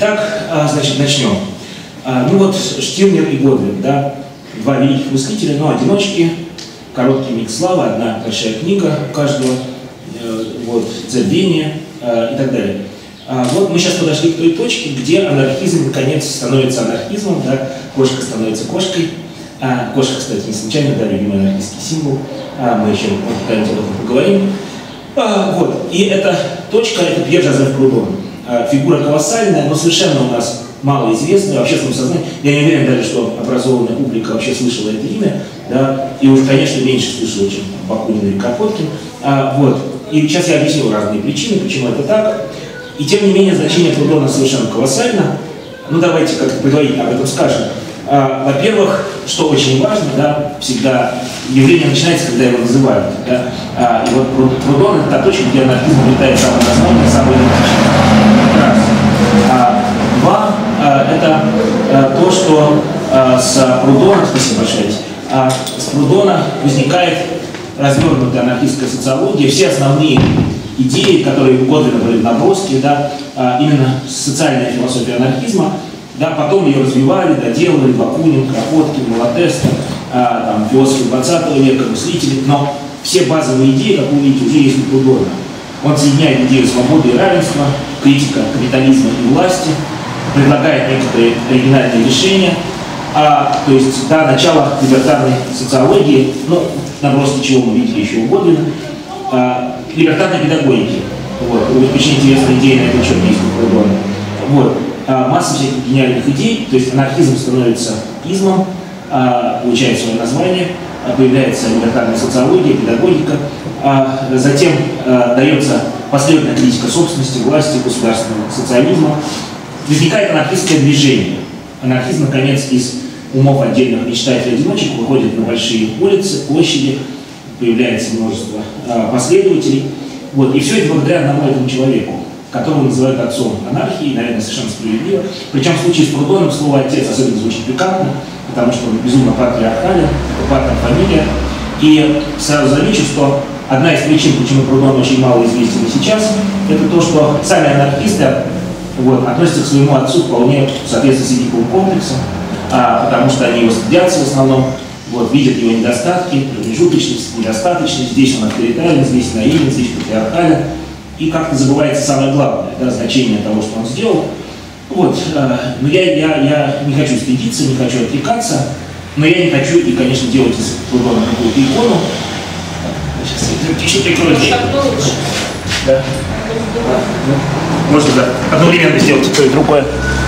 Итак, значит, начнем. Ну вот Штирнер и Годвин, да, два великих мыслителя, но одиночки, короткий миг славы, одна большая книга у каждого, вот, забвение и так далее. Вот мы сейчас подошли к той точке, где анархизм наконец становится анархизмом, да, кошка становится кошкой. Кошка, кстати, не случайно, да, любимый анархистский символ. Мы еще когда-нибудь об этом поговорим. Вот. И эта точка — это Пьер Жозеф Прудон. Фигура колоссальная, но совершенно у нас малоизвестная в общественном сознании. Я не уверен даже, что образованная публика вообще слышала это имя, да, и уж, конечно, меньше слышала, чем Бакунин или Кропоткин. Вот. И сейчас я объясню разные причины, почему это так. И тем не менее, значение Прудона совершенно колоссально. Ну, давайте как-то предварительно об этом скажем. Во-первых, что очень важно, да, всегда явление начинается, когда его называют. Да, и вот Прудон — это та точка, где анархизм обретает самое название, самое идентичное. Раз. Два — это то, что с Прудона, спасибо большое, с Прудона возникает развернутая анархистская социология. Все основные идеи, которые у Годвина были наброски, да, именно социальная философия анархизма, да, потом ее развивали, доделывали Бакунин, Кропоткин, Малатеста, там, философы 20 века, мыслители, но все базовые идеи, как вы видите, уже есть у Прудона. Он соединяет идею свободы и равенства, критика капитализма и власти, предлагает некоторые оригинальные решения, то есть до начала либертарной социологии, ну, наброски чего мы видели еще у Годвина, либертарной педагогики. Вот. Очень интересная идея на этом счет есть у Прудона. Вот. Масса всяких гениальных идей, то есть анархизм становится измом, получает свое название, появляется либертарная социология, педагогика, затем дается последовательная критика собственности, власти, государственного социализма. Возникает анархистское движение. Анархизм, наконец, из умов отдельных мечтателей-одиночек выходит на большие улицы, площади, появляется множество последователей. Вот. И все это благодаря одному этому человеку, которого называют отцом анархии, наверное, совершенно справедливо. Причем в случае с Прудоном слово «отец» особенно звучит пикантно, потому что он безумно патриархален, это патриарх фамилия. И сразу замечу, что одна из причин, почему Прудон очень мало известен и сейчас, это то, что сами анархисты вот, относятся к своему отцу вполне в соответствии с Эдиповым комплексом, потому что они его стыдятся в основном, вот, видят его недостатки, промежуточность, недостаточность, здесь он авторитарен, здесь наивен, здесь патриархален. И как-то забывается самое главное, да, значение того, что он сделал. Вот. Но я не хочу стыдиться, не хочу отвлекаться, но я не хочу и, конечно, делать из Прудона какую-то икону. Сейчас я чуть-чуть прикрою дверь. Да. Можно, да, одновременно сделать то и другое.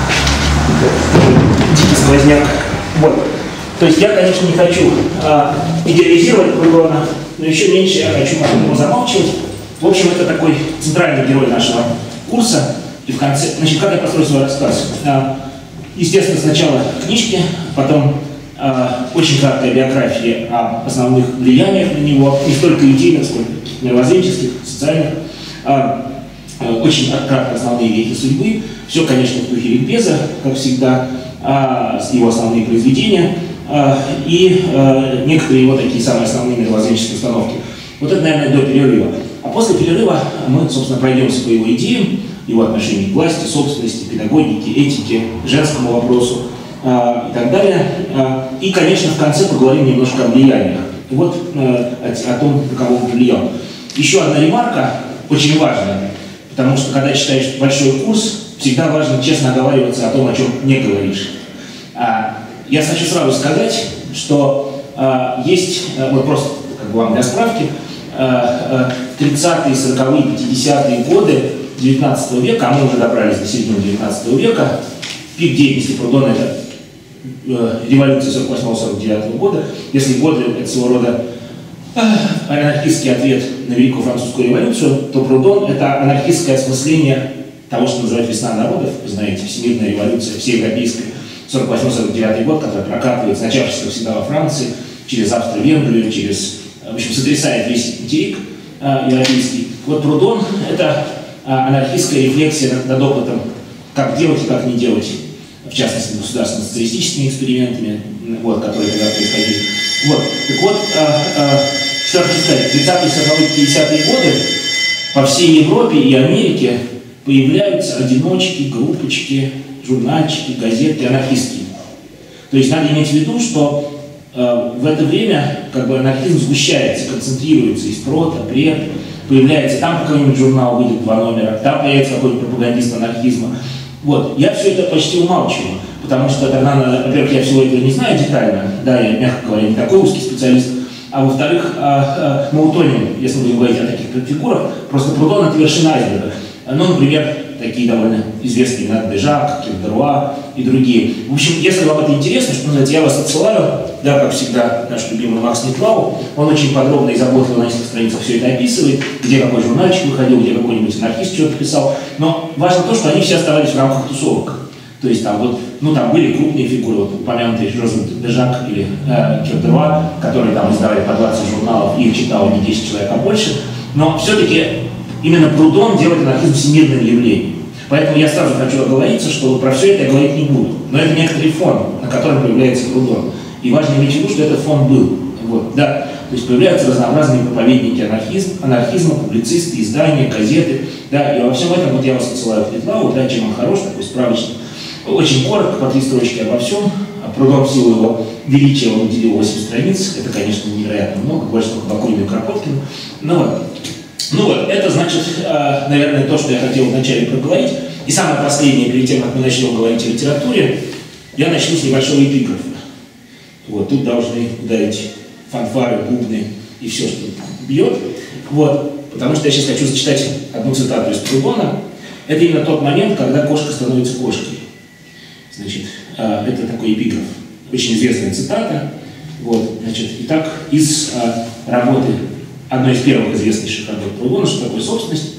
Дикий сквозняк. Вот. То есть я, конечно, не хочу идеализировать Прудона, но еще меньше я хочу потом его замалчивать. В общем, это такой центральный герой нашего курса. И в конце, значит, как я построю свой рассказ? Естественно, сначала книжки, потом очень краткая биография об основных влияниях на него, не столько идейных, сколько мировоззренческих, социальных. Очень кратко основные вехи судьбы. Все, конечно, в духе ликбеза, как всегда, его основные произведения и некоторые его такие самые основные мировоззренческие установки. Вот это, наверное, до перерыва. А после перерыва мы, собственно, пройдемся по его идеям, его отношению к власти, собственности, педагогике, этике, женскому вопросу и так далее. И, конечно, в конце поговорим немножко о влияниях. Вот о том, на кого он влиял. Еще одна ремарка, очень важная, потому что, когда читаешь большой курс, всегда важно честно оговариваться о том, о чем не говоришь. Я хочу сразу сказать, что есть, вот просто как бы вам для справки, 30-е, 40-е, 50-е годы 19 века, а мы уже добрались до середины 19 века, пик деятельности Прудона — это революция 48-49 года. Если Годвин — это своего рода анархистский ответ на Великую Французскую революцию, то Прудон — это анархистское осмысление того, что называют «Весна народов». Вы знаете, всемирная революция, всеевропейская, 48-49 год, которая прокатывает, начавшись всегда во Франции, через Австро-Венгрию, через, в общем, сотрясает весь материк европейский. Вот Прудон — это анархистская рефлексия над опытом, как делать и как не делать, в частности, государственно-социалистическими экспериментами, вот, которые тогда происходили. Вот. Так вот, что хочу сказать, 30-е, 40-е, 50-е годы по всей Европе и Америке появляются одиночки, группочки, журнальчики, газетки анархистские. То есть надо иметь в виду, что в это время как бы анархизм сгущается, концентрируется из прота, пред, появляется там какой-нибудь журнал, выйдет 2 номера, там появится какой-нибудь пропагандист анархизма. Вот, я все это почти умалчиваю, потому что тогда, во-первых, я всего этого не знаю детально, да, я, мягко говоря, не такой узкий специалист, а во-вторых, мы утонем, если будем говорить о таких фигурах, просто Прудон — это вершина айсберга. Ну, например, такие довольно известные Нат де Жак, Кирдеруа и другие. В общем, если вам это интересно, что называется, я вас отсылаю, да, как всегда, наш любимый Макс Никлау, он очень подробно и заботливо на нескольких страницах все это описывает, где какой журнальчик выходил, где какой-нибудь анархист что-то писал. Но важно то, что они все оставались в рамках тусовок. То есть там вот, ну там были крупные фигуры, вот упомянутые Жозеф де Жак или Кирдеруа, которые там издавали по 20 журналов, и их читало не 10 человек, а больше. Но все-таки именно Прудон делает анархизм всемирным явлением. Поэтому я сразу хочу оговориться, что про все это я говорить не буду. Но это некоторый фон, на котором появляется Прудон. И важно иметь в виду, что этот фон был. Вот, да. То есть появляются разнообразные проповедники анархизма, публицисты, издания, газеты. Да, и во всем этом вот я вас отсылаю к Никлау, да, чем он хорош, такой справочник. Очень коротко, по 3 строчки обо всем. Прудон в силу его величия он уделил 8 страниц. Это, конечно, невероятно много, больше только Бакунину и Кропоткину. Ну вот, это значит, наверное, то, что я хотел вначале проговорить. И самое последнее, перед тем, как мы начнем говорить о литературе, я начну с небольшого эпиграфа. Вот, тут должны ударить фанфары, бубны и все, что бьет. Вот, потому что я сейчас хочу зачитать одну цитату из Прудона. Это именно тот момент, когда кошка становится кошкой. Значит, это такой эпиграф. Очень известная цитата. Вот, значит, итак, из работы, одной из первых известнейших работ Прудона, что такое собственность,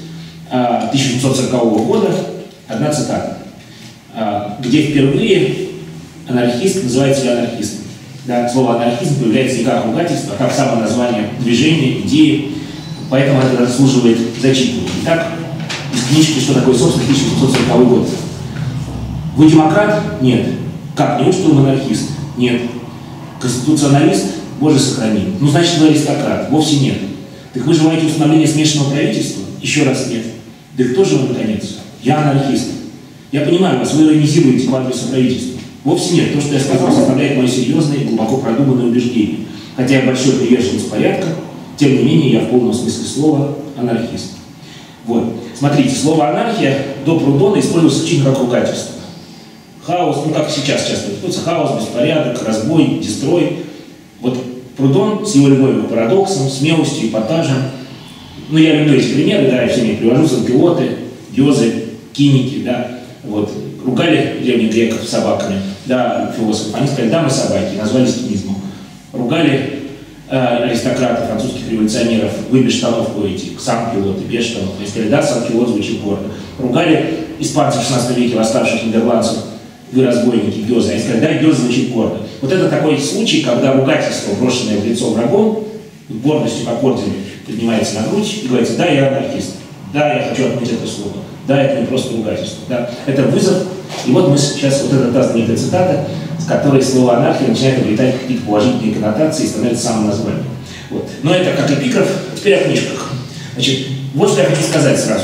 1840 года, одна цитата, где впервые анархист называет себя анархистом. Да, слово анархизм появляется не как ругательство, а как само название движения, идеи, поэтому это заслуживает зачитывания. Итак, из книжки «Что такое собственность», 1840 год. Вы демократ? Нет. Как, неужто вы анархист? Нет. Конституционалист? Боже сохрани. Ну, значит, вы аристократ. Вовсе нет. Так вы желаете установления смешанного правительства? Еще раз нет. Да кто же вы, наконец? Я анархист. Я понимаю вас, вы иронизируете по адресу правительства. Вовсе нет. То, что я сказал, составляет мое серьезное и глубоко продуманное убеждение. Хотя я большой приверженец порядка, тем не менее, я в полном смысле слова анархист. Вот. Смотрите, слово анархия до Прудона используется очень как ругательство. Хаос, ну как сейчас часто используется, хаос, беспорядок, разбой, дестрой. Вот Прудон с его любовью к парадоксам, смелостью, эпатажем. Ну, я люблю эти примеры, да, я всеми привожу, санпилоты, диозы, киники, да, вот. Ругали древних греков собаками, да, философов, они сказали, да, мы собаки, назвались кинизмом. Ругали аристократов, французских революционеров, вы без штанов ходите, сам пилот и без штанов. Они сказали, да, сам пилот звучит гордо. Ругали испанцев в 16 веке, восставших нидерландцев, вы разбойники, гёзы. Они сказали, да, гёз звучит гордо. Вот это такой случай, когда ругательство, брошенное в лицо врагом, гордостью как орден поднимается на грудь и говорится, да, я анархист, да, я хочу отменить это слово, да, это не просто ругательство, да, это вызов. И вот мы сейчас, вот эта та знаменитая цитата, с которой слово анархия начинает обретать какие-то положительные коннотации и становится самым названием. Вот. Но это как эпиграф, теперь о книжках. Значит, вот что я хочу сказать сразу.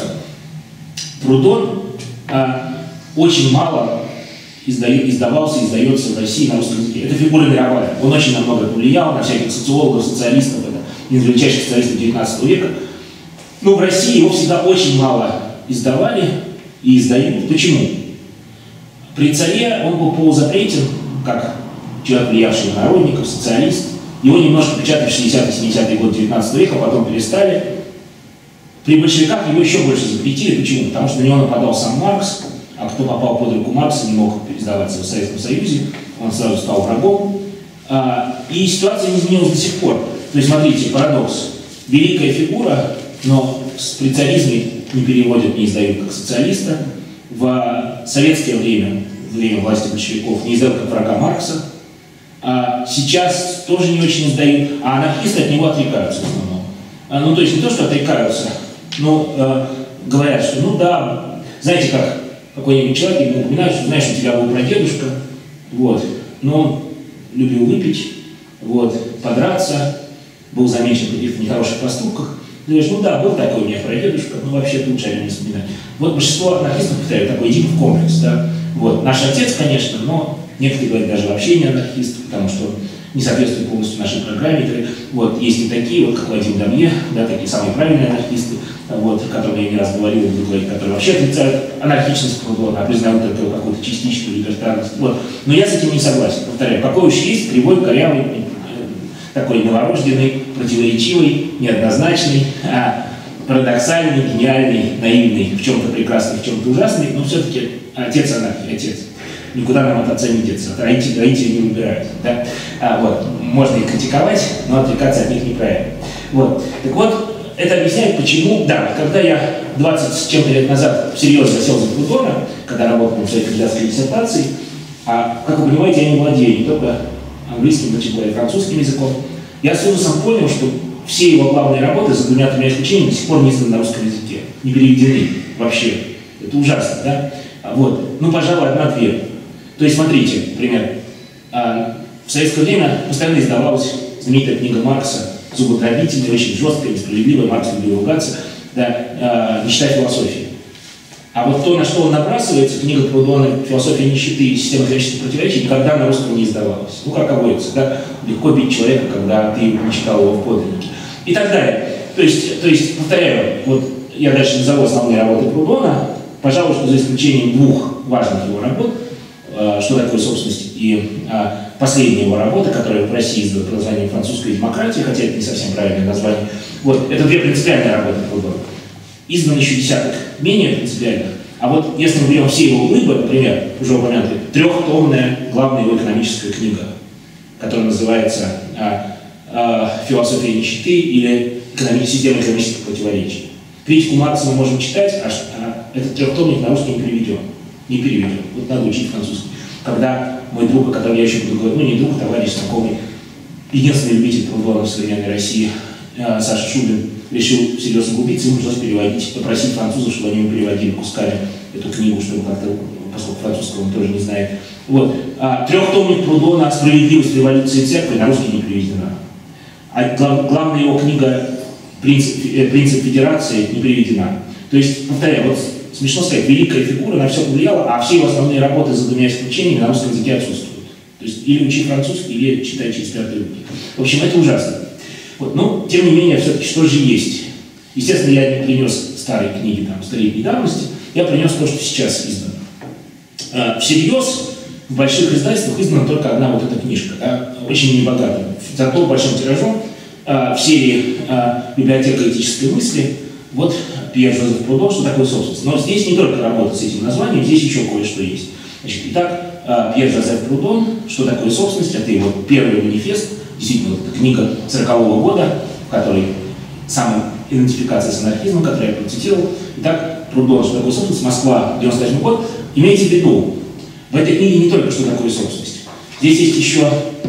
Прудон очень мало издавался и издается в России на русском языке. Это фигура мировая. Он очень на много повлиял, на всяких социологов, социалистов, это один из величайших социалистов XIX века. Но в России его всегда очень мало издавали и издают. Почему? При царе он был полузапретен, как человек, влиявший на народников, социалист. Его немножко печатали в 60-70-е годы XIX века, потом перестали. При большевиках его еще больше запретили. Почему? Потому что на него нападал сам Маркс, а кто попал под руку Маркса, не мог переиздаваться в Советском Союзе, он сразу стал врагом. И ситуация не изменилась до сих пор. То есть, смотрите, парадокс. Великая фигура, но при царизме не переводят, не издают как социалиста. В советское время власти большевиков, не издают как врага Маркса. А сейчас тоже не очень издают, а анархисты от него отрекаются в основном. Ну, то есть не то, что отрекаются, но говорят, что ну да, знаете, как какой-нибудь человек, ему напоминают, что знаешь, у тебя был прадедушка, вот, но он любил выпить, вот, подраться, был замечен в каких-то нехороших поступках, Ты говоришь, ну да, был такой у меня прадедушка, но вообще лучше о нем не вспоминать. Вот большинство анархистов повторяют такой Эдипов комплекс, да. Вот. Наш отец, конечно, но некоторые говорят даже вообще не анархист, потому что не соответствует полностью нашей программе. Вот. Есть и такие, вот, как Вадим Дамье, да, такие самые правильные анархисты, вот, которые я не раз говорил, которые вообще отрицают анархичность Прудона, а признают только какую-то частичную либертарность. Вот. Но я с этим не согласен. Повторяю, какой уж есть кривой, корявый, такой новорожденный, противоречивый, неоднозначный, парадоксальный, гениальный, наивный, в чем-то прекрасный, в чем-то ужасный, но все-таки отец анархии, отец. Никуда нам от отца не деться, родители не выбирают. Да? Вот. Можно их критиковать, но отрекаться от них неправильно. Вот. Так вот, это объясняет, почему, да, когда я 20 с чем-то лет назад всерьез засел за Прудона, когда работал в своей кандидатской диссертации, как вы понимаете, я не владею не только английским, но и французским языком, я с ужасом понял, что все его главные работы, за двумя-тремя исключениями, до сих пор не изданы на русском языке, не переведены вообще. Это ужасно, да? Вот. Ну, пожалуй, одна-две. То есть, смотрите, например, в советское время постоянно издавалась знаменитая книга Маркса «Зубодробительная», очень жесткая, несправедливая, Маркс любил ругаться, да, «Нищета философии». А вот то, на что он набрасывается, книга Прудона «Философия нищеты и система экономических противоречий», никогда на русском не издавалась. Ну, как обоится, да? Легко бить человека, когда ты не читал его в подлиннике. И так далее. То есть, повторяю, вот я дальше назову основные работы Прудона, пожалуй, что за исключением двух важных его работ, что такое собственность, и последняя его работа, которая в России издана под названием «Французская демократия», хотя это не совсем правильное название. Вот, это две принципиальные работы Прудона. Издан еще десяток менее принципиальных. А вот если мы берем все его глыбы, например, уже упомянутая трехтомная главная его экономическая книга, которая называется «Философия нищеты» или «Система экономических противоречий». Критику Маркса мы можем читать, а этот трехтомник на русский не переведен. Не переведен. Вот надо учить французский. Когда мой друг, о котором я еще буду говорить, ну не друг, товарищ, знакомый, единственный любитель Прудона в современной России, Саша Шубин, решил всерьез углубиться, ему пришлось переводить, попросить французов, чтобы они ему переводили кусками эту книгу, чтобы как-то, поскольку французского он тоже не знает. Вот. Трехтомник Прудона «Справедливость революции церкви» на русский не переведена. А главная его книга «Принцип федерации» не переведена. То есть, повторяю, вот смешно сказать, великая фигура на все повлияла, а все его основные работы за двумя исключениями на русском языке отсутствуют. То есть или учи французский, или читай через пятые руки. В общем, это ужасно. Вот. Но, тем не менее, все-таки что же есть? Естественно, я не принес старые книги там, столетней давности, я принес то, что сейчас издано. Всерьез, в больших издательствах издана только одна вот эта книжка, да, очень небогатая, зато большим тиражом в серии «Библиотека этической мысли». Вот Пьер Жозеф Прудон, что такое собственность. Но здесь не только работа с этим названием, здесь еще кое-что есть. Значит, итак, Пьер Жозеф Прудон, что такое собственность, это его первый манифест, действительно, вот эта книга 40-го года, в которой самоидентификация с анархизмом, которую я процитировал. Итак, Прудон, что такое собственность, Москва, 98 год. Имейте в виду, в этой книге не только что такое собственность. Здесь есть еще,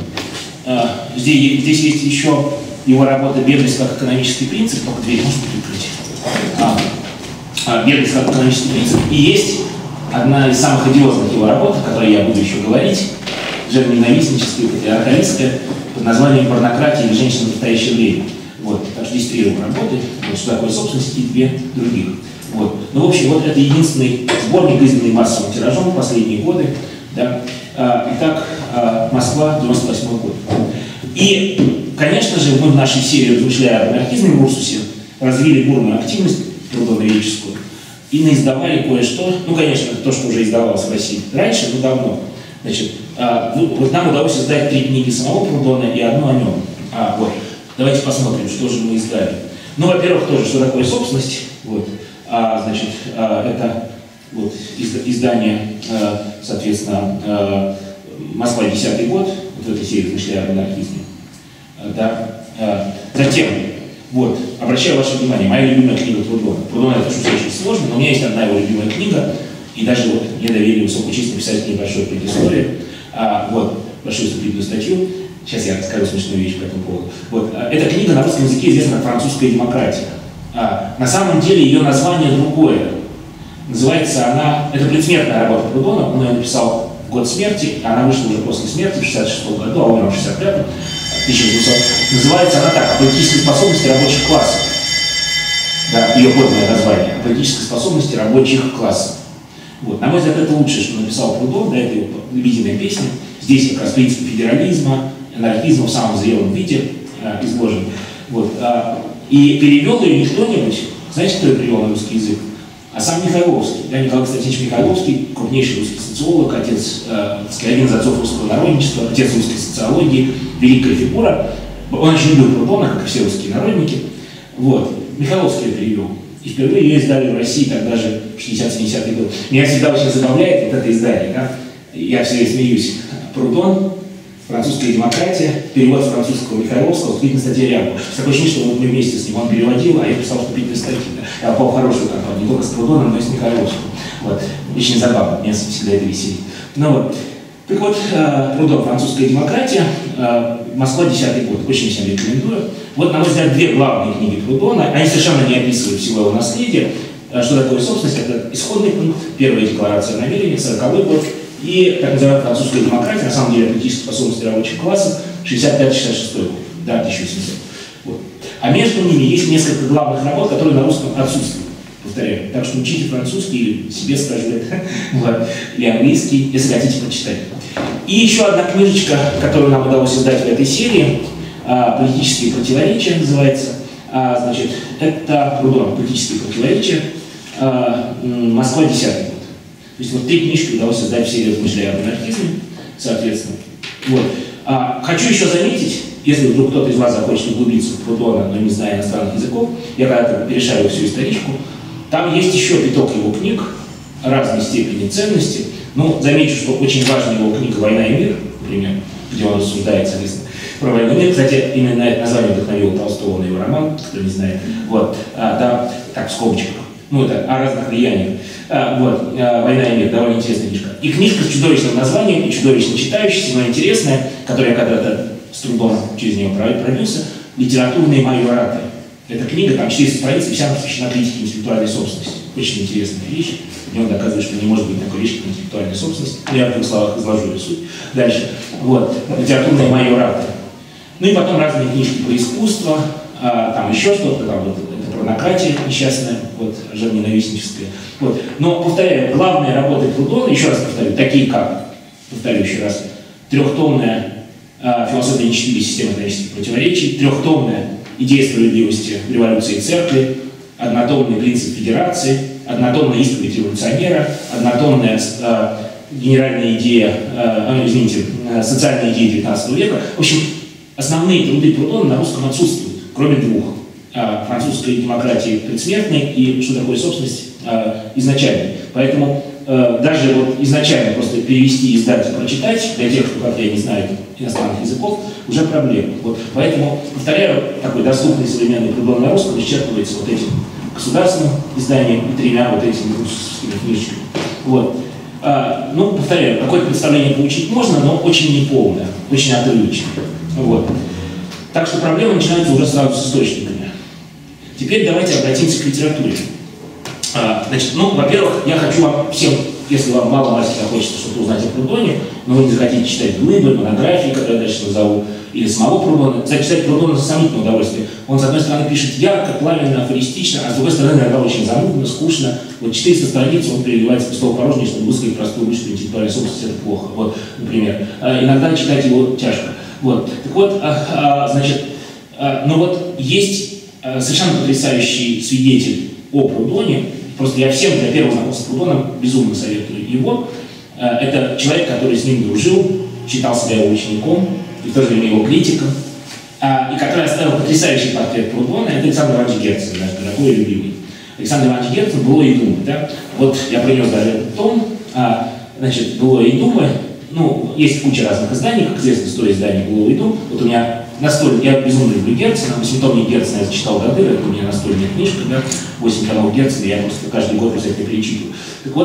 его работа «Бедность как экономический принцип», только дверь можно прикрыть. «Бедность как экономический принцип». И есть одна из самых одиозных его работ, о которой я буду еще говорить, жертвоненавистническая, патриархалистская, под названием «Порнократия или женщина в настоящее время». Вот. Так что здесь три его работы, вот, что такое собственность, и две других. Вот. Ну, в общем, вот это единственный сборник, изданный массовым тиражом в последние годы. Да. Итак, Москва, 98 год. И, конечно же, мы в нашей серии, размышляя об анархизме в Урсусе, развили бурную активность трудонаическую и наиздавали кое-что. Ну, конечно, то, что уже издавалось в России раньше, но давно. Значит, вот нам удалось издать 3 книги самого Прудона и одну о нем. Вот. Давайте посмотрим, что же мы издали. Ну, во-первых, тоже, что такое собственность. Вот. Значит, это вот, издание, соответственно, Москва, 10-й год, вот в этой серии «Размышляя об анархизме». Да. Затем, вот, обращаю ваше внимание, моя любимая книга Прудона. Прудона это что очень сложно, но у меня есть одна его любимая книга, и даже вот мне доверили высокоучительно писать небольшое предисловие, вот, большую вступительную статью. Сейчас я расскажу смешную вещь по этому поводу. Вот, эта книга на русском языке известна как «Французская демократия». На самом деле ее название другое. Называется она, это предсмертная работа Прудона, он ее написал в год смерти, она вышла уже после смерти в 66 году, а умер в 65-м, 1800. Называется она так: «О политической способности рабочих классов». да, ее подлинное название, о политической способности рабочих классов. Вот. На мой взгляд, это лучшее, что написал Прудон, да, это его лебединая песня. Здесь как раз принцип федерализма, анархизма в самом зрелом виде изложен. Вот. И перевел ее не кто-нибудь, знаете, кто ее перевел на русский язык? А сам Михайловский. Да, Николай Константинович Михайловский, крупнейший русский социолог, отец, один из отцов русского народничества, отец русской социологии, великая фигура. Он очень любил Прудона, как и все русские народники. Вот. Михайловский ее перевел. И впервые ее издали в России тогда же, в 60-70-е годы. Меня всегда очень забавляет вот это издание. Да? Я все время смеюсь. Прудон, французская демократия, перевод французского Михайловского, вступительная статья Рябова. Такое ощущение, что мы вместе с ним он переводил, а я писал вступительные статьи. Да? Я попал в хорошую компанию, не только с Прудоном, но и с Михайловским. Вот. Очень забавно, меня всегда это веселит. Ну вот. Так вот, Прудон, французская демократия, Москва, 10-й год. Очень всем рекомендую. Вот, на мой взгляд, две главные книги Прудона. Они совершенно не описывают всего его наследия. Что такое собственность? Это исходный пункт, первая декларация намерений, 40-й год. И так называемая французская демократия, на самом деле, политической способности рабочих классов, 65-66 год, да, 1700. Вот. А между ними есть несколько главных работ, которые на русском отсутствуют. Повторяю. Так что учите французский, или себе скажу это, вот, или английский, если хотите почитать. И еще одна книжечка, которую нам удалось издать в этой серии, «Политические противоречия» называется. Значит, это Прудон, «Политические противоречия», Москва, 10-й год. То есть вот 3 книжки удалось создать в серии «Размышляя об анархизме», соответственно. Вот. Хочу еще заметить, если вдруг кто-то из вас захочет углубиться в Прудона, но не зная иностранных языков, я когда-то перешарил всю историчку, там есть еще пяток его книг разной степени ценности. Ну, замечу, что очень важна его книга «Война и мир», например, где он рассуждает, соответственно, про войну и мир. Кстати, именно это название вдохновило Толстого на его роман, кто не знает. Вот. Да, так, в скобочках. Ну, это о разных влияниях. Вот, «Война и мир», довольно интересная книжка. И книжка с чудовищным названием, и чудовищно читающаяся, но интересная, которую я когда-то с трудом через нее пробился, «Литературные майораты». Эта книга, там 400 страниц, вся посвящена критике интеллектуальной собственности. Очень интересная вещь. И он доказывает, что не может быть такой вещи, как интеллектуальная собственность. Но я в двух словах изложу ее суть. Дальше. Вот. «Литературные майораты». Ну и потом разные книжки про искусство, там еще что-то, там вот порнократия несчастная, вот, женоненавистническая. Вот. Но, повторяю, главные работы Прудона, еще раз повторю, такие как, повторю еще раз, трехтомная «Философия нечестивой системы экономических противоречий», трехтомная «Идея справедливости в революции и церкви», однотомный «Принцип федерации», однотомная «Исповедь революционера», однотомная генеральная идея, социальная идея 19 века. В общем, основные труды Прудона на русском отсутствуют, кроме двух. Французской демократии предсмертной и что такое собственность изначальной. Поэтому даже вот изначально просто перевести, издать и прочитать, для тех, кто, как я, не знает иностранных языков, уже проблема. Вот. Поэтому, повторяю, такой доступный современный Прудон на русском исчерпывается вот этим государственным изданием и 3 вот этими русскими книжечками. Вот. Ну, повторяю, какое-то представление получить можно, но очень неполное, очень отрывочное. Вот. Так что проблема начинается уже сразу с источниками. Теперь давайте обратимся к литературе. Значит, ну, во-первых, я хочу вам всем, если вам мало-мальски захочется что-то узнать о Прудоне, но вы не захотите читать глыбы, монографии, которые я дальше назову, или самого Прудона. Кстати, читать Прудона сомнительное удовольствие. Он, с одной стороны, пишет ярко, пламенно, афористично, а с другой стороны, иногда очень занудно, скучно. Вот 400 страниц он переливается в стол порожней, чтобы высказать простую мысль, интеллектуальная собственность — это плохо. Вот, например. Иногда читать его тяжко. Вот. Так вот, значит, но вот есть совершенно потрясающий свидетель о Прудоне. Просто я всем для первого знакомства с Прудоном безумно советую его. Это человек, который с ним дружил, считал себя его учеником, и в то же время его критиком, и который оставил потрясающий портрет Прудона. Это Александр Иванович Герцен, наш дорогой и любимый. Александр Иванович Герцен «Былое и думы». Да? Вот я принес даже этот том. Значит, «Былое и думы». Ну, есть куча разных изданий, как известно, 100 изданий «Былого и дум». Вот у меня настольный, я безумно люблю Герцена, 8-томник Герцена я зачитал до дыр, это у меня настольная книжка, да, 8 томов Герцена, я просто каждый год обязательно перечитываю. Так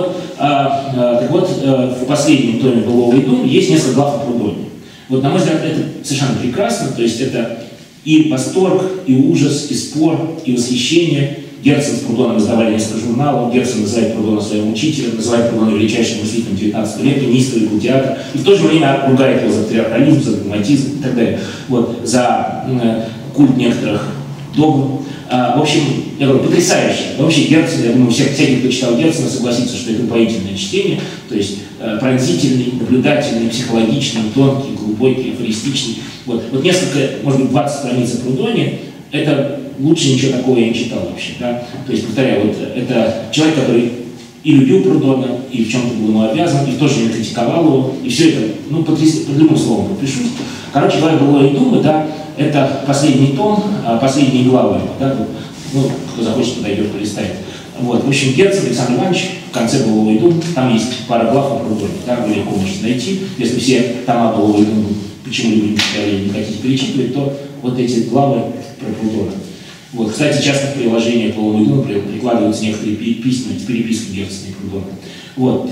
вот, в последнем томе «Былого и дум» есть несколько глав о Прудоне. Вот, на мой взгляд, это совершенно прекрасно, то есть это и восторг, и ужас, и спор, и восхищение. Герцен с Прудоном издавали несколько журналов, Герцен называет Прудона своим учителем, называет Прудона величайшим мыслителем 19 века, неистовый гладиатор, и в то же время ругает его за патриархализм, за догматизм и так далее, вот, за культ некоторых догм. В общем, я говорю, потрясающе. Вообще Герцен, я думаю, всякий, кто читал Герцена, согласится, что это упоительное чтение, то есть пронзительный, наблюдательный, психологичный, тонкий, глубокий, афористичный. Вот несколько, может быть, 20 страниц о Прудоне, это лучше ничего такого я не читал вообще. Да? То есть, повторяю, вот это человек, который и любил Прудона, и в чем-то был ему обязан, и тоже не критиковал его, и все это, ну, под любым словом подпишусь. Короче говоря, «Былое и думы», да, это последний том, последние главы, да, ну, кто захочет, подойдет, полистает. Вот, в общем, Герцен Александр Иванович в конце «Былого и дум», там есть пара глав о Прудоне, да, вы легко можете найти. Если все тома «Былого и дум» почему-либо не читали, не хотите перечитывать, то вот эти главы про Прудона. Вот, кстати, часто в приложении к «Былому и думу» прикладываются некоторые письма, переписки Герцена и Прудона. Вот,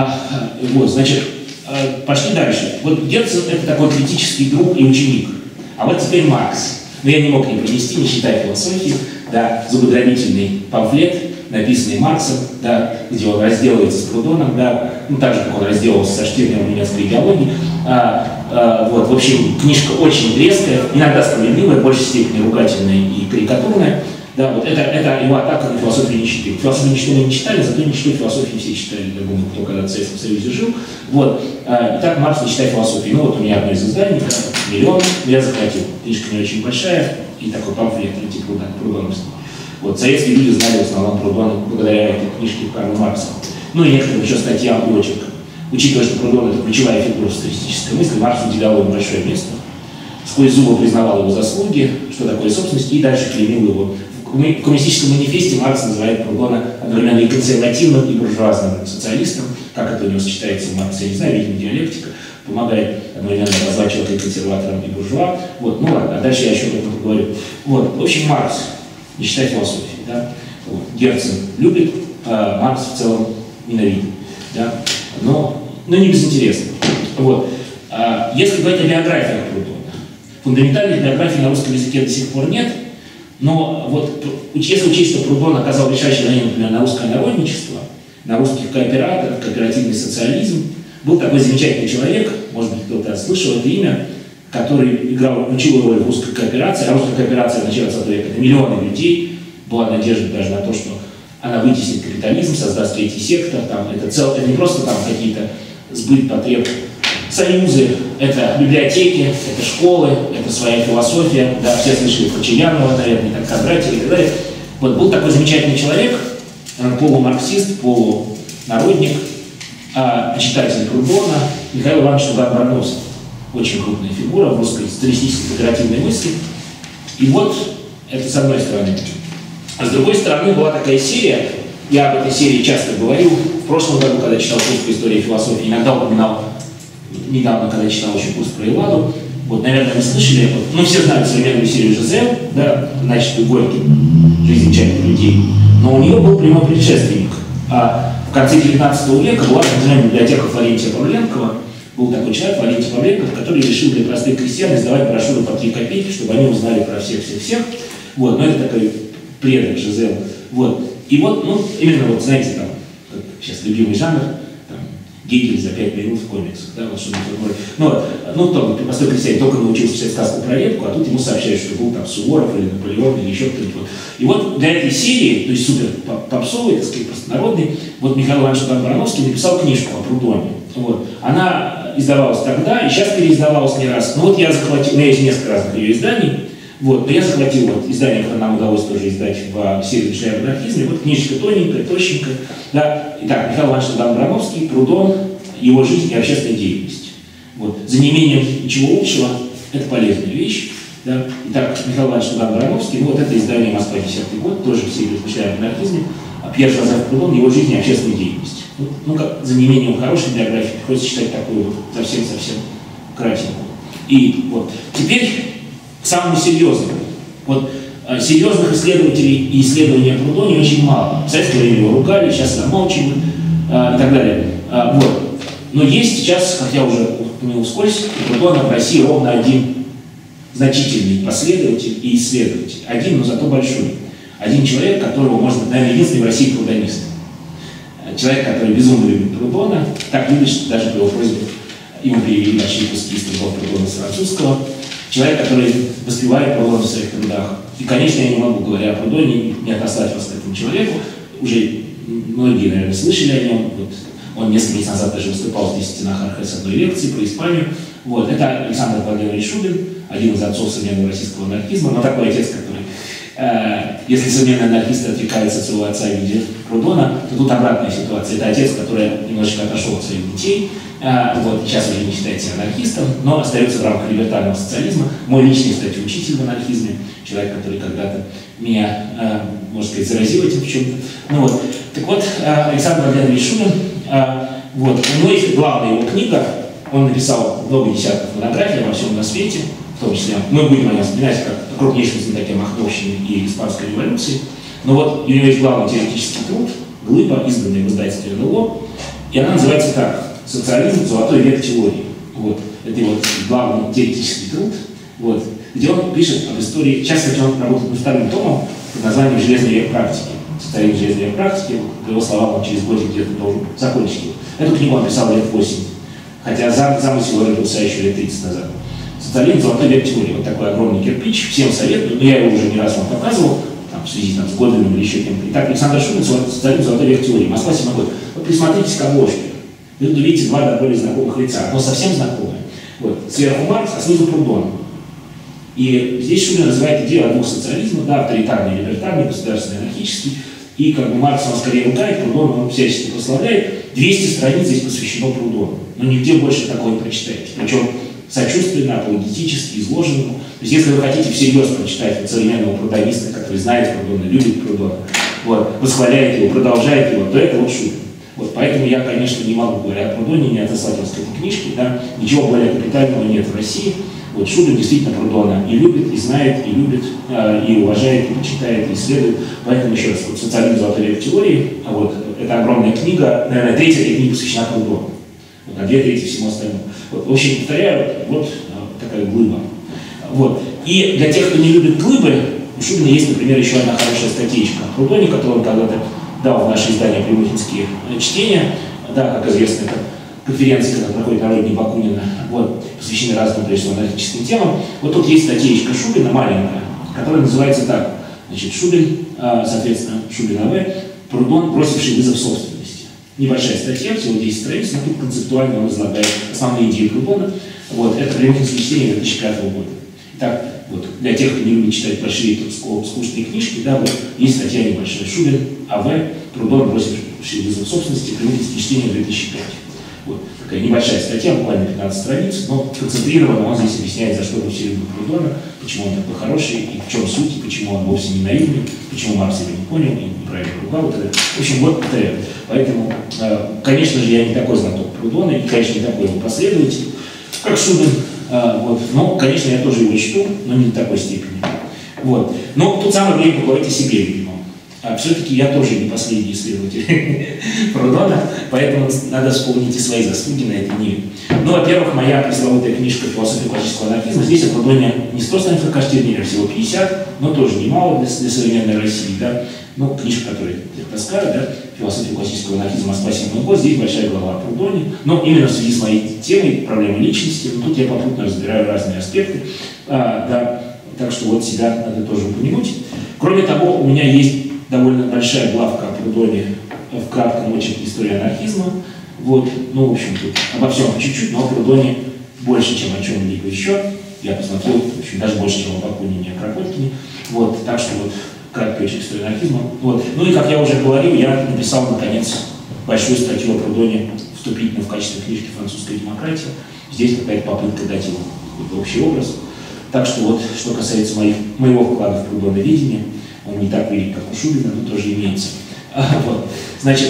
вот, значит, пошли дальше. Вот Герцен – это такой критический друг и ученик. А вот теперь Маркс. Но я не мог не принести, не считая философии, да, зубодробительный памфлет, написанный Марксом, да, где он разделывается с Прудоном, да, ну, так же, как он разделывался со Штирнером немецкой идеологии. Вот, в общем, книжка очень резкая, иногда справедливая, в большей степени ругательная и карикатурная. Да, вот это его атака на философию нищеты. Философию нищеты мы не читали, зато ничто философии все читали, я думаю, кто когда в Советском Союзе жил. Вот. Итак, Маркс не читает философии. Ну вот у меня одно из изданий, «Миллион», я захватил. Книжка не очень большая, и такой памфлет, типа Прудоновский. Вот, советские люди знали в основном Прудона благодаря этой книжке Карла Маркса. Ну и некоторым еще статьям и очеркам. Учитывая, что Прудон – это ключевая фигура социалистической мысли, Маркс уделял ему большое место. Сквозь зубы признавал его заслуги, что такое собственность, и дальше клеймил его. В коммунистическом манифесте Маркс называет Прудона одновременно и консервативным, и буржуазным социалистом. Как это у него сочетается в Марксе, я не знаю, видимо, диалектика помогает одновременно назвать человека и консерватором, и буржуа. Вот, ну ладно, а дальше я еще об этом поговорю. Вот, в общем, Маркс не считает философией, да? Вот. Герцен любит, Маркс в целом ненавидит, да? Но не безинтересно. Вот. Если говорить о биографиях Прудона, фундаментальных биографий на русском языке до сих пор нет, но вот если учесть, что Прудон оказал решающее влияние, например, на русское народничество, на русских кооператоров, кооперативный социализм, был такой замечательный человек, может быть, кто-то слышал это имя, который играл ключевую роль в русской кооперации, а русская кооперация в начале 20 века, это миллионы людей, была надежда даже на то, что она вытеснит капитализм, создаст третий сектор, там, это не просто там какие-то сбыт потреб, союзы, это библиотеки, это школы, это своя философия, да, все слышали про Чаянова, наверное, так Кондратьева и так далее. Вот был такой замечательный человек, полумарксист, полународник, почитатель Прудона, Михаил Иванович Барановский. Очень крупная фигура в русской социалистической кооперативной мысли. И вот это с одной стороны. А с другой стороны была такая серия, я об этой серии часто говорил, в прошлом году, когда читал курс по истории и философии, иногда упоминал, недавно, когда читал еще курс про Элладу. Вот, наверное, вы слышали, ну, все знают современную серию Жизель, да, значит, Горький, «Жизнь чайных людей». Но у нее был прямой предшественник. А в конце 19 века была так называемая библиотека Флорентия Павленкова. Был такой человек, Флорентий Павленков, который решил для простых крестьян издавать брошюры по 3 копейки, чтобы они узнали про всех-всех-всех. Вот, но это такой предок Жизель. Вот. И вот, ну, именно вот, знаете, там, как сейчас любимый жанр, там, Гегель за 5 минут в комиксах, да, вот что-то такое. Ну, кто, простой крестьянин, только научился читать сказку про репку, а тут ему сообщают, что был там Суворов или Наполеон или еще кто-нибудь. И вот для этой серии, то есть супер попсовый, так сказать, простонародный, вот Михаил Иванович Барановский написал книжку о Прудоне. Вот. Она издавалась тогда, и сейчас переиздавалась не раз. Ну вот я захватил, у меня есть несколько разных ее изданий, вот, но я захватил вот издание, которое нам удалось тоже издать в серии «Шляпа анархизма». Вот книжечка тоненькая, тощенькая. Да. Итак, Михаил Иванович Барановский, Прудон, его жизнь и общественная деятельность. Вот. За неимением ничего лучшего, это полезная вещь. Да. Итак, Михаил Иванович Барановский, ну вот это издание «Москва, 10-й год», тоже в серии «Шляпа анархизма». Пьер Жозеф Прудон, его жизнь и общественная деятельность. Ну, как за неимением хорошей биографии приходится читать такую вот совсем-совсем кратенькую. И вот теперь к самому серьезному. Вот серьезных исследователей и исследований о Прудоне очень мало. В советское время его ругали, сейчас замолчивают и так далее. Вот. Но есть сейчас, как я уже упомянул вскользь, у Прудона в России ровно один значительный последователь и исследователь. Один, но зато большой. Один человек, которого, может быть, наверное, единственный в России прудонист. Человек, который безумно любит Прудона, так любит, что даже по его просьбе ему перевели большие куски из трудов Прудона с французского. Человек, который воспевает Прудона в своих трудах. И, конечно, я не могу, говоря о Прудоне, не отослать вас к этому человеку. Уже многие, наверное, слышали о нем. Вот. Он несколько месяцев назад даже выступал здесь в стенах Архэ с одной лекции про Испанию. Вот. Это Александр Владимирович Шубин, один из отцов современного российского анархизма, но такой отец, который, если современные анархисты отвлекаются от своего отца в виде Прудона, то тут обратная ситуация. Это отец, который немножечко отошел от своих детей, вот, сейчас уже не считает себя анархистом, но остается в рамках либертарного социализма. Мой личный, кстати, учитель в анархизме, человек, который когда-то меня, можно сказать, заразил этим в чем-то. Ну, вот. Так вот, Александр Владимирович Шубин, вот, у него есть главная его книга, он написал много десятков монографий обо всем на свете, в том числе мы будем о нем вспоминать как о крупнейшем знатоке Махновщины и Испанской революции. Но вот у него есть главный теоретический труд, глыба, изданный в издательстве НЛО, и она называется так: «Социализм. Золотой век теории». Вот. Это его главный теоретический труд, вот, где он пишет об истории. Сейчас, кстати, он работает над вторым томом под названием «Железный век практики». Социализм «Железный век практики». По его словам, он через годик где-то должен закончить его. Эту книгу он писал лет 8, хотя замысел родился еще лет 30 назад. «Социализм. Золотой век теории». Вот такой огромный кирпич. Всем советую, но я его уже не раз вам показывал, там, в связи там, с Годвином или еще кем-то. Итак, Александр Шубин, «Социализм. Золотой век теории». Москва, 7 год. Вот присмотритесь к обложке. Вы тут видите два более знакомых лица, но совсем знакомые. Вот. Сверху Маркс, а снизу Прудон. И здесь Шубин называет идею о двух социализмах, да, авторитарный, либертарный, государственный, анархический. И как бы Маркс он скорее ругает, Прудон он всячески прославляет. 200 страниц здесь посвящено Прудону. Но нигде больше такого не прочитаете. Причем сочувственно, апологетически, изложенному. То есть если вы хотите всерьез прочитать вот современного прудониста, который знает Прудона, любит Прудона, вот, восхваляет его, продолжает его, то это вот Шубин. Вот, поэтому я, конечно, не могу, говоря о Прудоне, не отослать вас к этой книжке, да, ничего более капитального нет в России. Вот, Шубин действительно Прудона и любит, и знает, и любит, и уважает, и почитает, и исследует. Поэтому еще раз, вот, «Социализм. Золотой век теории», вот, это огромная книга, наверное, третья этой книги посвящена Прудону, вот, а 2/3 всему остальному. Вот, в общем, повторяю, вот такая глыба. Вот. И для тех, кто не любит глыбы, у Шубина есть, например, еще одна хорошая статейка о Прудоне, которую он когда-то дал в наше издание «Примухинские чтения». Да, как известно, это конференции, когда проходит на родине Бакунина, вот, посвящены разным анархическим темам. Вот тут есть статейка Шубина, маленькая, которая называется так. Значит, Шубин, соответственно, Шубин А.В., Прудон, бросивший вызов собственности. Небольшая статья, всего 10 страниц, но тут концептуально он излагает основные идеи Прудона. Вот, это «Примухинские чтения» 2005 года. Итак, вот, для тех, кто не любит читать большие скучные книжки, да, вот, есть статья небольшая. Шубин А.В., Прудон, бросивший вызов собственности, «Примухинские чтения» 2005. Вот, такая небольшая статья, буквально 15 страниц, но концентрированно он здесь объясняет, за что мы все любим Прудона, почему он такой хороший, и в чем суть, и почему он вовсе не наивный, почему Маркс его не понял, и неправильно ругал. В общем, вот это. Поэтому, конечно же, я не такой знаток Прудона, и, конечно, не такой его последователь, как Шубин. Вот. Но, конечно, я тоже его чту, но не до такой степени. Вот. Но тут самое время поговорить о себе, видимо. Все-таки я тоже не последний исследователь Прудона, поэтому надо вспомнить и свои заслуги на этой ниве. Ну, во-первых, моя пресловутая книжка «Философия классического анархизма». Здесь о Прудоне не 100 страниц, как Штирнера, всего 50, но тоже немало для современной России. Да? Ну, книжка, которая Тоскара, да, «Философия классического анархизма. Москва, 7 год». Здесь большая глава о Прудоне. Но именно в связи с моей темой, проблемой личности, тут я попутно разбираю разные аспекты. Да, так что вот себя надо тоже упомянуть. Кроме того, у меня есть довольно большая главка о Прудоне в кратком очерке «Истории анархизма». Вот. Ну, в общем, тут обо всем по чуть-чуть, но о Прудоне больше, чем о чем-либо еще. Я посмотрел, в общем, даже больше, чем о Бакунине и о Кропоткине. Вот. Так что вот краткий очерк «Истории анархизма». Вот. Ну и, как я уже говорил, я написал, наконец, большую статью о Прудоне, вступительную в качестве книжки «Французская демократия». Здесь какая-то попытка дать ему какой-то общий образ. Так что вот, что касается моего вклада в прудоноведение, он не так велик, как у Шубина, но тоже имеется. Вот. Значит,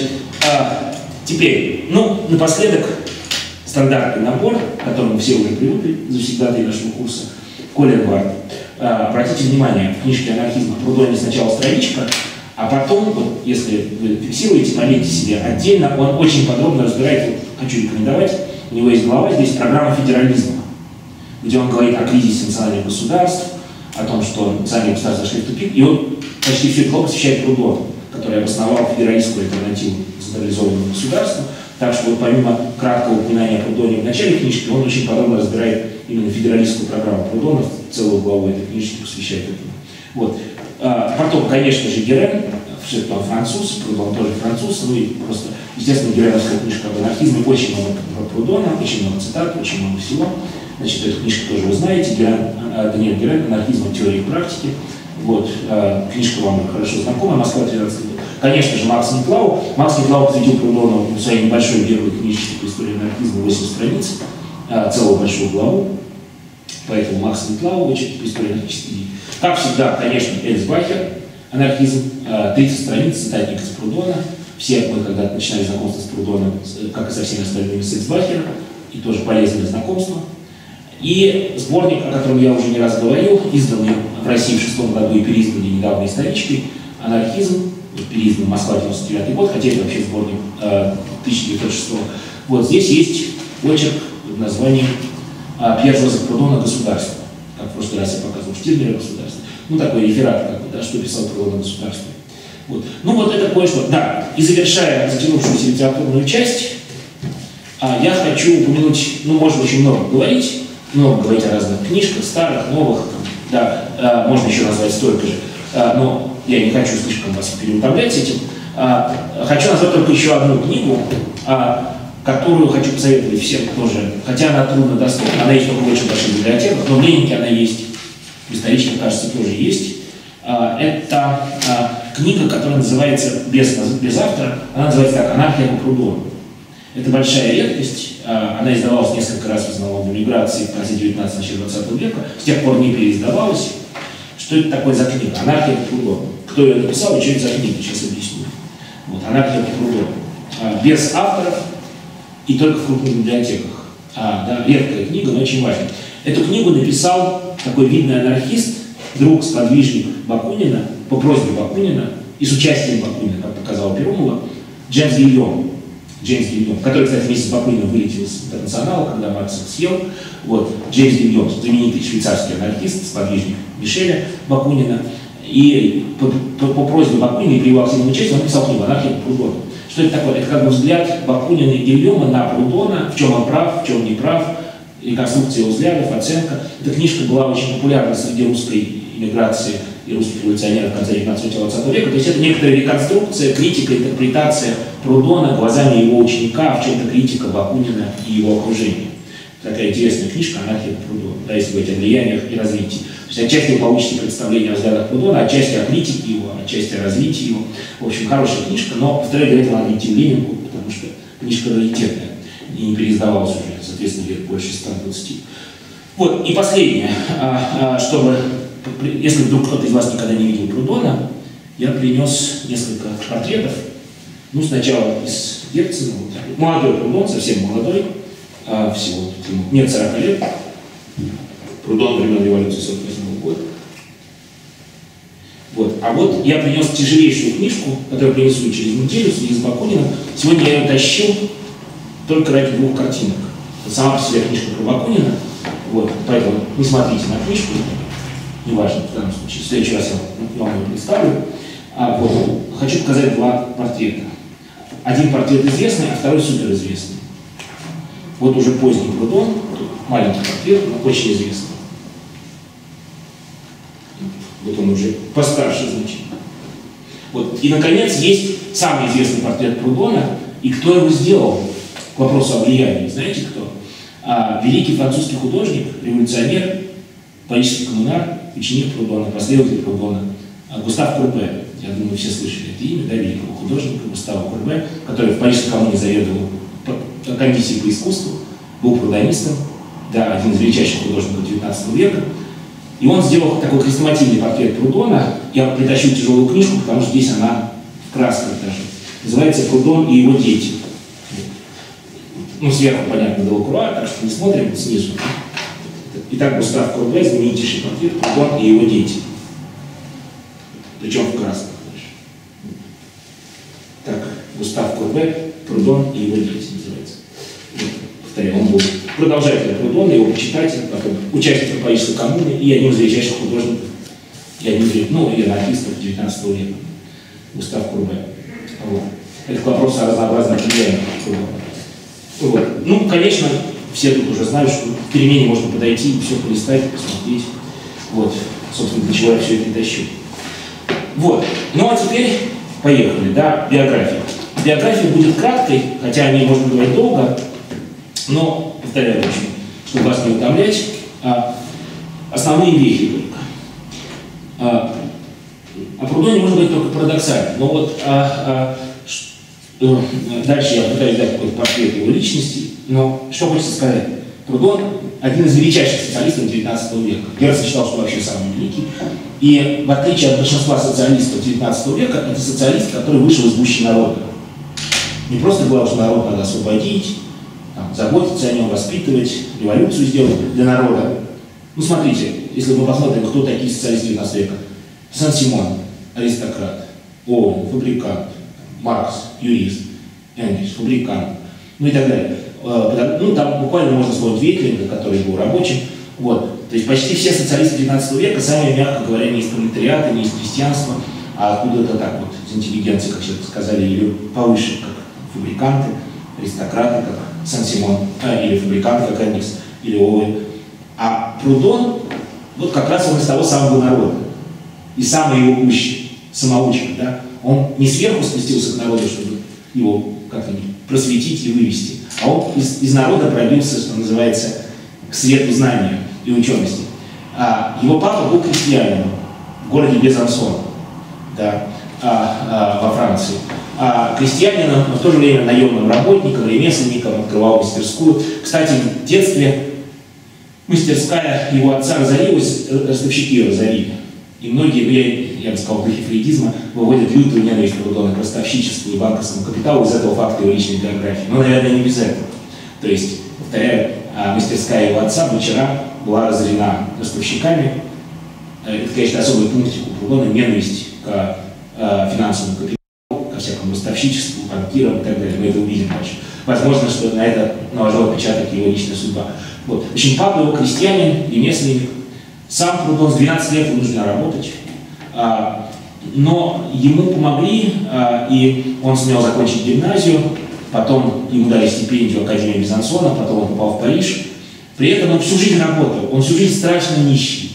теперь, ну, напоследок, стандартный набор, к которому все уже привыкли, завсегдатые нашего курса, Колин Вард. Обратите внимание, в книжке «Анархизм» о Прудоне сначала страничка, а потом, вот, если вы фиксируете, пометьте себе отдельно, он очень подробно разбирает, вот, хочу рекомендовать, у него есть глава здесь «Программа федерализма», где он говорит о кризисе национальных государств, о том, что национальные государства зашли в тупик, и он почти всю эту главу посвящает Прудону, который обосновал федералистскую альтернативу централизованному государству. Так что вот помимо краткого упоминания о Прудоне в начале книжки, он очень подробно разбирает именно федералистскую программу Прудона, целую главу этой книжки посвящает этому. Вот. Потом, конечно же, Герен, все-таки он француз, Прудон тоже француз, ну и просто, естественно, гереновская книжка об анархизме, очень много про Прудона, очень много цитат, очень много всего. Значит, эту книжку тоже вы знаете, Даниэль Герен, «Анархизм в теории и практике». Вот, книжка вам хорошо знакома, Москва, 13 год. Конечно же, Макс Никлау. Макс Никлау посвятил Прудону своей небольшой первой книжечке по истории анархизма, 8 страниц, целую большую главу. Поэтому Макс Никлау учит по истории анархической идеи. Как всегда, конечно, Эльсбахер, «Анархизм», 30 страниц, цитатник из Прудона. Все мы, когда начинали знакомство с Прудоном, как и со всеми остальными, с Эльсбахером, и тоже полезное знакомство. И сборник, о котором я уже не раз говорил, изданный в России в 6 году и переизданный недавно историчкой, «Анархизм», переизданный Москва, 99 год, хотя это вообще сборник 1906. Вот здесь есть очерк под названием «Пьер-Жозеф Прудон о государстве». Как в прошлый раз я показывал, Штирнера государство. Ну, такой реферат, как бы, да, что писал Прудон о государстве. Вот. Ну, вот это кое-что. Да, и завершая затянувшуюся литературную часть, я хочу упомянуть, ну, можно очень много говорить о разных книжках, старых, новых, да, можно еще назвать столько же, но я не хочу слишком вас переутомлять этим. Хочу назвать только еще одну книгу, которую хочу посоветовать всем тоже, хотя она трудно доступна, она есть только в очень больших библиотеках, но в Ленинке она есть, в исторических, кажется, тоже есть. Это книга, которая называется, без автора, она называется так «Анархия по Прудону». Это большая редкость, она издавалась несколько раз в основном в эмиграции в конце 19 начале 20 века, с тех пор не переиздавалась. Что это такое за книга? «Анархия по Прудону». Кто ее написал и что это за книга, сейчас объясню. Вот, «Анархия по Прудону». Без авторов и только в крупных библиотеках. Да, редкая книга, но очень важная. Эту книгу написал такой видный анархист, друг, сподвижник Бакунина, по просьбе Бакунина и с участием Бакунина, как показал Перумова, Джеймс Гильон, который, кстати, вместе с Бакуниным вылетел из Интернационала, когда Маркс их съел. Вот, Джеймс Гильон, знаменитый швейцарский анархист, сподвижник Мишеля Бакунина. И по просьбе Бакунина и при его активном участии он написал книгу «Анархия по Прудону». Что это такое? Это как бы взгляд Бакунина и Гильома на Прудона, в чем он прав, в чем не прав, реконструкция его взглядов, оценка. Эта книжка была очень популярна среди русской иммиграции и русских революционеров в конце 19-20 века. То есть это некоторая реконструкция, критика, интерпретация Прудона глазами его ученика, в чем-то критика Бакунина и его окружения. Такая интересная книжка «Анархия по Прудону», да, если говорить о влияниях и развитии. То есть отчасти вы получите представление о взглядах Прудона, отчасти о критике его, отчасти о развитии его. В общем, хорошая книжка, но, повторяю, для этого надо идти в Ленинку, потому что книжка раритетная и не переиздавалась уже, соответственно, лет больше 120. Вот, и последнее, чтобы, если вдруг кто-то из вас никогда не видел Прудона, я принес несколько портретов. Ну, сначала из Герцена, вот, молодой Прудон, совсем молодой, всего нет 40 лет. Прудон времен революции 48 года. Вот. А вот я принес тяжелейшую книжку, которую принесу через неделю, с Бакуниным. Сегодня я ее тащил только ради двух картинок. Это сама по себе книжка про Бакунина. Вот. Поэтому не смотрите на книжку, неважно, в данном случае. В следующий раз я вам ее представлю. Вот. Хочу показать два портрета. Один портрет известный, а второй суперизвестный. Вот уже поздний Прудон, маленький портрет, но очень известный. Вот он уже постарше значительно. Вот. И, наконец, есть самый известный портрет Прудона. И кто его сделал? К вопросу о влиянии. Знаете кто? Великий французский художник, революционер, политический коммунар, ученик Прудона, последователь Прудона, Густав Курбе. Я думаю, все слышали это имя, да, великого художника Густава Курбе, который в Парижской коммуне заведовал комиссией по искусству, был прудонистом, да, один из величайших художников 19 века. И он сделал такой хрестоматийный портрет Прудона. Я притащил тяжелую книжку, потому что здесь она в красках даже. Называется «Прудон и его дети». Ну, сверху, понятно, Делакруа, так что не смотрим снизу. Итак, Густав Курбе, знаменитейший портрет «Прудон и его дети». Причем в красках даже. Так, Густав Курбе, «Прудон и его дети» называется. Повторяю, он был продолжателем Прудона, его почитатель, потом участник Парижской коммуны и один из величайших художников, и анархистов 19 века, Густав Курбе. Вот. Это к вопросу о разнообразных влияниях Прудона. Вот. Ну, конечно, все тут уже знают, что в перемене можно подойти и все полистать, посмотреть. Вот, собственно, для чего я все это и тащу. Вот. Ну, а теперь поехали, да, биография. Биография будет краткой, хотя о ней можно говорить долго, но, повторяю, чтобы вас не утомлять, основные вехи только. О Прудоне можно говорить только парадоксально, но вот дальше я пытаюсь дать какой-то портрет его личности, но что хочется сказать? Прудон – один из величайших социалистов XIX века. Герцен считал, что вообще самый великий. И в отличие от большинства социалистов XIX века, это социалист, который вышел из гущи народа. Не просто говорил, что народ надо освободить, там, заботиться о нем, воспитывать, революцию сделать для народа. Ну, смотрите, если мы посмотрим, кто такие социалисты XIX века. Сен-Симон, аристократ, Оуэн, фабрикант, Маркс, юрист, Энгельс, фабрикант, ну и так далее. Ну, там буквально можно вспомнить Вейтлинга, который был рабочим. Вот. То есть почти все социалисты XIX века сами, мягко говоря, не из пролетариата, не из крестьянства, а откуда-то так вот, из интеллигенции, как все сказали, или повыше, как фабриканты, аристократы, как Сен-Симон, или фабриканты, как Энгельс, или Оуэн. А Прудон, вот как раз он из того самого народа. И самый его гуще, самоучка, да? Он не сверху спустился к народу, чтобы его как-нибудь просветить и вывести, а он из народа пробился, что называется, к свету знания и учености. Его папа был крестьянином в городе Безансон, да, во Франции. Крестьянином, но в то же время наемным работником, ремесленником, открывал мастерскую. Кстати, в детстве мастерская его отца разорилась, ростовщики разорили. И многие, я бы сказал, в духе фрейдизма, выводят лютую ненависть к Прудону к ростовщичеству и банковскому капиталу из этого факта его личной биографии. Но, наверное, не без этого. То есть, повторяю, мастерская его отца вчера была разорена ростовщиками. Это, конечно, особый пунктик у Прудона, ненависть к финансовому капиталу, ко всякому ростовщичеству, банкирам и так далее. Мы это увидим дальше. Возможно, что на это наложил отпечаток его личная судьба. Вот. В общем, папа его крестьянин, ремесленник. Сам Прудон с 12 лет вынужден работать, но ему помогли, и он сумел закончить гимназию, потом ему дали стипендию Академии Безансона, потом он попал в Париж. При этом он всю жизнь работал, он всю жизнь страшно нищий.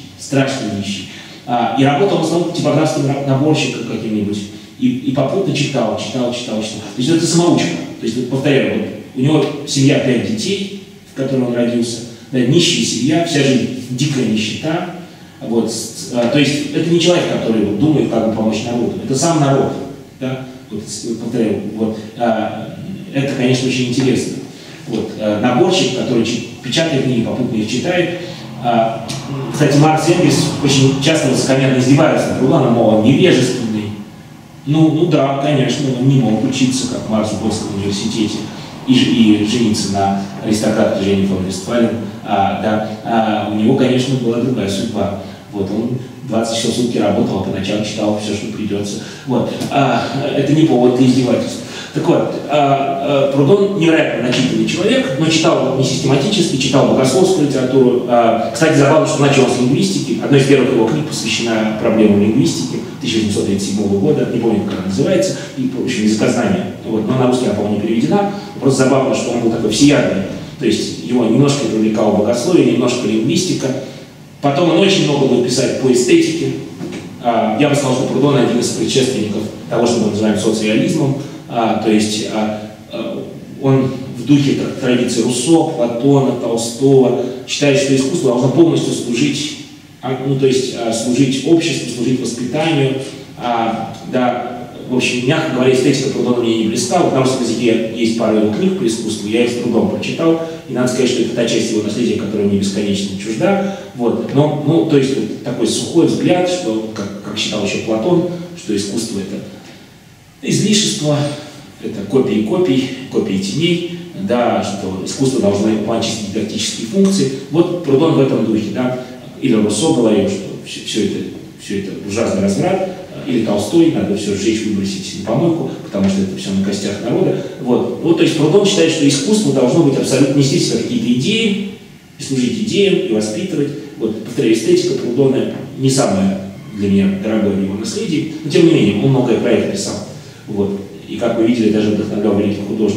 И работал в основном типографским наборщиком каким-нибудь, и попутно читал. То есть это самоучка. То есть, повторяю, вот, у него семья 5 детей, в которой он родился. Да, нищая семья, вся жизнь дикая нищета. Вот, то есть это не человек, который вот, думает, как бы помочь народу. Это сам народ. Да? Вот, повторяю, вот, это, конечно, очень интересно. Вот, наборщик, который печатает книги, попутно их читает. Кстати, Маркс и Энгельс очень часто высокомерно издеваются над Прудоном, мол, он невежественный. Ну да, конечно, он не мог учиться, как Маркс в Боннском университете. И жениться на аристократке Жене фон Вестфален, у него, конечно, была другая судьба. Вот, он 20 часов в сутки работал, а по ночам читал все, что придется. Вот, это не повод для издевательств. Так вот, Прудон невероятно начитанный человек, но читал не систематически, читал богословскую литературу. Кстати, забавно, что начал с лингвистики. Одна из первых его книг посвящена проблемам лингвистики 1837 года, не помню, как она называется, и, в общем, языкознание. Вот, но на русский она, по-моему, не переведена. Просто забавно, что он был такой всеядный. То есть его немножко привлекало богословие, немножко лингвистика. Потом он очень много будет писать по эстетике. Я бы сказал, что Прудон один из предшественников того, что мы называем соцреализмом. То есть он в духе традиции Руссо, Платона, Толстого считает, что искусство должно полностью служить, служить обществу, служить воспитанию. В общем, мягко говоря, эстетика Прудона мне не близка. Вот на русском языке есть пара его книг по искусству, я их с трудом прочитал. И надо сказать, что это та часть его наследия, которая мне бесконечно чужда. Вот. Но, то есть, вот такой сухой взгляд, что, как считал еще Платон, что искусство — это излишество, это копии теней, да, что искусство должно выполнять чисто дидактические функции. Вот Прудон в этом духе, да. Или Руссо говорил, что все это ужасный разврат, или Толстой, надо все сжечь, выбросить на помойку, потому что это все на костях народа. Вот, то есть Прудон считает, что искусство должно быть абсолютно нести в себе какие-то идеи, и служить идеям, и воспитывать. Вот, повторяю, эстетика Прудона не самое для меня дорогое в его наследии, но тем не менее, он многое про это писал. Вот. И как вы видели, даже вдохновлял великих художников.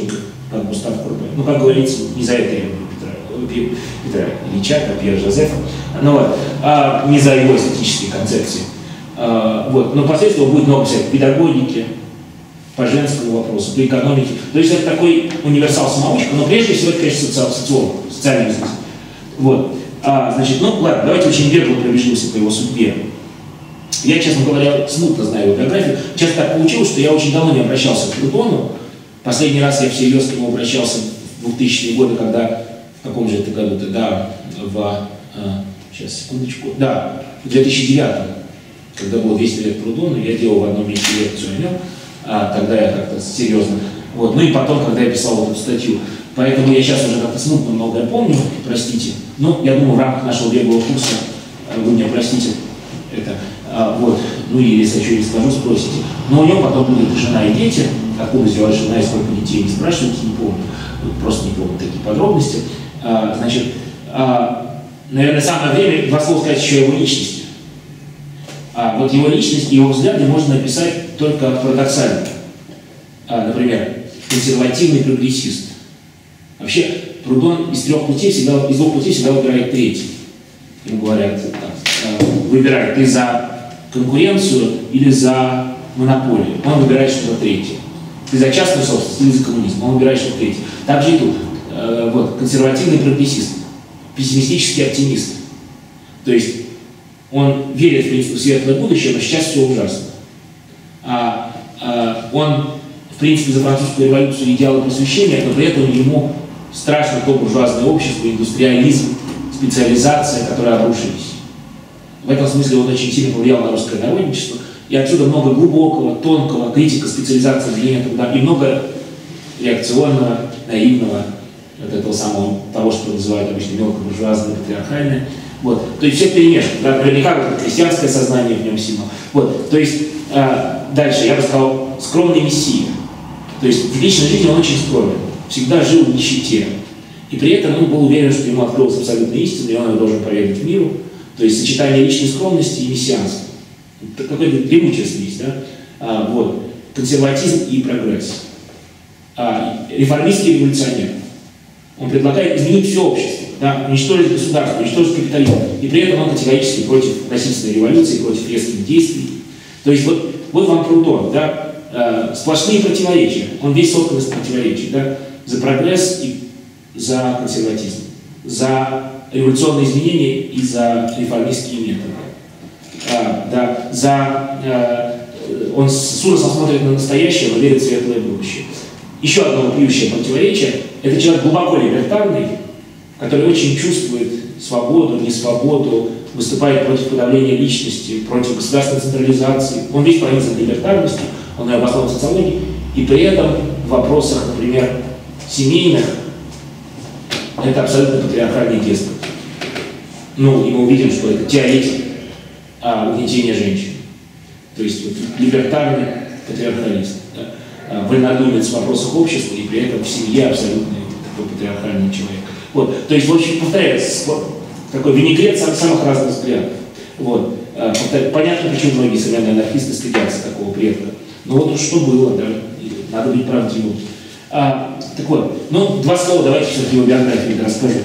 как Густав Курбе. Ну, как говорится, не за это я люблю Петра Ильича, как Пьера Жозефа, не за его эстетические концепции. Вот. Но впоследствии будет много всякой педагогики, по женскому вопросу, по экономике. То есть это такой универсал-самоучка, но прежде всего это, конечно, социолог, социальный бизнес. Вот. Значит, ну ладно, давайте очень бегло пробежимся по его судьбе. Я, честно говоря, смутно знаю его биографию. Часто так получилось, что я очень давно не обращался к Платону. Последний раз я всерьез к нему обращался в 2000-е годы, когда, в каком же это году-то, да, сейчас, секундочку, да, в 2009-м, когда было 200 лет Прудону, я делал в одном месте лекцию о нем, тогда я как-то серьезно. Вот. Ну и потом, когда я писал вот эту статью. Поэтому я сейчас уже как-то смутно многое помню, простите. Но я думаю, в рамках нашего беглого курса вы меня простите это. Вот. Ну и если я что-нибудь скажу, спросите. Но у него потом будет жена и дети. Откуда взялась жена и сколько детей, не спрашивайте, не помню. Просто не помню такие подробности. Значит, наверное, самое время два слова сказать еще о его личности. Вот его личность и его взгляды можно описать только парадоксально. Например, консервативный прогрессист. Вообще, Прудон из двух путей всегда выбирает третий. Ему говорят, выбирай, ты за конкуренцию или за монополию. Он выбирает что-то третье. Ты за частную собственность или за коммунизм. Он выбирает что-то третье. Так же и тут. Вот, консервативный прогрессист, пессимистический оптимист. То есть он верит, в принципе, в светлое будущее, но сейчас все ужасно. Он, в принципе, за французскую революцию идеалы просвещения, но при этом ему страшно то буржуазное общество, индустриализм, специализация, которые обрушились. В этом смысле он очень сильно повлиял на русское народничество. И отсюда много глубокого, тонкого, критика специализации движения труда, и много реакционного, наивного, от этого самого, того, что называют обычно мелкобуржуазное, патриархальное. Вот. То есть все перемешано. Да? Наверняка вот христианское сознание в нем сильно. Вот. То есть дальше я бы сказал скромный мессия. То есть в личной жизни он очень скромен. Всегда жил в нищете. И при этом он был уверен, что ему открылась абсолютная истина, и он ее должен поведать миру. То есть сочетание личной скромности и мессианства. Какой-то гремучая смесь, да? Вот. Консерватизм и прогресс. Реформистский революционер. Он предлагает изменить все общество, да? Уничтожить государство, уничтожить капитализм. И при этом он категорически против насильственной революции, против резких действий. То есть вот вам Прудон, да? Сплошные противоречия. Он весь соткан из противоречий, да? За прогресс и за консерватизм. За революционные изменения и за реформистские методы. Да? Он с ужасом смотрит на настоящее, но верит в светлое будущее. Еще одно вопиющее противоречие – это человек глубоко либертарный, который очень чувствует свободу, несвободу, выступает против подавления личности, против государственной централизации. Он весь пронизан либертарностью, он ее обоснован в социологии, и при этом в вопросах, например, семейных, это абсолютно патриархальный деспот. Ну, и мы увидим, что это теоретик угнетения женщин. То есть вот, либертарный патриархалист. Да? Вольнодумец в вопросах общества, и при этом в семье абсолютно такой патриархальный человек. Вот. То есть, в общем, повторяется, такой винегрет самых разных взглядов. Вот. Понятно, почему многие современные анархисты стыдятся такого предка. Но вот уж что было, да, надо быть правдивым. Так вот, ну, два слова давайте все-таки его биографии расскажу.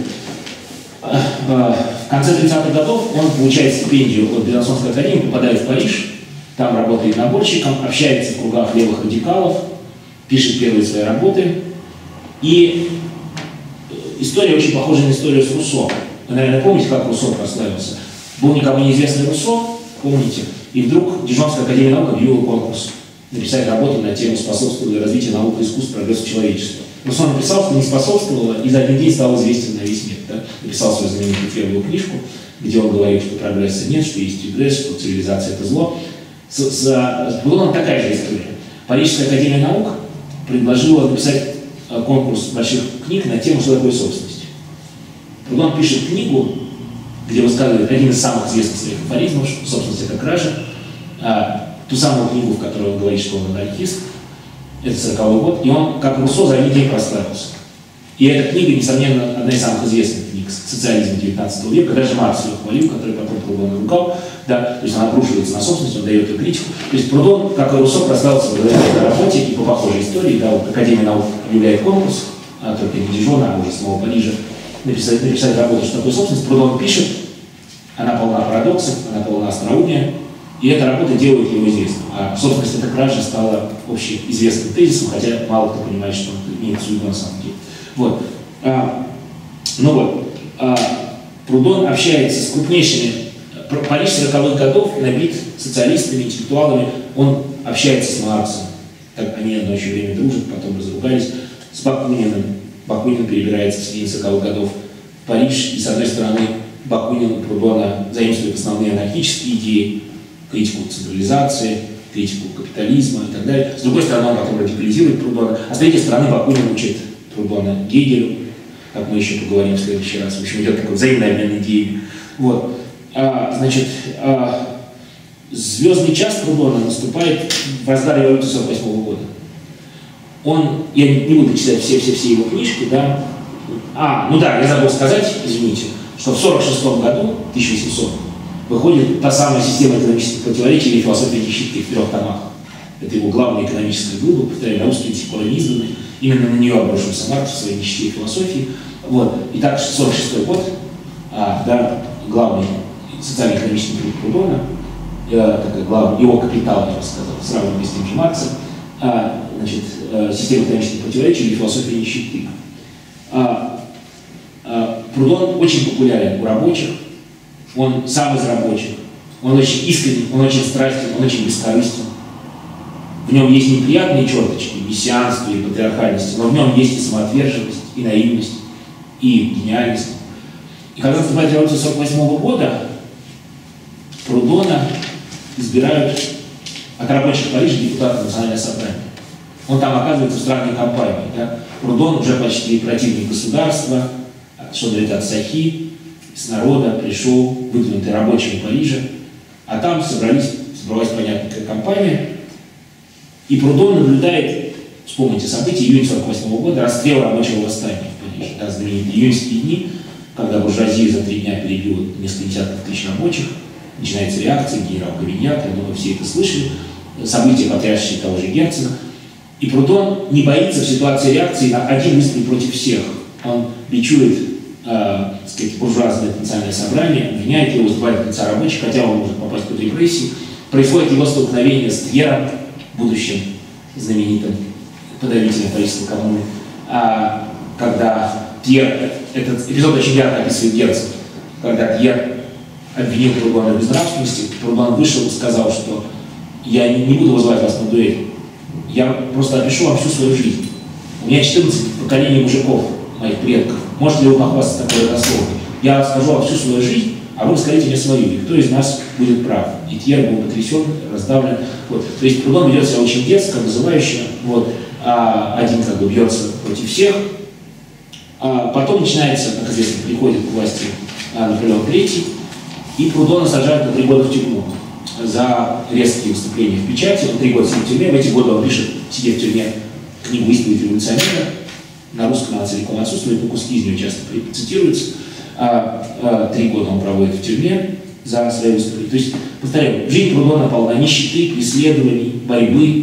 В конце 30-х годов он получает стипендию от Безансонской академии, попадает в Париж, там работает наборщиком, общается в кругах левых радикалов, пишет первые свои работы. И история очень похожа на историю с Руссо. Вы, наверное, помните, как Руссо прославился? Был никому неизвестный Руссо, помните? И вдруг Дижонская академия наук объявила конкурс написать работу на тему «Способствовало развитию наук и искусств прогрессу человечества». Руссо написал, что не способствовало, и за один день стал известен на весь мир. Да? Написал свою знаменитую первую книжку, где он говорит, что прогресса нет, что есть регресс, что цивилизация – это зло. С Прудоном такая же история. Парижская академия наук предложила написать конкурс больших книг на тему, что такое собственность. Прудон пишет книгу, где высказывает один из самых известных своих афоризмов, что собственность – это кража, ту самую книгу, в которой он говорит, что он анархист. Это 40-й год, и он, как Руссо, за один день прославился. И эта книга, несомненно, одна из самых известных книг социализма XIX века. Даже Маркс ее хвалил, который потом Прудона ругал. Да, то есть она обрушивается на собственность, он дает ее критику. То есть Прудон, как и Руссо, прославился благодаря этой работе и по похожей истории. Да, вот Академия наук объявляет конкурс, только не Дижона, а уже самого Парижа, написать работу, что такое собственность. Прудон пишет, она полна парадоксов, она полна остроумия, и эта работа делает его известным. А собственность эта кража стала общеизвестным тезисом, хотя мало кто понимает, что он имеет в виду на самом деле. Вот. Прудон общается с крупнейшими. Париж 40-х годов набит социалистами, интеллектуалами. Он общается с Марксом. Так они одно еще время дружат, потом разругались. С Бакуниным. Бакунин перебирается в середине 40-х годов в Париж. И с одной стороны, Бакунин у Прудона заимствует основные анархические идеи, критику централизации, критику капитализма и так далее. С другой стороны, он потом радикализирует Прудона. А с третьей стороны, Бакунин учит Прудона Гегелю, как мы еще поговорим в следующий раз. В общем, идет такой взаимный обмен идеями. Вот. Звездный час Прудона наступает в разгаре революции 1948 года. Я не буду читать все его книжки, да. Я забыл сказать, извините, что в 1946 году, 1800, выходит та самая система экономических противоречий или философия Нищеты в 3 томах. Это его главная экономическая глыба, повторяю, на русский до сих пор не изданный. Именно на нее обрушился Маркс в своей нищете и философии. Вот. Итак, 1946 год, главный социально-экономический труд Прудона, его капитал, я бы сказал, сравнивая с тем же Марксом, система экономических противоречий или философия нищеты. Прудон очень популярен у рабочих, он сам из рабочих, он очень искренен, он очень страстен, он очень бескорыстен. В нем есть неприятные черточки, мессианства и патриархальности, но в нем есть и самоотверженность, и наивность, и гениальность. И когда наступает революция 1948 года, Прудона избирают от рабочих Парижа депутата Национального собрания. Он там оказывается в странной компании. Да? Прудон уже почти противник государства, что говорит от Сахи, с народа пришел выдвинутый рабочим Парижа, а там собралась понятная компания. И Прудон наблюдает, вспомните события июня 1948 года, расстрел рабочего восстания в Париже. Да, знаменитые июньские дни, когда буржуазия за 3 дня перебила несколько десятков тысяч рабочих, начинается реакция, генерал Кавиньяк, я думаю, все это слышали, события, потрясшие того же Герцена. И Прудон не боится в ситуации реакции на один выстрел против всех. Он бичует буржуазное национальное собрание, обвиняет его, выступает от лица рабочих, хотя он может попасть под репрессии. Происходит его столкновение с Тьером, будущим знаменитым подавителем парижской коммуны, когда Тьер, этот эпизод очень ярко описывает Герцен, когда Тьер обвинил Прудона в безнравственности, Прудон вышел и сказал, что я не буду вызывать вас на дуэль, я просто опишу вам всю свою жизнь. У меня 14 поколений мужиков, моих предков. Можете ли вы похвастаться такой родословной? Я расскажу вам всю свою жизнь, а вы расскажите мне свою, и кто из нас будет прав. И Тьер был потрясен, раздавлен. Вот. То есть Прудон ведет себя очень дерзко, вызывающе. Вот. Один бьется против всех. Потом начинается, как известно, приходит к власти Наполеон III, и Прудона сажают на 3 года в тюрьму за резкие выступления в печати. Он 3 года сидит в тюрьме. В эти годы он пишет, сидя в тюрьме, книгу «Исповедь революционера». На русском она целиком отсутствует, но куски из нее часто цитируются. 3 года он проводит в тюрьме за свои выступления. То есть, повторяю, жизнь Прудона полна нищеты, преследований, борьбы.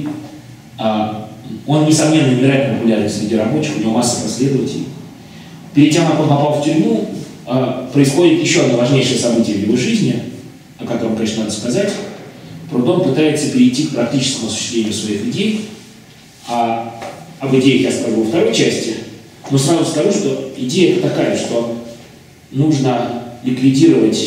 Он, несомненно, невероятно популярен среди рабочих, у него масса последователей. Перед тем, как он попал в тюрьму, происходит еще одно важнейшее событие в его жизни, о котором, конечно, надо сказать. Прудон пытается перейти к практическому осуществлению своих идей. Об идеях я скажу во второй части, но сразу скажу, что идея такая, что нужно ликвидировать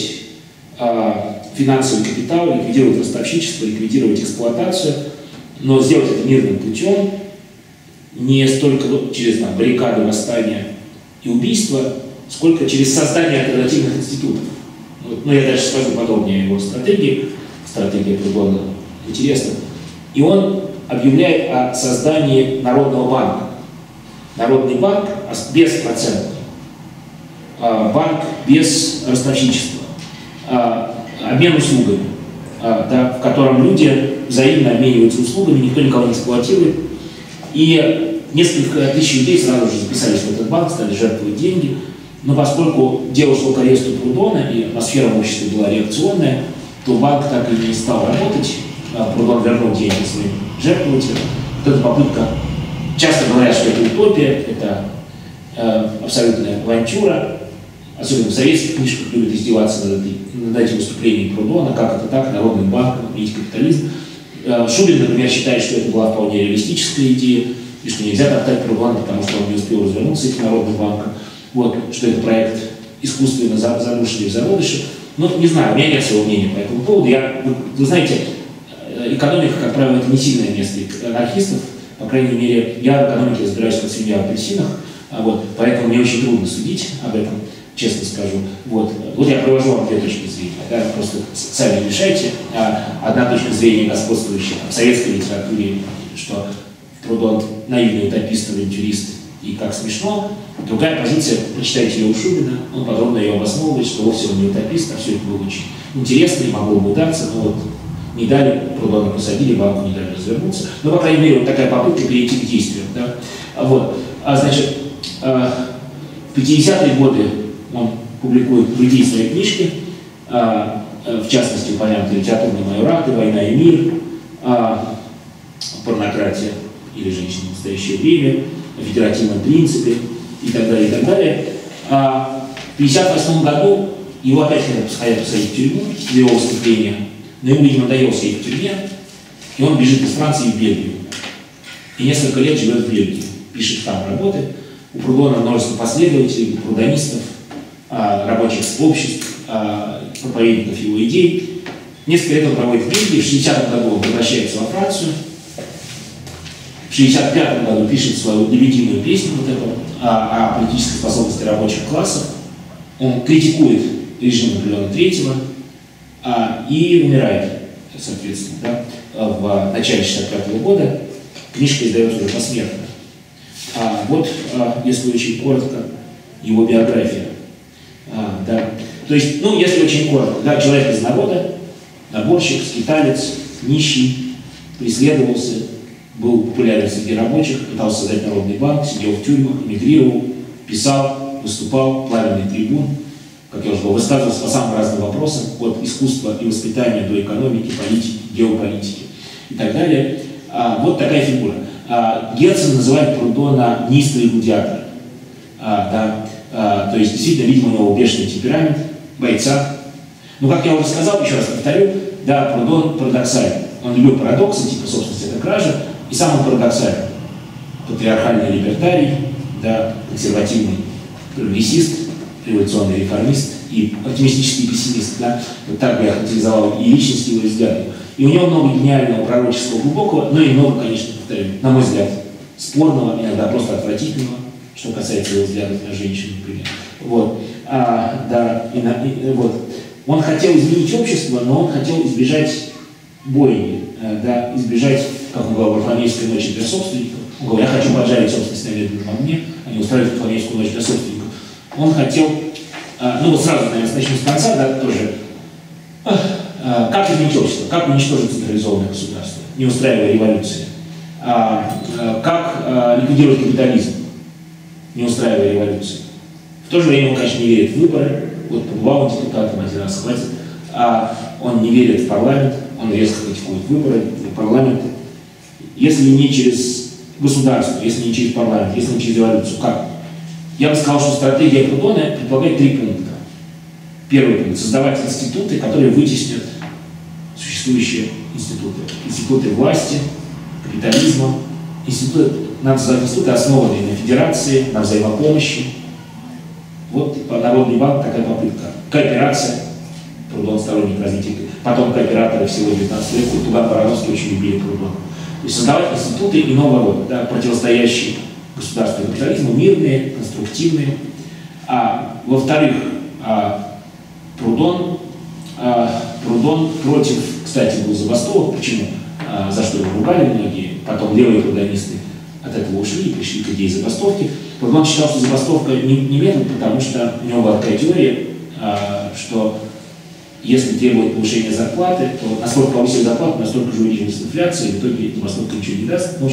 финансовый капитал, ликвидировать ростовщичество, ликвидировать эксплуатацию, но сделать это мирным путем, не столько через баррикады, восстания и убийства, сколько через создание альтернативных институтов. Вот. Но я дальше скажу подробнее о его стратегии. Стратегия Прудона интересна. И он объявляет о создании Народного банка. Народный банк беспроцентный. Банк без ростовщичества. Обмен услугами, в котором люди взаимно обмениваются услугами, никто никого не эксплуатирует. И несколько тысяч людей сразу же записались в этот банк, стали жертвовать деньги. Но поскольку дело шло к аресту Прудона, и атмосфера в обществе была реакционная, то банк так и не стал работать. Прудон вернул деньги своим жертвователям. Вот эта попытка, часто говорят, что это утопия, это абсолютная авантюра. Особенно в советских книжках любят издеваться над этим выступлением Прудона, как это так, Народный банк, отменить капитализм. Шубин, например, считает, что это была вполне реалистическая идея, и что нельзя топтать Прудона, потому что он не успел развернуться этим Народным банком. Вот, что это проект искусственно задушенный в зародыше. Но не знаю, у меня нет своего мнения по этому поводу. Вы знаете, экономика, как правило, это не сильное место анархистов. По крайней мере, я в экономике разбираюсь как свинья в апельсинах, вот, поэтому мне очень трудно судить об этом, честно скажу. Вот я привожу вам две точки зрения. Да, просто сами решайте. Одна точка зрения господствующая в советской литературе, что Прудон наивный утопист, авантюрист и как смешно. Другая позиция, прочитайте ее у Шубина, он подробно ее обосновывает, что вовсе он не утопист, а все это было очень интересно и могло бы удаться, но вот не дали, Прудона посадили, банку не дали развернуться. Но, по крайней мере, вот такая попытка перейти к действиям. Да? Значит, в 50-е годы он публикует другие свои книжки, в частности, упомянутые «Литературные майораты», «Война и мир», «Порнократия» или «Женщины в настоящее время», о федеративном принципе и так далее, и так далее. В 1958 году его опять хотят посадить в тюрьму за его выступление, но ему, видимо, надоело сидеть в тюрьме, и он бежит из Франции в Бельгию. И несколько лет живет в Бельгии, пишет там работы. У Прудона множество последователей, прудонистов, рабочих обществ, проповедников его идей. Несколько лет он проводит в Бельгии, в 60-м году он возвращается во Францию. В 1965 году пишет свою дебютную песню о политической способности рабочих классов. Он критикует режим Наполеона III и умирает, соответственно, да, в начале 1965 года. Книжка издается уже посмертно. Если очень коротко, его биография. Да. То есть, если очень коротко, да, человек из народа, наборщик, скиталец, нищий, преследовался, был популярен среди рабочих, пытался создать Народный банк, сидел в тюрьмах, эмигрировал, писал, выступал, пламенный трибун, как я уже говорил, высказывался по самым разным вопросам, от искусства и воспитания до экономики, политики, геополитики и так далее. Вот такая фигура. Герцен называет Прудона неистовый гладиатор. То есть, действительно, видимо, у него бешеный темперамент, бойца. Но, как я уже сказал, еще раз повторю, да, Прудон парадоксален. Он любил парадоксы, типа, собственно, это кража, и сам он парадоксален. Патриархальный либертарий, да, консервативный прогрессист, революционный реформист и оптимистический пессимист. Да. Вот так бы я характеризовал и личность, и его взгляды. И у него много гениального, пророческого, глубокого, но и много, конечно, повторю, на мой взгляд, спорного, иногда просто отвратительного, что касается его взглядов на женщин, например. Он хотел изменить общество, но он хотел избежать бойни, да, избежать, как он говорил, Варфоломеевской ночи для собственников. Он говорил, я хочу поджарить собственность на медленном огне, а не устраивать Варфоломеевскую ночь для собственников. Он хотел, сразу, наверное, начнем с конца, да, тоже, как изменить общество, как уничтожить централизованное государство, не устраивая революции, как ликвидировать капитализм, не устраивая революции. В то же время он, конечно, не верит в выборы, вот побывал он депутатом один раз, хватит, он не верит в парламент, он резко критикует выборы, парламент. Если не через государство, если не через парламент, если не через революцию, как? Я бы сказал, что стратегия Прудона предполагает 3 пункта. Первый пункт – создавать институты, которые вытеснят существующие институты. Институты власти, капитализма, надо создать институты, основанные на федерации, на взаимопомощи. Вот Народный банк, такая попытка. Кооперация, Прудон сторонник развития, потом кооператоры всего 19 века, Туган Барановский очень любили Прудона. То есть создавать институты иного рода, да, противостоящие государству и капитализму, мирные, конструктивные. Во-вторых, Прудон против, кстати, был забастовок. Почему? За что его ругали многие. Потом левые прудонисты от этого ушли и пришли к идее забастовки. Прудон считал, что забастовка не метод, потому что у него была такая теория, что если требовать повышения зарплаты, то насколько повысили зарплату, настолько же увеличилась инфляция, и в итоге забастовка ничего не даст. В общем,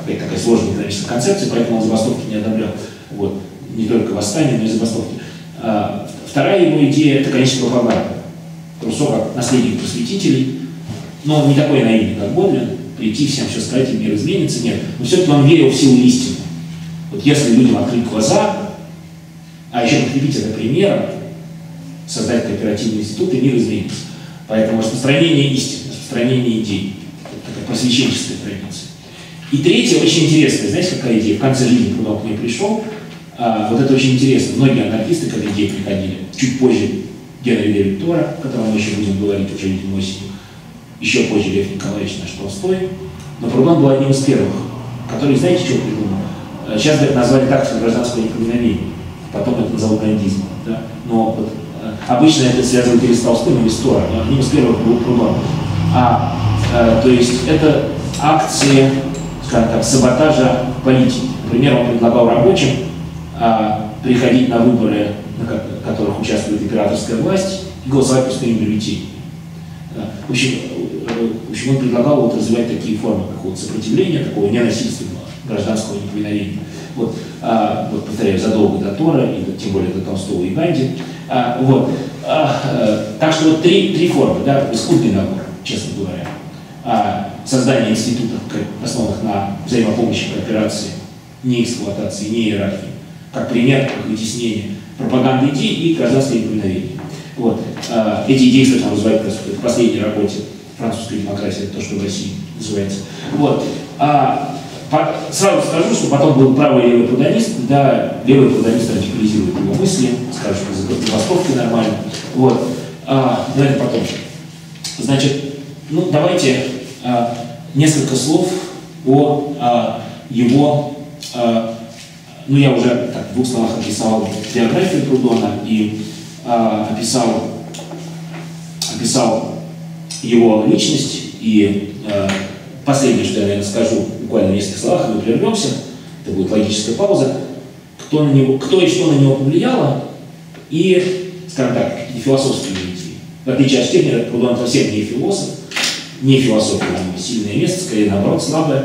какая-то такая сложная экономическая концепция, поэтому он забастовки не одобрял. Вот. Не только восстание, но и забастовки. Вторая его идея – это, конечно, пропаганда. Руссо, как наследник просветителей, но он не такой наивный, как Бодлин, прийти всем все сказать, и мир изменится, нет. Но все-таки он верил в силу истины. Вот если людям открыть глаза, а еще подкрепить это примером, создать кооперативный институт, и мир изменится. Поэтому распространение истины, распространение идей. Это такая просвещенческая традиция. И третья, очень интересная, знаете, какая идея? В конце жизни Прудон к ней пришел. Вот это очень интересно. Многие анархисты к этой идее приходили. Чуть позже Генри де Виттора, о котором мы еще будем говорить уже, видимо, осенью. Еще позже Лев Николаевич наш Толстой. Но Прудон был одним из первых, который, знаете, что придумал? Сейчас бы это назвали тактикой гражданского неповиновения. Потом это назовут грандизмом. Да? Но вот, обычно это связывают или с Толстым, или с Тором. Но одним из первых был Прудон. То есть это акции, скажем так, саботажа политики. Например, он предлагал рабочим приходить на выборы, на которых участвует императорская власть, и голосовать по своим бюллетеням. В общем, он предлагал вот развивать такие формы какого-то сопротивления, такого ненасильственного гражданского неповиновения. Вот, повторяю, задолго до Тора, и тем более до Толстого и Ганди. Так что вот три формы, да, искусный набор, честно говоря. Создание институтов, основанных на взаимопомощи, кооперации, не эксплуатации, не иерархии, как пример, как вытеснение пропаганды идей и гражданское неповиновение. Вот. Эти идеи, кстати, развивают в последней работе французской демократии, это то, что в России называется. Вот. Сразу скажу, что потом был правый и левый прудонист, да, левый прудонист радикализирует его мысли, скажет, что забастовки нормально. Вот. Но это потом. Значит, ну давайте несколько слов о его, ну я уже так, в двух словах описал биографию Прудона и описал его личность, и последнее, что я, наверное, скажу буквально в нескольких словах, мы прервемся, это будет логическая пауза, кто и что на него повлияло, и, скажем так, какие философские идеи. В отличие от Штирнера, Прудон совсем не философ, не философия, у него сильное место, скорее наоборот, слабое.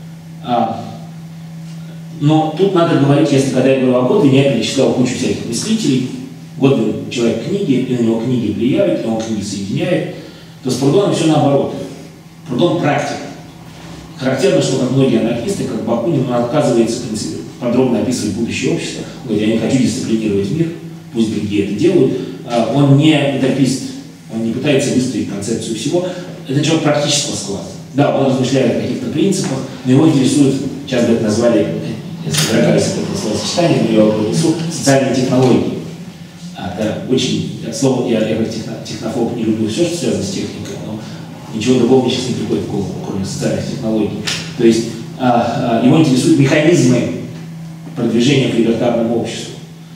Но тут надо говорить, если когда я говорил о Годвине, я перечислял кучу всяких мыслителей. Годвин человек книги, и на него книги влияют, и он книги соединяет, то с Прудоном все наоборот. Прудон практик. Характерно, что как многие анархисты, как Бакунин, он отказывается подробно описывать будущее общество. Он говорит, я не хочу дисциплинировать мир, пусть другие это делают. Он не утопист, он не пытается выстроить концепцию всего. Это человек практического склада. Да, он размышляет о каких-то принципах, но его интересует, сейчас бы это назвали, я содрогаюсь от этого словосочетания, но я его принесу, социальные технологии. Это очень, слово, я как технофоб не люблю все, что связано с техникой, но ничего другого мне сейчас не приходит в голову, кроме социальных технологий. То есть его интересуют механизмы продвижения к либертарному обществу.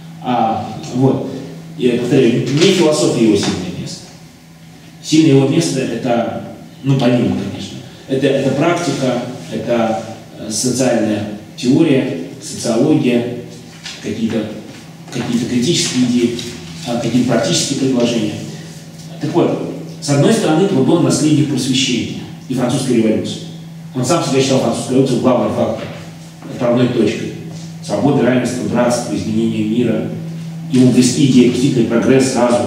Вот. Я повторяю, не философия его сильное место. Сильное его место это, ну, помимо, конечно, это практика, это социальная теория, социология, какие-то критические идеи, какие-то практические предложения. Так вот, с одной стороны, Прудон наследник просвещения и французской революции. Он сам себя считал французской революцией главным фактором, отправной точкой. Свобода, равенство, братство, изменение мира. Ему близки идеи, действительно прогресс, разум.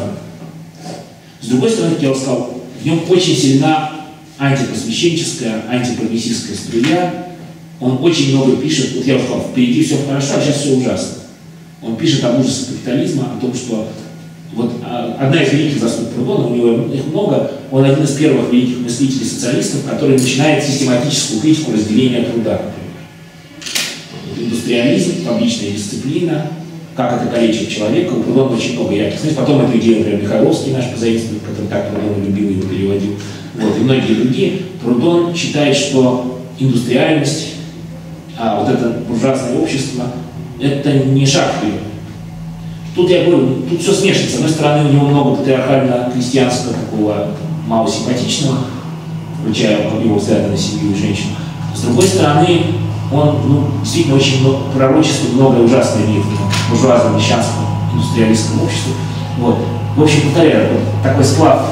С другой стороны, как я уже сказал, в нем очень сильна антипросвещенческая, антипрогрессистская струя. Он очень много пишет, вот я уже сказал, впереди все хорошо, а сейчас все ужасно. Он пишет об ужасе капитализма, о том, что вот одна из великих заслуг Прудона, у него их много, он один из первых великих мыслителей социалистов, который начинает систематическую критику разделения труда, например. Индустриализм, публичная дисциплина, как это калечит человека, у Прудона очень много ярких. Потом эту идею, например, Михайловский наш позаимствует, который так Прудона любил, его переводил. Вот, и многие другие. Прудон считает, что индустриальность, вот это буржуазное общество, это не шаг вперед. Тут я говорю, тут все смешано. С одной стороны, у него много патриархально-крестьянского, такого малосимпатичного, включая его взгляды на семью и женщину. С другой стороны, он действительно очень много пророчествует многое ужасное мир в буржуазном, мещанском, индустриалистском обществе. Вот. В общем, повторяю, вот такой склад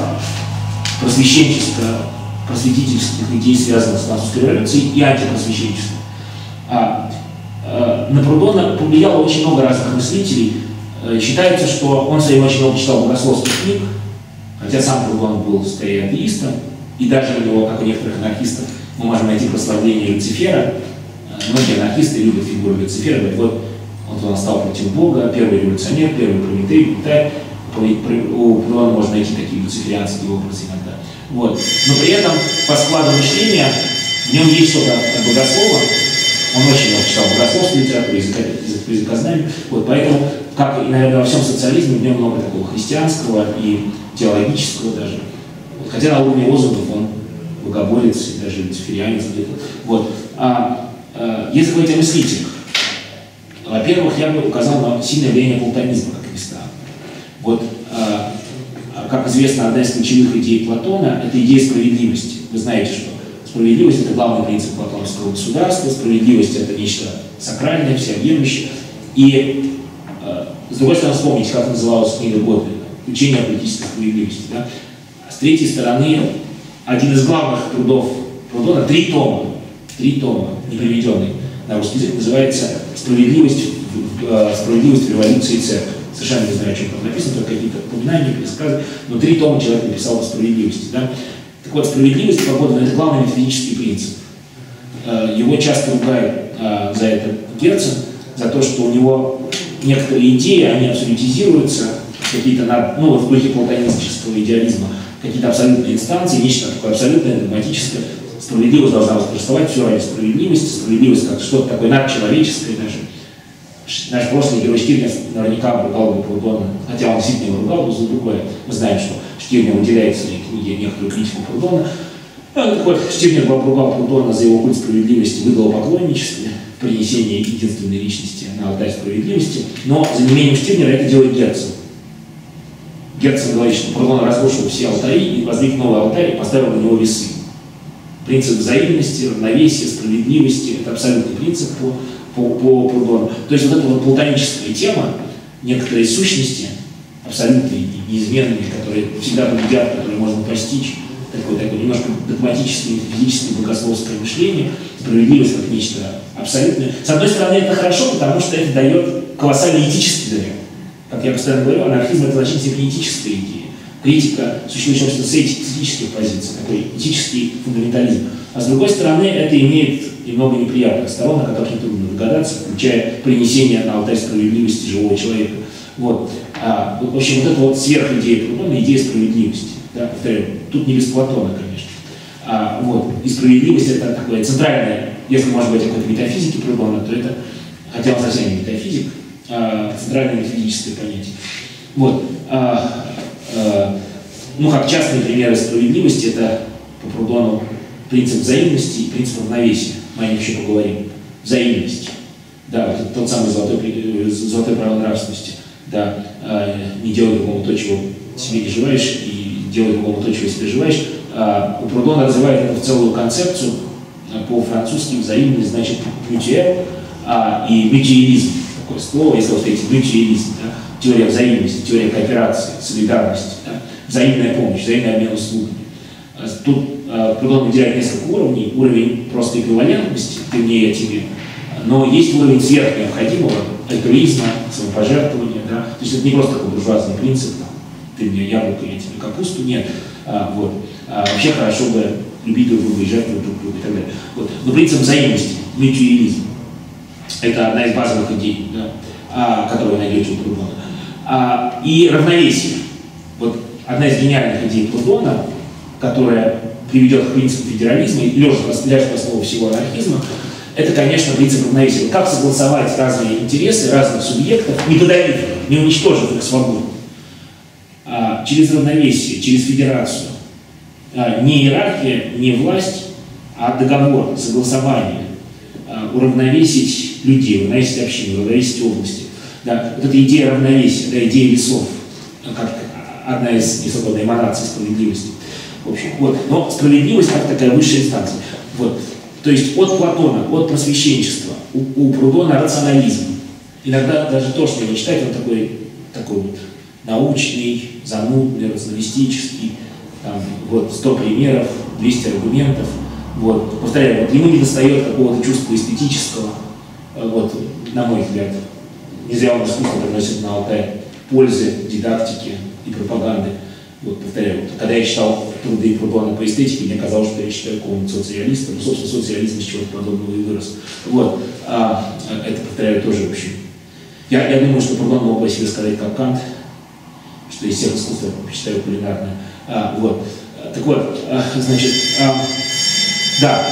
просветительских идей, связанных с французской революцией, и антипросвещенческих. На Прудона повлияло очень много разных мыслителей. Считается, что он в свое время очень много читал богословских книг, хотя сам Прудон был скорее атеистом, и даже у него, как у некоторых анархистов, мы можем найти прославление Люцифера. Многие анархисты любят фигуру Люцифера, говорят, вот он стал против Бога, первый революционер, первый Прометей, у Прудона можно найти такие люциферианские образы иногда. Вот. Но при этом по складу мышления в нем есть что-то от богослова. Он очень много читал богословскую литературу, языкознание. Вот, поэтому, как и, наверное, во всем социализме, в нем много такого христианского и теологического даже. Вот, хотя на уровне лозунгов он богоборец и даже люциферианец где-то. Вот. Если говорить о мыслителях, во-первых, я бы указал на сильное влияние платонизма, как ни странно. Вот, как известно, одна из ключевых идей Платона – это идея справедливости. Вы знаете, что справедливость – это главный принцип платоновского государства, справедливость – это нечто сакральное, всеобъемлющее. И, с другой стороны, вспомните, как называлась книга Годвина «Учение о политической справедливости». Да? С третьей стороны, один из главных трудов Прудона, 3 тома, не переведенный на русский язык, называется «Справедливость в революции и церкви». Совершенно не знаю, о чем там написано, только какие-то упоминания, пересказы, но 3 тома человек написал о справедливости. Да? Так вот, справедливость по Годвину – это главный метафизический принцип. Его часто ругают за это Герцен, за то, что у него некоторые идеи, они абсолютизируются, какие-то, в духе платонического идеализма, какие-то абсолютные инстанции, нечто такое абсолютное, догматическое. Справедливость должна восторжествовать, все ради справедливости, справедливость как что-то такое надчеловеческое даже. Наш прошлый герой Штирнер наверняка ругал бы Прудона, хотя он действительно его ругал, но за другое. Мы знаем, что Штирнер уделяет в своей книге некоторую критику Прудона. Так вот, Штирнер ругал Прудона за его культ справедливости в идолопоклонничестве, принесение единственной личности на алтарь справедливости, но за неимением Штирнера это делает Герцен. Герцен говорит, что Прудон разрушил все алтари и воздвиг новый алтарь и поставил на него весы. Принцип взаимности, равновесия, справедливости – это абсолютный принцип по Прудону. То есть вот эта вот платоническая тема, некоторые сущности, абсолютные, неизменные, которые всегда победят, которые можно постичь, такое немножко догматическое, физическое, богословское мышление, справедливость как нечто абсолютное. С одной стороны, это хорошо, потому что это дает колоссальный этический заряд. Как я постоянно говорю, анархизм – это значительно этическая идея. Критика существует общества с этических позиций, такой этический фундаментализм. А с другой стороны, это имеет и много неприятных сторон, о которых нетрудно догадаться, включая принесение на алтарь справедливости живого человека. Вот. В общем, вот эта вот сверхидея Прудона, идея справедливости. Да, повторяю, тут не без Платона, конечно. Вот. И справедливость – это такое центральное, если может быть какой-то метафизики Прудона, то это, хотя он совсем не метафизик, центральное метафизическое понятие. Вот. Как частные примеры справедливости, это по Прудону принцип взаимности и принцип равновесия. Мы о них еще поговорим. Взаимность. Да, вот это тот самый золотой правило нравственности. Да, не делай другому то, чего себе не желаешь, и делай другому то, чего себе желаешь. У Прудона развивает это в целую концепцию. По-французски взаимность значит мютюэль, и мютюэлизм. Такое слово, если вы встретите мютюэлизм. Да? Теория взаимности, теория кооперации, солидарности, да? Взаимная помощь, взаимный обмен услугами. Тут Прудон выделяет несколько уровней. Уровень просто эквивалентности, ты мне, я тебе. Но есть уровень сверхнеобходимого, альтруизма, самопожертвования. Да? То есть это не просто такой буржуазный принцип, там, ты мне яблоко, я тебе капусту, нет. Вообще хорошо бы любить друг друга и жертвовать друг другу и так далее. Вот. Но принцип взаимности, мютюэлизм, это одна из базовых идей, да, которую вы найдете у Прудона. И равновесие. Вот одна из гениальных идей Прудона, которая приведет к принципу федерализма и ляжет в основу всего анархизма, это, конечно, принцип равновесия. Как согласовать разные интересы разных субъектов, не подавив их, не уничтожив их свободу, через равновесие, через федерацию. Не иерархия, не власть, а договор, согласование, уравновесить людей, уравновесить общину, уравновесить области. Да, вот эта идея равновесия, да, идея весов, как одна из свободной эманаций справедливости. В общем, вот. Но справедливость как такая высшая инстанция. Вот. То есть от Платона, от просвещенчества, у Прудона рационализм. Иногда даже то, что не читать, он такой вот научный, занудный, рационалистический, там, вот 100 примеров, 200 аргументов. Вот, повторяю, вот ему не достает какого-то чувства эстетического, вот, на мой взгляд. Не зря он искусство приносит на Алтай пользы, дидактики и пропаганды. Вот, повторяю, вот, когда я читал труды Прудона по эстетике, мне казалось, что я читаю какого-нибудь социалиста, ну, собственно, социализм из чего-то подобного и вырос. Вот, это, повторяю, тоже, в общем. Я думаю, что Прудон мог бы о себе сказать как Кант, что из всех искусств я предпочитаю кулинарное. Вот. Так вот, значит, да.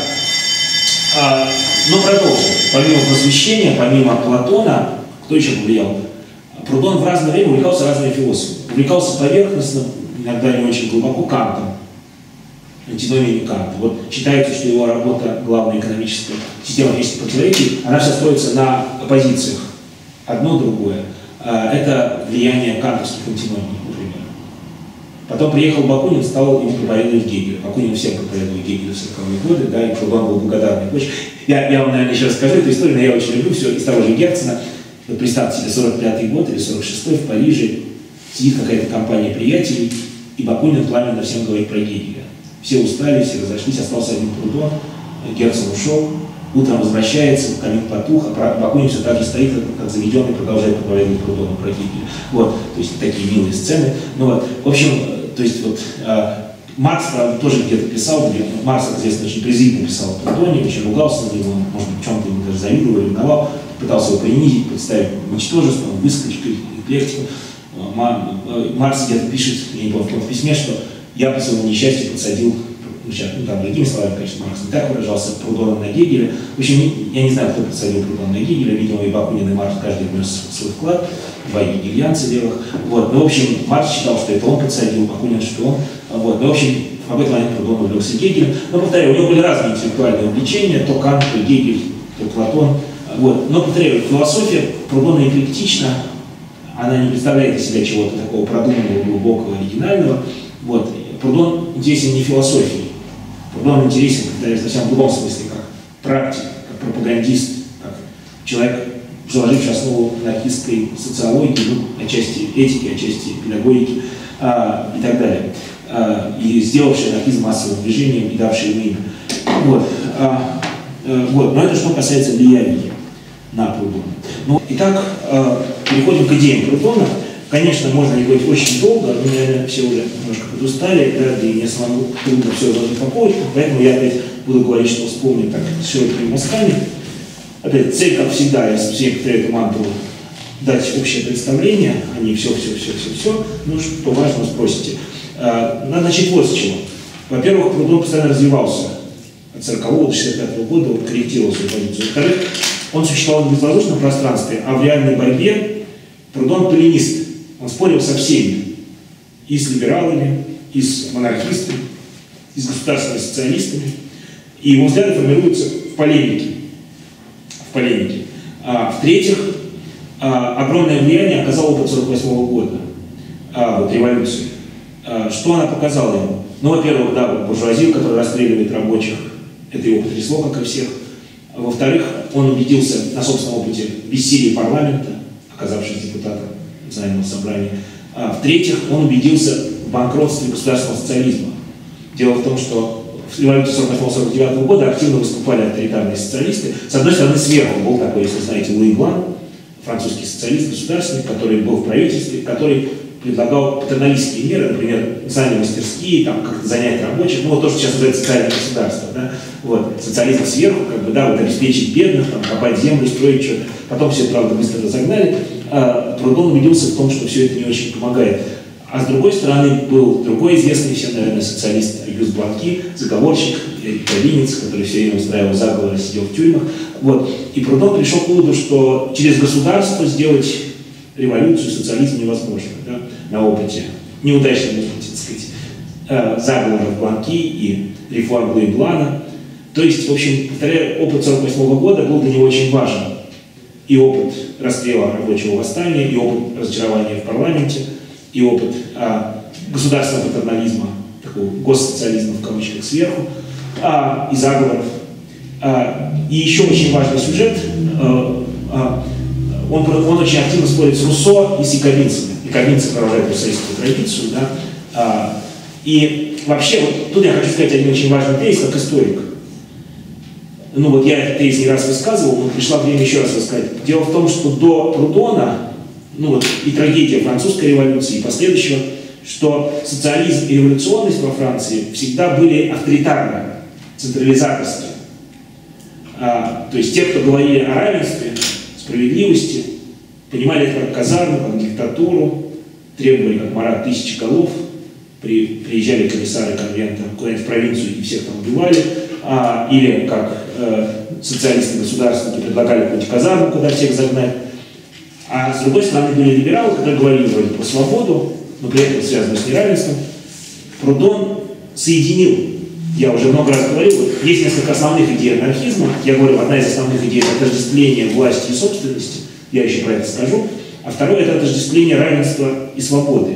Но продолжим. Помимо просвещения, помимо Платона, кто еще повлиял? Прудон в разное время увлекался разными философами. Увлекался поверхностно, иногда не очень глубоко, Кантом, антиномией Канта. Вот считается, что его работа, главная экономическая система физических противоречий, она вся строится на оппозициях. Одно другое. Это влияние кантовских антиномий, например. Потом приехал Бакунин, стал ему проповедовать Гегеля. Бакунин всем проповедовал Гегеля в 40-е годы, да, и Прудон был благодарный. Я вам, наверное, еще расскажу эту историю, но я очень люблю все из того же Герцена. Вот представьте себе, 45-й год или 46-й в Париже, сидит какая-то компания приятелей, и Бакунин пламенно всем говорит про Гегеля. Все устали, все разошлись, остался один Прудон, Герцен ушел, утром возвращается, камин потух, а Бакунин все так же стоит, как заведенный, продолжает проповедовать Прудону про Гегеля. Вот, то есть такие милые сцены. Ну вот, в общем, то есть вот Маркс, правда, тоже где-то писал, где Маркс, как известно, очень презрительно писал о Прудоне, очень ругался на него, может быть, в чем-то ему даже завидовал, ревновал, пытался его принизить, представить ничтожеством, выскочкой, эклектиком. Маркс где-то пишет, я не помню, в том письме, что я по своему несчастью подсадил, ну там другими словами, конечно, Маркс не так выражался, Прудона на Гегеля. В общем, я не знаю, кто подсадил Прудона на Гегеля, видимо, и Бакунин, и Маркс, каждый внес свой вклад, два гегельянца левых. Вот. Но, в общем, Маркс считал, что это он подсадил, Бакунин, что он. Вот. Но, в общем, в этот момент Прудон увлекся Гегелем. Но, повторяю, у него были разные интеллектуальные увлечения, то Кант, то Гегель, то Платон. Вот. Но, повторяю, философия Прудона эклектична, она не представляет из себя чего-то такого продуманного, глубокого, оригинального. Вот. Прудон интересен не философией. Прудон интересен, повторяю, в совсем другом смысле, как практик, как пропагандист, как человек, заложивший основу анархистской социологии, ну, отчасти этики, отчасти педагогики и так далее. И сделавший анархизм массовым движением и давший ему имя. Вот. Вот. Но это что касается влияния на Прудона. Ну, итак, переходим к идеям Прудона. Конечно, можно не говорить очень долго, но, наверное, все уже немножко подустали, да, и мне самому трудно все разложить по полочкам, поэтому я опять буду говорить, что вспомню так широкими мазками. Опять, цель, как всегда, я всем повторяю эту мантру, дать общее представление, а не все. Ну, что важно, спросите. Надо начать вот с чего. Во-первых, Прудон постоянно развивался. От 40-го до 65-го года он корректировал свою позицию. Во-вторых, он существовал не в воздушном пространстве, а в реальной борьбе. Прудон полемист. Он спорил со всеми. И с либералами, и с монархистами, и с государственными социалистами. И его взгляды формируются в полемике. В-третьих, огромное влияние оказал опыт 48-го года, вот революции. Что она показала ему? Ну, во-первых, да, вот буржуазию, которая расстреливает рабочих, это его потрясло, как и всех. Во-вторых, он убедился на собственном опыте бессилия парламента, оказавшись депутатом национального собрания. В-третьих, он убедился в банкротстве государственного социализма. Дело в том, что в революции 48-49 года активно выступали авторитарные социалисты. С одной стороны, сверху был такой, если знаете, Луи Блан, французский социалист, государственник, который был в правительстве, который предлагал патерналистские меры, например, национальные мастерские, там, как-то занять рабочих, ну, вот то, что сейчас называется социальное государство, да, вот, социализм сверху, как бы, да, вот, обеспечить бедных, там, копать землю, строить что-то, потом все это, правда, быстро разогнали. Трудон убедился в том, что все это не очень помогает. А с другой стороны, был другой известный всем, наверное, социалист Агюст Бланки, заговорщик, провинец, который все время устраивал заговоры, сидел в тюрьмах. Вот. И Прудон пришел к выводу, что через государство сделать революцию, социализм невозможно, да, на опыте, неудачном опыте, так сказать, заговоров Бланки и реформ Луи Блана. То есть, в общем, повторяю, опыт 48-го года был для него очень важен. И опыт расстрела рабочего восстания, и опыт разочарования в парламенте, и опыт государственного патернализма, такого госсоциализма в кавычках сверху, и заговоров. И еще очень важный сюжет, он очень активно спорит с Руссо и с якобинцами. Якобинцы продолжают руссоистскую традицию. Да? И вообще, вот тут я хочу сказать один очень важный тезис, как историк. ну вот я этот тезис не раз высказывал, но пришло время еще раз рассказать. Дело в том, что до Прудона, ну вот и трагедия французской революции, и последующего, что социализм и революционность во Франции всегда были авторитарны, централизаторские. То есть те, кто говорили о равенстве, справедливости, понимали это как казарму, как диктатуру, требовали, как Марат, 1000 голов, приезжали комиссары конвента куда-нибудь в провинцию и всех там убивали, или как социалисты-государственники предлагали какую-нибудь казарму, куда всех загнать. А с другой стороны были либералы, которые говорили вроде про свободу, но при этом связано с неравенством. Прудон соединил, я уже много раз говорил, вот есть несколько основных идей анархизма. Я говорю, одна из основных идей – это отождествление власти и собственности, я еще про это скажу. А второе – это отождествление равенства и свободы.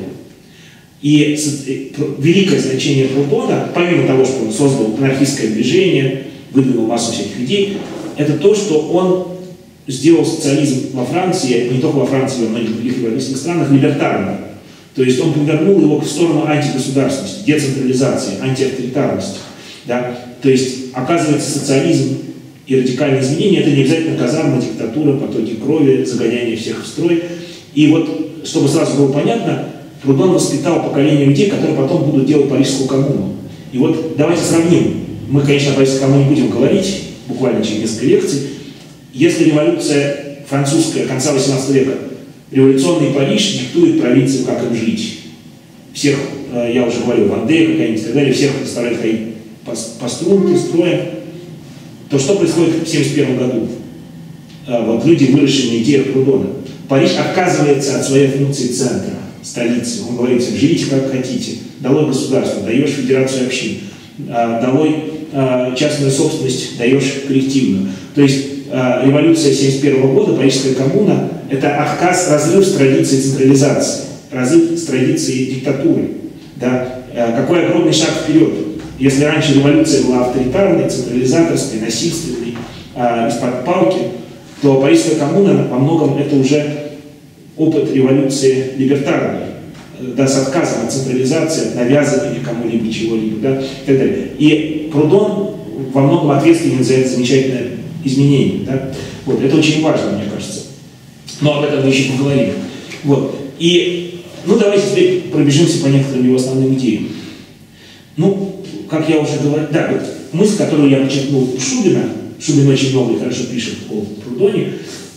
И великое значение Прудона, помимо того, что он создал анархистское движение, выдвинул массу всяких идей, это то, что он сделал социализм во Франции, не только во Франции, но и во многих других европейских странах, либертарным. То есть он повернул его в сторону антигосударственности, децентрализации, антиавторитарности. Да? То есть, оказывается, социализм и радикальные изменения – это не обязательно казарма, диктатура, потоки крови, загоняние всех в строй. И вот, чтобы сразу было понятно, Прудон воспитал поколение людей, которые потом будут делать Парижскую коммуну. И вот давайте сравним. Мы, конечно, о Парижской коммуне будем говорить, буквально через несколько лекций. Если революция французская конца XVIII века, революционный Париж диктует провинциям, как им жить. Всех, я уже говорил, Вандея какая-нибудь и так далее, всех заставляют ходить по струнке, строя. То что происходит в 1971 году? Вот люди, выросшие на идеях Прудона. Париж отказывается от своей функции центра, столицы. Он говорит всем, живите как хотите. Долой государство, даешь федерацию общин. Долой частную собственность, даешь коллективную. То есть революция 1971 года, Парижская коммуна, это отказ, разрыв с традицией централизации, разрыв с традицией диктатуры. Да? Какой огромный шаг вперед. Если раньше революция была авторитарной, централизаторской, насильственной, из-под палки, то Парижская коммуна во многом это уже опыт революции либертарной, да, с отказом от централизации, от навязывания кому-либо чего-либо, да, и так далее. И Прудон во многом ответственен за это замечательное изменение. Да? Вот, это очень важно, мне кажется. Но об этом мы еще поговорим. Вот. И, ну, давайте теперь пробежимся по некоторым его основным идеям. Ну, как я уже говорил, да, вот мысль, которую я подчеркнул у Шубина, Шубин очень много и хорошо пишет о Прудоне,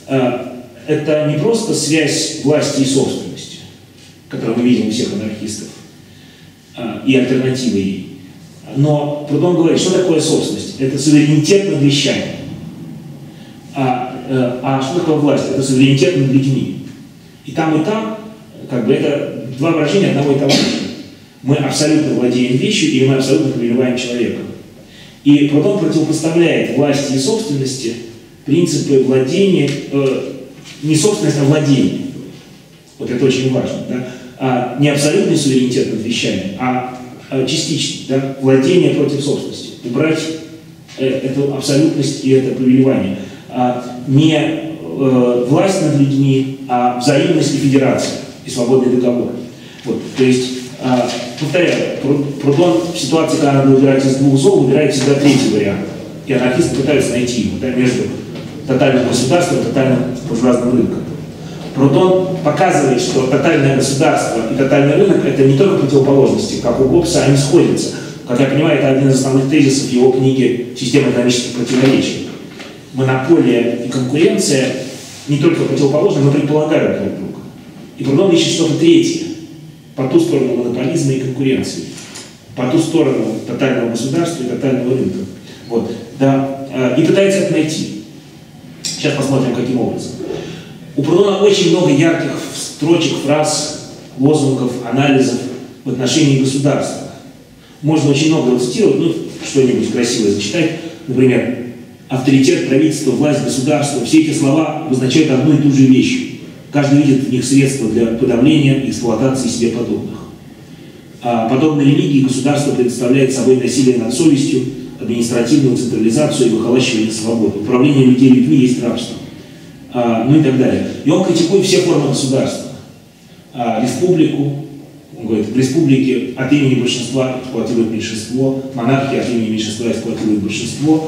это не просто связь власти и собственности, которую мы видим у всех анархистов, и альтернативы ей. Но Прудон говорит, что такое собственность? Это суверенитет над вещами. А что такое власть? Это суверенитет над людьми. И там, как бы, это два выражения одного и того же. Мы абсолютно владеем вещью, или мы абсолютно повелеваем человеком. И Прудон противопоставляет власти и собственности принципы владения, не собственность, а владение. Вот это очень важно. Да? Не абсолютный суверенитет над вещами, а частичный. Да? Владение против собственности. Убрать эту абсолютность и это повелевание. Не власть над людьми, а взаимность и федерация, и свободный договор. Вот, то есть, повторяю, Прудон в ситуации, когда надо выбирать из двух зол, выбирает всегда третий вариант. И анархисты пытаются найти его, да, между тотальным государством и тотальным буржуазным рынком. Прудон показывает, что тотальное государство и тотальный рынок – это не только противоположности, как у Гоббса, они сходятся. Как я понимаю, это один из основных тезисов его книги «Система экономических противоречий». Монополия и конкуренция не только противоположны, но предполагают друг друга. И Прудон ищет что-то третье, по ту сторону монополизма и конкуренции, по ту сторону тотального государства и тотального рынка. Вот, да, и пытается это найти. Сейчас посмотрим, каким образом. У Прудона очень много ярких строчек, фраз, лозунгов, анализов в отношении государства. Можно очень много его цитировать, ну, что-нибудь красивое зачитать. Например, авторитет правительства, власть государства. Все эти слова обозначают одну и ту же вещь. Каждый видит в них средства для подавления и эксплуатации себе подобных. Подобно религии, государство представляет собой насилие над совестью, административную централизацию и выхолащивание свободы. Управление людей людьми есть рабство. Ну и так далее. И он критикует все формы государства. Республику, он говорит, в республике от имени большинства эксплуатирует меньшинство, монархия от имени меньшинства эксплуатирует большинство,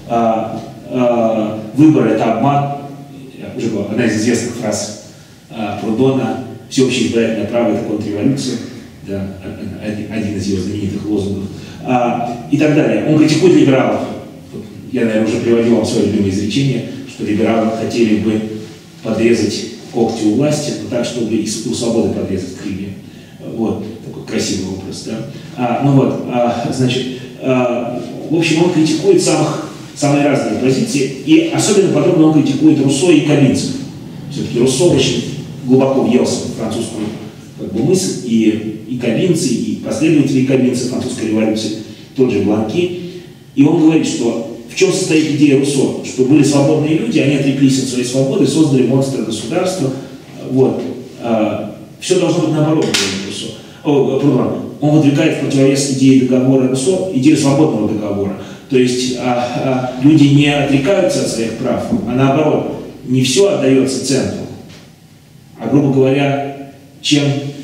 выбор – это обман. Уже была одна из известных фраз Прудона: «Всеобщее избирательное право – это контрреволюция». Да, один из его знаменитых лозунгов. И так далее. Он критикует либералов. Я, наверное, уже приводил вам свое любимое изречение, что либералы хотели бы подрезать когти у власти, но так, чтобы и у свободы подрезать крылья. Вот, такой красивый образ. Да? Значит, в общем, он критикует самые разные позиции, и особенно подробно он критикует Руссо и якобинцев. Все-таки Руссо очень глубоко въелся в французскую мысль, и якобинцы, и последователи якобинцев французской революции, тот же Бланки. И он говорит, что в чем состоит идея Руссо? Что были свободные люди, они отреклись от своей свободы, создали монстра государства. Вот. Все должно быть наоборот, говорит Руссо. Он выдвигает в противовес идее договора Руссо идею свободного договора. То есть люди не отрекаются от своих прав, а наоборот, не все отдается центру. А, грубо говоря, чем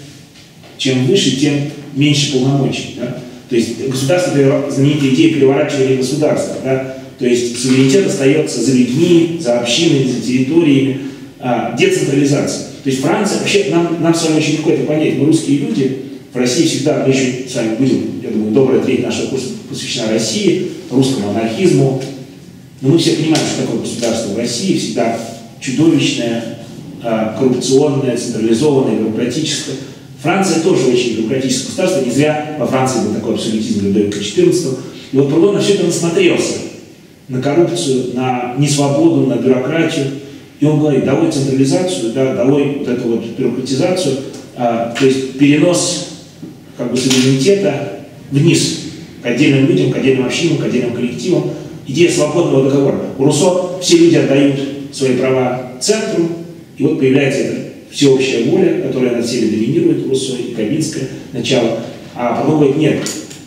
выше, тем меньше полномочий. Да? То есть государство, знаменитая идея переворачивания государства. Да? То есть суверенитет остается за людьми, за общинами, за территориями. Децентрализация. То есть Франция, вообще нам с вами очень легко это понять. Мы русские люди, в России всегда, мы еще с вами будем, я думаю, добрая треть нашего курса посвящена России, русскому анархизму. Но мы все понимаем, что такое государство в России, всегда чудовищное, коррупционное, централизованное, бюрократическое. Франция тоже очень бюрократическое государство, не зря во Франции был такой абсолютизм Людовика XIV. И вот Прудон на все это насмотрелся, на коррупцию, на несвободу, на бюрократию. И он говорит: долой централизацию, да, долой вот эту вот бюрократизацию, то есть перенос суверенитета вниз, к отдельным людям, к отдельным общинам, к отдельным коллективам. Идея свободного договора. У Руссо все люди отдают свои права центру, и вот появляется эта всеобщая воля, которая над всеми доминирует, Руссо, якобинское начало. А потом говорит: нет.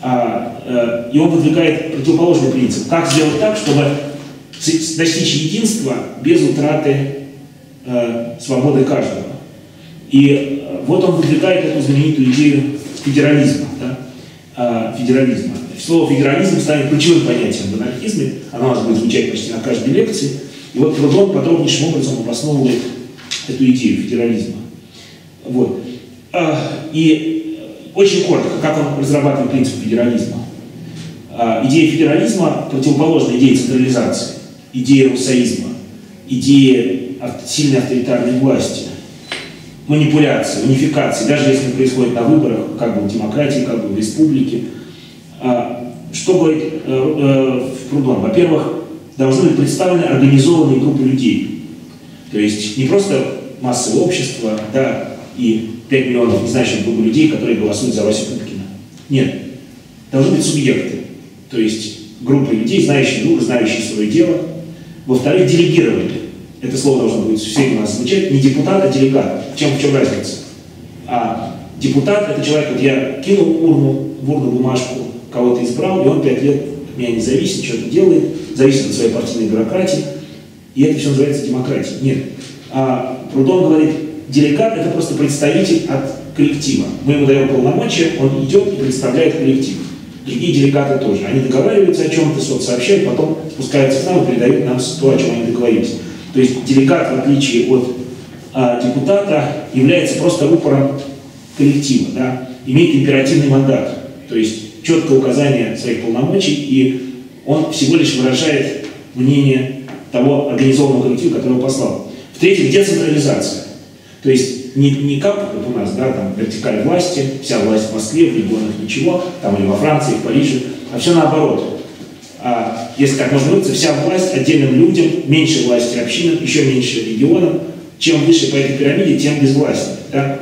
И он выдвигает противоположный принцип. Как сделать так, чтобы достичь единства без утраты свободы каждого. И вот он выдвигает эту знаменитую идею федерализма. Да? Федерализма. Слово федерализм станет ключевым понятием в анархизме, оно у нас будет звучать почти на каждой лекции. И вот Прудон подробнейшим образом обосновывает эту идею федерализма. Вот. И очень коротко, как он разрабатывает принцип федерализма. Идея федерализма противоположна идее централизации, идее руссоизма, идее сильной авторитарной власти, манипуляции, унификации, даже если это происходит на выборах, как бы в демократии, как бы в республике. Что говорит Прудон? Во-первых, должны быть представлены организованные группы людей. То есть не просто массовое общество, да, и 5 миллионов незнающих группы людей, которые голосуют за Васю Пупкина. Нет. Должны быть субъекты. То есть группы людей, знающие друг друга, знающие свое дело. Во-вторых, делегирование. Это слово должно быть все у нас звучать. Не депутат, а делегат. В чем разница? Депутат – это человек, вот я кинул в урну бумажку, кого-то избрал, и он 5 лет от меня не зависит, что-то делает, зависит от своей партийной бюрократии, и это все называется демократией. Нет. Прудон говорит, делегат – это просто представитель от коллектива. Мы ему даем полномочия, он идет и представляет коллектив. Другие делегаты тоже. Они договариваются о чем-то, сообщают, потом спускаются к нам и передают нам то, о чем они договорились. То есть делегат, в отличие от депутата, является просто рупором коллектива, да, имеет императивный мандат, то есть четкое указание своих полномочий, и он всего лишь выражает мнение того организованного коллектива, который его послал. В-третьих, децентрализация. То есть не как вот у нас, да, там вертикаль власти, вся власть в Москве, в регионах ничего, там или во Франции, в Париже, а все наоборот. Если так можно говорить, вся власть отдельным людям, меньше власти общинам, еще меньше регионам. Чем выше по этой пирамиде, тем безвластнее. Да?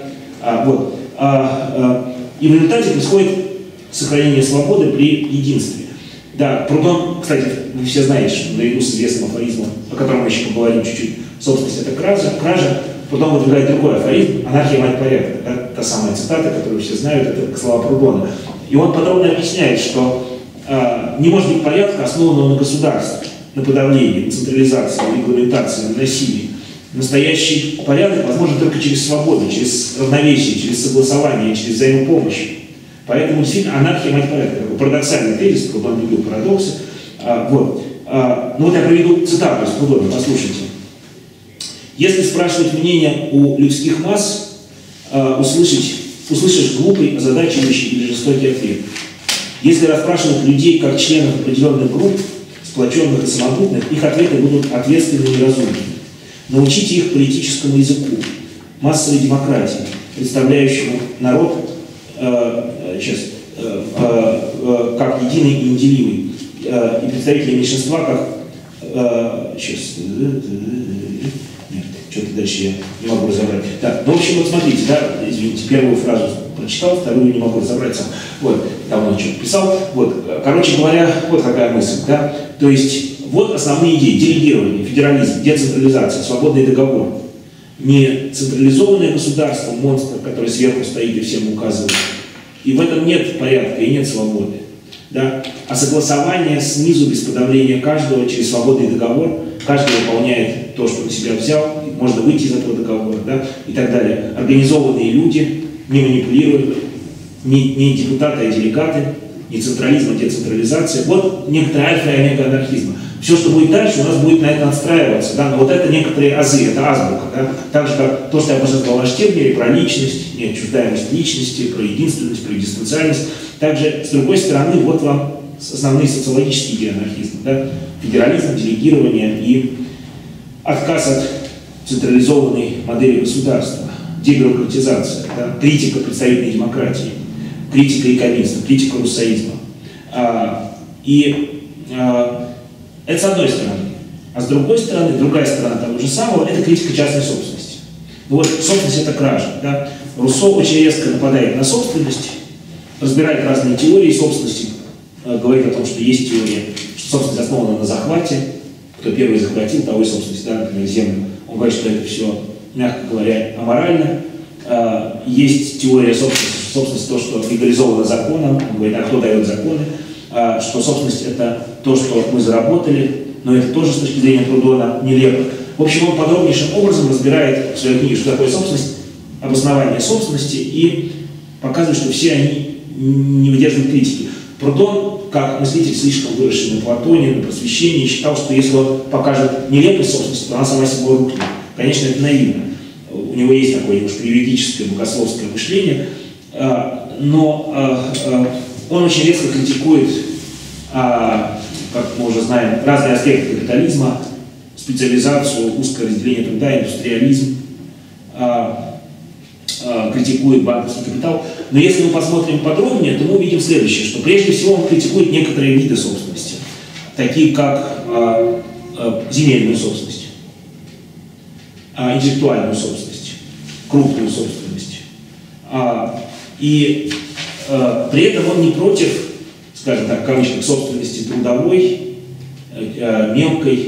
И в результате происходит сохранение свободы при единстве. Да, Прудон, кстати, вы все знаете, что наряду с известным афоризмом, о котором мы еще поговорим чуть-чуть, собственность это кража, Прудон выдвигает другой афоризм: анархия мать порядка. Да? Та самая цитата, которую все знают, это слова Прудона. И он подробно объясняет, что не может быть порядка, основанного на государстве, на подавлении, на централизации, на регламентации, на насилии. Настоящий порядок возможен только через свободу, через равновесие, через согласование, через взаимопомощь. Поэтому действительно анархия мать порядка. Такой парадоксальный тезис, Прудон любил парадоксы. Ну вот я приведу цитату из Прудона, послушайте. «Если спрашивать мнение у людских масс, услышишь глупый, озадачивающий или жестокий ответ. Если расспрашивать людей как членов определенных групп, сплоченных и самобытных, их ответы будут ответственными и разумными. Научите их политическому языку, массовой демократии, представляющему народ как единый и неделимый, и представителей меньшинства как что-то дальше я не могу разобрать. Да, ну, в общем, вот смотрите, да, извините, первую фразу прочитал, вторую не могу разобрать сам. Вот, давно что-то писал. Вот, короче говоря, вот какая мысль, да. То есть, вот основные идеи: делегирование, федерализм, децентрализация, свободный договор. Не централизованное государство, монстр, который сверху стоит и всем указывает. И в этом нет порядка и нет свободы. Да? А согласование снизу без подавления каждого через свободный договор. Каждый выполняет то, что на себя взял, можно выйти из этого договора, да, и так далее. Организованные люди не манипулируют, не депутаты, а делегаты, не централизм, а децентрализация. Вот некоторые альфа и омега анархизма. Все, что будет дальше, у нас будет на это надстраиваться. Да? Но вот это некоторые азы, это азбука. Да? Так же, как то, что я обожествовал о Штирнере, про личность, неотчуждаемость личности, про единственность, про дистанциальность. Также, с другой стороны, вот вам основные социологические идеи анархизма. Да? Федерализм, делегирование и отказ от централизованной модели государства, дебюрократизация, да? Критика представительной демократии, критика якобинства, критика руссоизма. Это с одной стороны. А с другой стороны, другая сторона того же самого, это критика частной собственности. Ну вот, собственность — это кража. Да? Руссо очень резко нападает на собственность, разбирает разные теории собственности, говорит о том, что есть теория, что собственность основана на захвате, кто первый захватил, того и собственность, да, например, землю. Он говорит, что это все, мягко говоря, аморально. Есть теория собственности, что собственность — то, что легализовано законом. Он говорит, а кто дает законы? Что собственность — это то, что мы заработали, но это тоже с точки зрения Прудона нелепо. В общем, он подробнейшим образом разбирает в своей книге, что такое собственность, обоснование собственности, и показывает, что все они не выдерживают критики. Прудон, как мыслитель, слишком выросший на Платоне, на просвещении, считал, что если он покажет нелепость собственности, то она сама собой рухнет. Конечно, это наивно. У него есть такое немножко юридическое, богословское мышление, но он очень резко критикует, как мы уже знаем, разные аспекты капитализма, специализацию, узкое разделение труда, индустриализм, критикует банковский капитал. Но если мы посмотрим подробнее, то мы увидим следующее, что прежде всего он критикует некоторые виды собственности, такие как земельную собственность, интеллектуальную собственность, крупную собственность. И при этом он не против, скажем так, в кавычках, собственности трудовой, мелкой,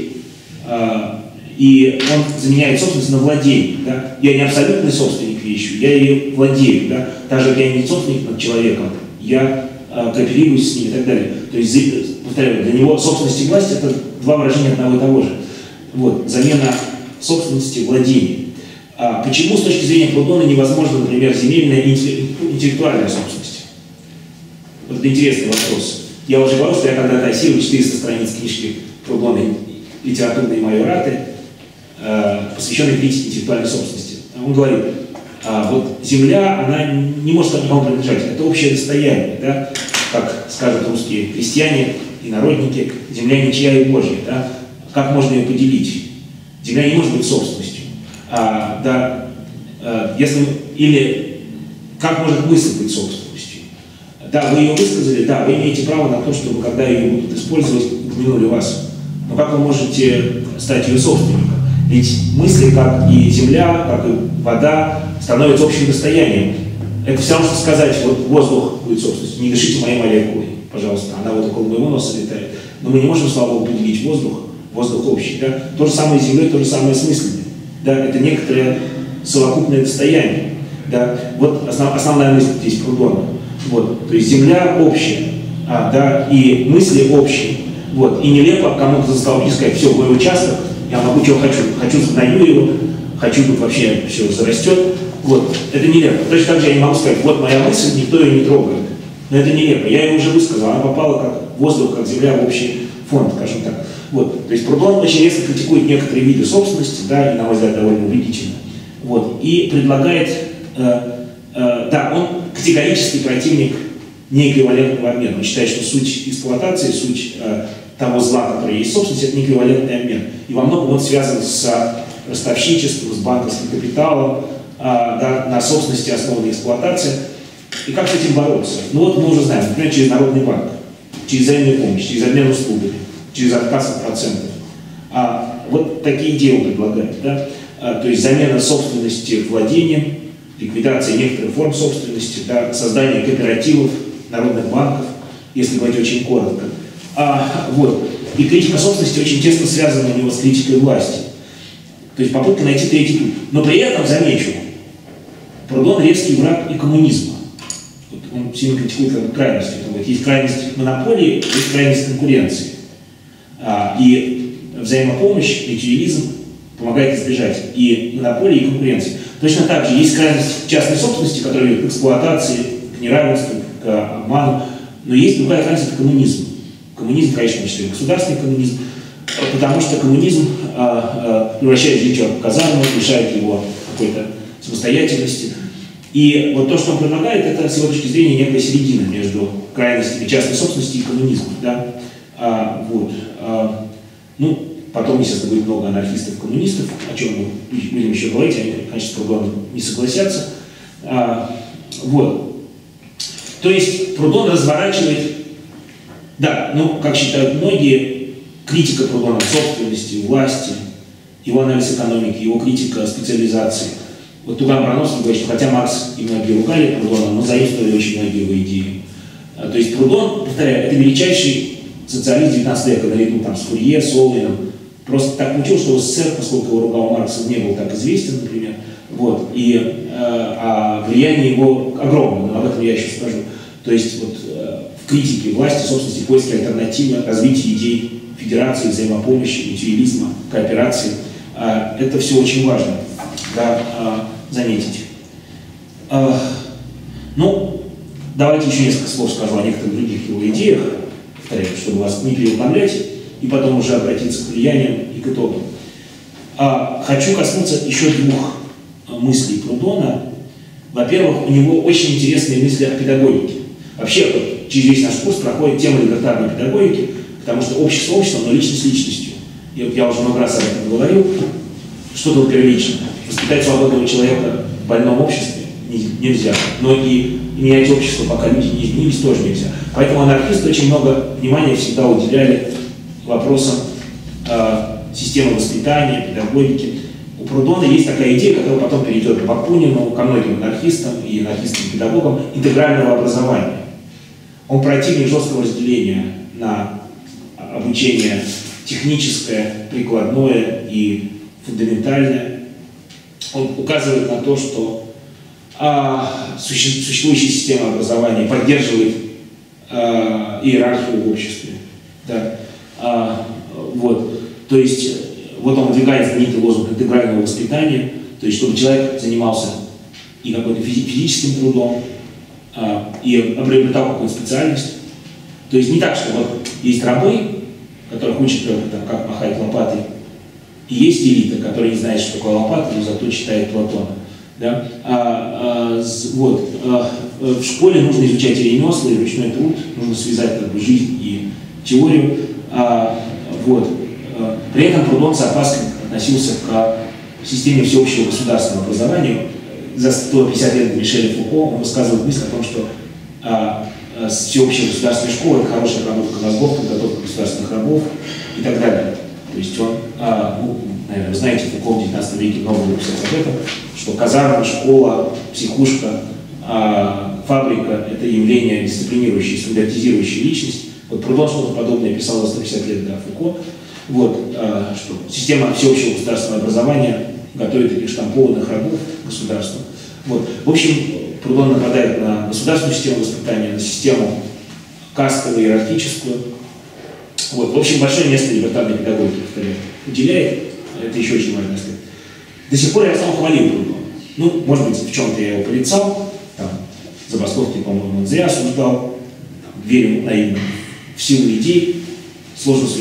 и он заменяет собственность на владение. Да? Я не абсолютный собственник вещи, я ее владею. Да? Даже я не собственник над человеком, я кооперируюсь с ним и так далее. То есть, повторяю, для него собственность и власть — это два выражения одного и того же. Вот, замена собственности владения. Почему с точки зрения Прудона невозможно, например, земельная и интеллектуальная собственность? Вот это интересный вопрос. Я уже говорил, что я когда-то осилил 400 страниц книжки Прудона «Литературные майораты», посвященной критике интеллектуальной собственности. Он говорит, вот земля, она не может никому принадлежать, это общее достояние, да? Как скажут русские крестьяне и народники, земля ничья и Божья, да? Как можно ее поделить? Земля не может быть собственностью. Или как может мысль быть собственностью? Да, вы ее высказали, да, вы имеете право на то, чтобы, когда ее будут использовать, упомянули вас. Но как вы можете стать ее собственником? Ведь мысли, как и земля, как и вода, становятся общим достоянием. Это все равно, что сказать, вот воздух будет собственностью, не дышите моей молекулой, пожалуйста, она вот около моего носа летает. Но мы не можем, слава Богу, поделить воздух общий. Да? То же самое с землей, то же самое с мыслями. Да? Это некоторое совокупное достояние. Да? Вот основная мысль здесь Прудона. Вот. То есть земля общая, да? И мысли общие. Вот. И нелепо кому-то за столбом сказать, все, мой участок, я могу, чего хочу загною его, хочу, тут вообще все зарастет. Вот. Это нелепо. Точно так же я не могу сказать, вот моя мысль, никто ее не трогает. Но это нелепо. Я ее уже высказал, она попала как воздух, как земля в общий фонд, скажем так. Вот. То есть Прудон очень резко критикует некоторые виды собственности, да, и, на мой взгляд, довольно убедительно. Вот. И предлагает, да, он категорический противник неэквивалентного обмена. Он считает, что суть эксплуатации, суть того зла, которое есть в собственности, это неэквивалентный обмен. И во многом он связан с ростовщичеством, с банковским капиталом, да, на собственности основанной эксплуатации. И как с этим бороться? Ну вот мы уже знаем, например, через Народный банк, через взаимную помощь, через обмен услугами, через отказ от процентов. Вот такие идеи он предлагает. Да? То есть замена собственности владением, ликвидация некоторых форм собственности, да, создание кооперативов, народных банков, если говорить очень коротко. Вот. И критика собственности очень тесно связана у него с критикой власти. То есть попытка найти третий путь. Но при этом, замечу, Прудон резкий враг и коммунизма. Вот он сильно критикует крайности. Есть крайность монополии, есть крайность конкуренции. И взаимопомощь, митюализм помогает избежать и монополии, и конкуренции. Точно так же есть крайность частной собственности, которая ведет к эксплуатации, к неравенству, к обману. Но есть другая крайность — это коммунизм. Коммунизм, конечно, числе государственный коммунизм, потому что коммунизм превращает жителя в казарму, лишает его какой-то самостоятельности. И вот то, что он предлагает, это, с его точки зрения, некая середина между крайностями частной собственности и коммунизмом. Да? Вот. Ну, потом, естественно, будет много анархистов-коммунистов, о чем мы будем еще говорить, они, конечно, с Прудоном не согласятся. Вот. То есть Прудон разворачивает, да, ну, как считают многие, критика Прудона собственности, власти, его анализ экономики, его критика специализации. Вот Туган Броновский говорит, что хотя Маркс и многие ругали Прудона, но заимствовали очень многие его идеи. То есть Прудон, повторяю, это величайший социалист 19 века, наряду там с Фурье, с Олвином. Просто так получилось, что СССР, поскольку его ругал Маркс, не был так известен, например. Вот, и, влияние его огромное, но об этом я еще скажу. То есть вот, в критике власти, собственности, поиске альтернативы, развитии идей федерации, взаимопомощи, митюализма, кооперации. Это все очень важно, да, заметить. Ну, давайте еще несколько слов скажу о некоторых других его идеях, повторяю, чтобы вас не переутомлять, и потом уже обратиться к влияниям и к итогам. Хочу коснуться еще двух мыслей Прудона. Во-первых, у него очень интересные мысли о педагогике. Вообще, через весь наш курс проходит тема либертарной педагогики, потому что общество обществом, но личность личностью. И вот я уже много раз об этом говорил, что тут первично. Воспитать свободного человека в больном обществе нельзя, но и менять общество, пока люди не изменились, тоже нельзя. Поэтому анархисты очень много внимания всегда уделяли вопросам системы воспитания, педагогики. У Прудона есть такая идея, которая потом перейдет к Бакунину, ко многим анархистам и анархистам-педагогам, интегрального образования. Он противник жесткого разделения на обучение техническое, прикладное и фундаментальное. Он указывает на то, что существующая система образования поддерживает иерархию в обществе. Да. Вот. То есть, вот он выдвигает знаменитый лозунг интегрального воспитания, то есть, чтобы человек занимался и какой-то физическим трудом, и приобретал какую-то специальность. То есть, не так, что вот есть рабы, которых учат, там, как махать лопатой, и есть элита, которая не знает, что такое лопата, но зато читает Платона. Да? Вот. В школе нужно изучать и ремесла, и ручной труд, нужно связать как бы, жизнь и теорию. Вот. При этом Прудон с опаской относился к системе всеобщего государственного образования. За 150 лет до Мишеля Фуко он высказывает мысль о том, что всеобщая государственная школа — это хорошая подготовка мозгов, подготовка государственных рабов и так далее. То есть он, ну, наверное, вы знаете, Фуко в 19 веке много написал об этом, что казарма, школа, психушка, фабрика — это явление дисциплинирующее, стандартизирующее личность. Вот Прудон что-то подобное писал за 150 лет до Фуко. Вот, что система всеобщего государственного образования готовит таких штампованных рабов государства. Вот. В общем, Прудон нападает на государственную систему воспитания, на систему кастовую, иерархическую. Вот. В общем, большое место либертарной педагогики, повторяю, уделяет. Это еще очень важный аспект. До сих пор я сам хвалил Прудона. Ну, может быть, в чем-то я его порицал. Там, забастовки, по-моему, он зря осуждал. Верил наивно в силу идей. Сложно судить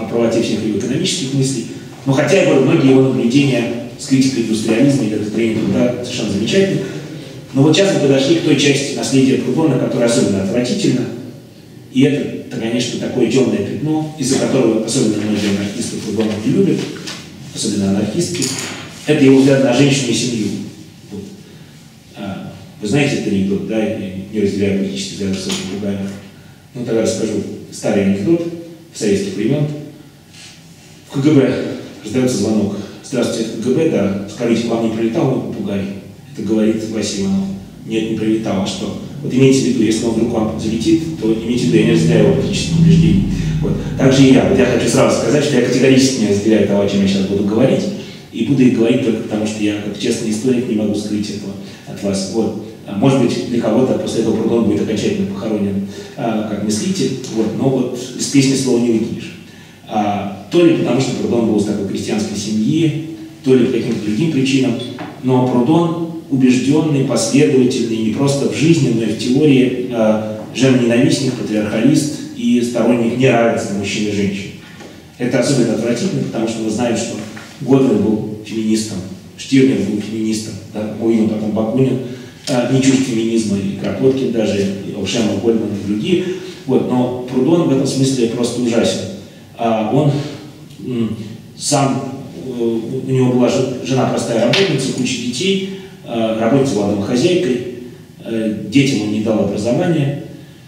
о правоте всех его экономических мыслей. Но хотя бы многие его наблюдения с критикой индустриализма и раздробления труда совершенно замечательны. Но вот сейчас мы подошли к той части наследия Прудона, которая особенно отвратительна. И это, конечно, такое темное пятно, из-за которого особенно многие анархисты Прудона не любят, особенно анархистки. Это его взгляд на женщину и семью. Вот. Вы знаете этот анекдот, да? Я не разделяю политический взгляд с этим Бугаев. Ну, тогда расскажу старый анекдот советских времен. В КГБ раздается звонок. Здравствуйте, это КГБ, да. Скажите, к вам не прилетал попугай? Это говорит Вася Иванов. Нет, не прилетал. А что? Вот имейте в виду, если он вдруг вам залетит, то имейте в виду, я не разделяю его политических убеждений. Вот. Так же и я. Вот я хочу сразу сказать, что я категорически не разделяю того, о чем я сейчас буду говорить. И буду их говорить только потому, что я, как честный историк, не могу скрыть этого от вас. Вот. Может быть, для кого-то после этого Прудон будет окончательно похоронен как мыслитель, вот. Но вот из песни слова не выкинешь. То ли потому, что Прудон был из такой крестьянской семьи, то ли по каким-то другим причинам. Но Прудон убежденный, последовательный не просто в жизни, но и в теории женоненавистник, патриархалист и сторонник неравенства мужчин и женщин. Это особенно отвратительно, потому что мы знаем, что Годвин был феминистом, Штирнер был феминистом, да, мы увидим потом Бакунин, не чужд феминизма, и Кропоткин даже, и Олшемов, Гольдман и другие. Вот, но Прудон в этом смысле просто ужасен. Он сам, у него была жена простая работница, куча детей, работница была домохозяйкой, детям он не дал образования,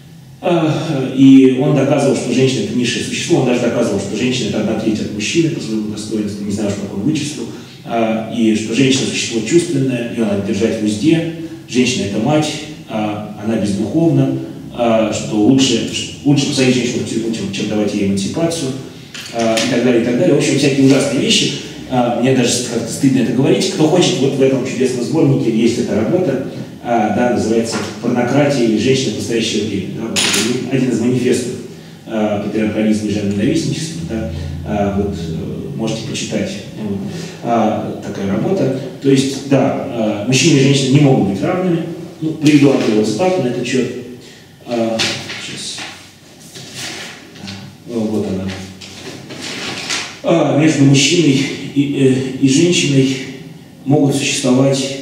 и он доказывал, что женщина – это низшее существо, он даже доказывал, что женщина – это 1/3 от мужчины по своему достоинству, не знаю, как он вычислил, и что женщина – существо чувственное, ее надо держать в узде, женщина – это мать, она бездуховна, что лучше посадить женщину в тюрьму, чем давать ей эмансипацию, и так далее, и так далее. В общем, всякие ужасные вещи. Мне даже как-то стыдно это говорить. Кто хочет, вот в этом чудесном сборнике есть эта работа, да, называется «Порнократия или женщина в настоящее время». Да, вот один из манифестов патриархализма и женоненавистничества. Да, вот, можете почитать. Вот, такая работа. То есть, да, мужчины и женщины не могут быть равными. Ну, приведу одну цитату на этот счет. Сейчас. Вот она. Между мужчиной и женщиной могут существовать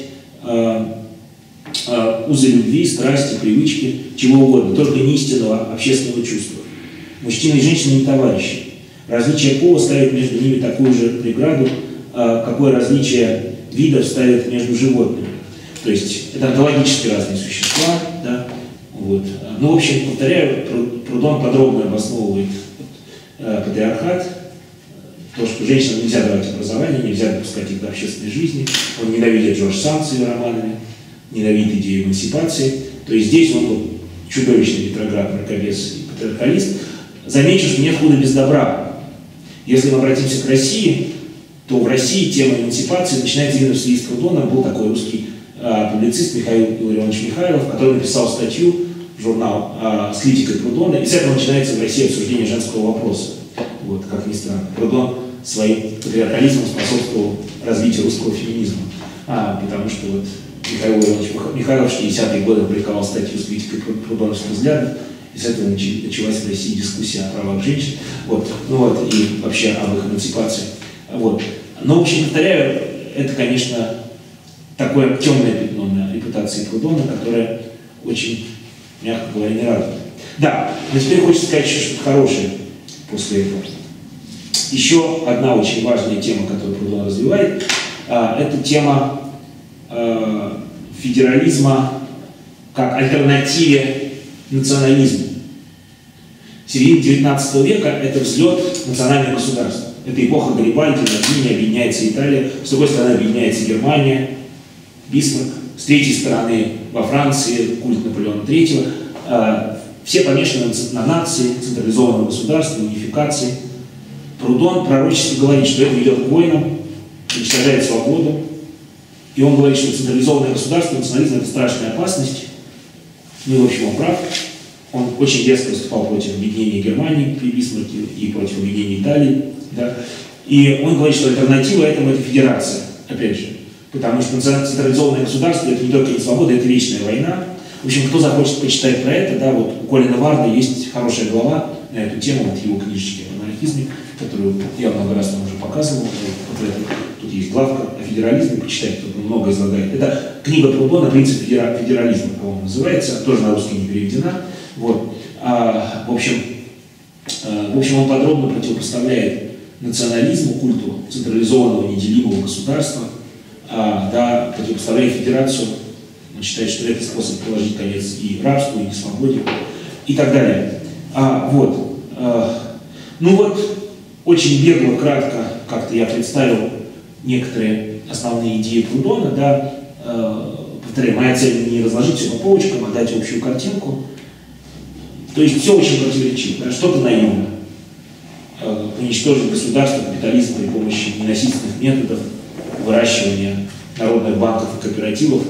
узы любви, страсти, привычки, чего угодно, только не истинного общественного чувства. Мужчина и женщина не товарищи. Различие пола ставит между ними такую же преграду, какое различие видов ставит между животными. То есть это онтологически разные существа. Да? Вот. Ну, в общем, повторяю, Прудон подробно обосновывает патриархат, то, что женщинам нельзя давать образование, нельзя допускать их до общественной жизни. Он ненавидит Джордж Санд с его романами, ненавидит идею эмансипации. То есть здесь он был чудовищный ретроград, мракобес и патриархалист. Замечу, что нет худа без добра. Если мы обратимся к России, то в России тема эмансипации начинается именно в связи с Прудоном. Был такой русский публицист Михаил Илларионович Михайлов, который написал статью в журнал с критикой Прудона, и с этого начинается в России обсуждение женского вопроса. Вот, как ни странно. Прудон своим патриархализмом способствовал развитию русского феминизма. Потому что вот Михаил Иванович Михайлов в 60-е годы опубликовал статью с критикой прудоновских взглядов, и с этого началась в России дискуссия о правах женщин, вот, ну вот, и вообще об их эмансипации. Вот. Но, в общем, повторяю, это, конечно, такое темное пятно на репутации Прудона, которое очень, мягко говоря, не радует. Да, но теперь хочется сказать еще что-то хорошее после этого. Еще одна очень важная тема, которую Прудон развивает, это тема федерализма как альтернативе национализму. Середина 19 века – это взлет национального государства. Это эпоха Гарибальди, Мазини, объединяется Италия, с другой стороны объединяется Германия, Бисмарк, с третьей стороны во Франции культ Наполеона III. Все помешаны на нации, централизованном государстве, унификации. Прудон пророчески говорит, что это ведет к войнам, уничтожает свободу. И он говорит, что централизованное государство, национализм – это страшная опасность. Ну и, в общем, он прав. Он очень резко выступал против объединения Германии при Бисмарке и против объединения Италии. Да? И он говорит, что альтернатива этому – это федерация, опять же. Потому что централизованное государство – это не только не свобода, это вечная война. В общем, кто захочет почитать про это, да, вот у Колина Варда есть хорошая глава на эту тему, вот его книжечки о монархизме, которую я много раз там уже показывал. Тут есть главка о федерализме, почитайте, тут много излагает. Это книга Прудона «Принцип федерализма», по-моему, называется, тоже на русский не переведена. Вот. В общем, он подробно противопоставляет национализму, культу централизованного неделимого государства, да, противопоставляет федерацию. Он считает, что это способ положить конец и рабству, и несвободе, и так далее. Ну вот, очень бегло, кратко, как-то я представил некоторые основные идеи Прудона, да. Повторяю, моя цель не разложить все по полочкам, а дать общую картинку. То есть все очень противоречиво, да? Что-то наивно. Уничтожить государство, капитализм при помощи ненасильственных методов выращивания народных банков и кооперативов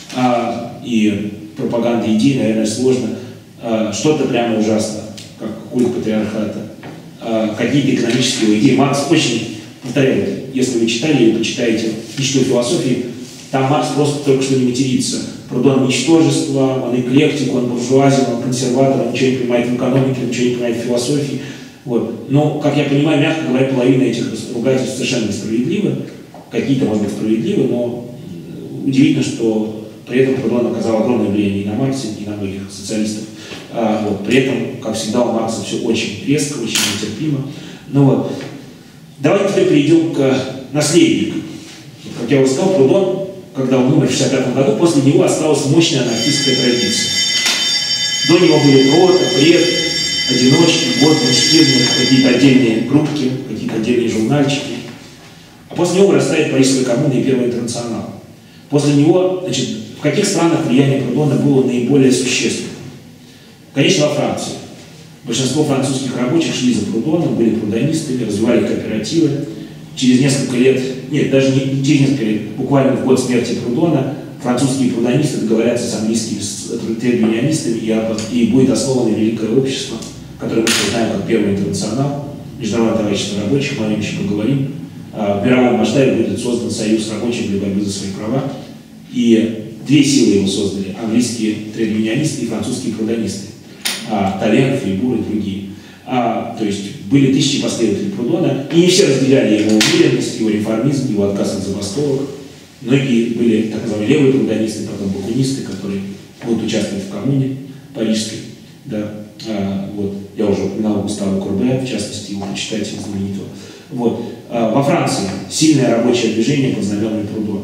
и пропаганды идей, наверное, сложно. Что-то прямо ужасно, как культ патриархата. Какие-то экономические идеи. Маркс очень повторяет, если вы читали или почитаете книжку философии, там Маркс просто только что не матерится. Прудон ничтожество, он эклектик, он буржуазен, он консерватор, он ничего не понимает в экономике, он ничего не понимает в философии. Вот. Но, как я понимаю, мягко говоря, половина этих ругательств совершенно несправедливы. Какие-то, может быть, справедливы, но удивительно, что при этом Прудон оказал огромное влияние и на Маркса, и на многих социалистов. Вот. При этом, как всегда, у Маркса все очень резко, очень нетерпимо. Ну, вот. Давайте теперь перейдем к наследнику. Как я уже сказал, Прудон, когда он умер в 1965 году, после него осталась мощная анархистская традиция. До него были Рота, Пред, одиночки, Готман, Штирнер, какие-то отдельные группки, какие-то отдельные журнальчики. А после него вырастает Парижская коммуна и Первый интернационал. После него, значит, в каких странах влияние Прудона было наиболее существенным? Конечно, во Франции. Большинство французских рабочих шли за Прудоном, были прудонистами, развивали кооперативы. Через несколько лет, нет, даже не через несколько лет, буквально в год смерти Прудона, французские прудонисты договорятся с английскими тред-юнионистами, и будет основано великое общество, которое мы знаем как Первый интернационал, Международное товарищество рабочих, мы о нем еще поговорим. В мировом масштабе будет создан союз рабочих для борьбы за свои права. И две силы его создали: английские тред-юнионисты и французские прудонисты. Тален, Фейбур и другие. То есть были тысячи последователей Прудона, и не все разделяли его уверенность, его реформизм, его отказ от забастовок. Многие были так называемые левые прудонисты, потом бакунисты, которые будут участвовать в коммуне парижской. Да. Вот. Я уже упоминал Густава Курбе, в частности, его почитайте, знаменитого. Вот. Во Франции сильное рабочее движение под знаменами Прудона.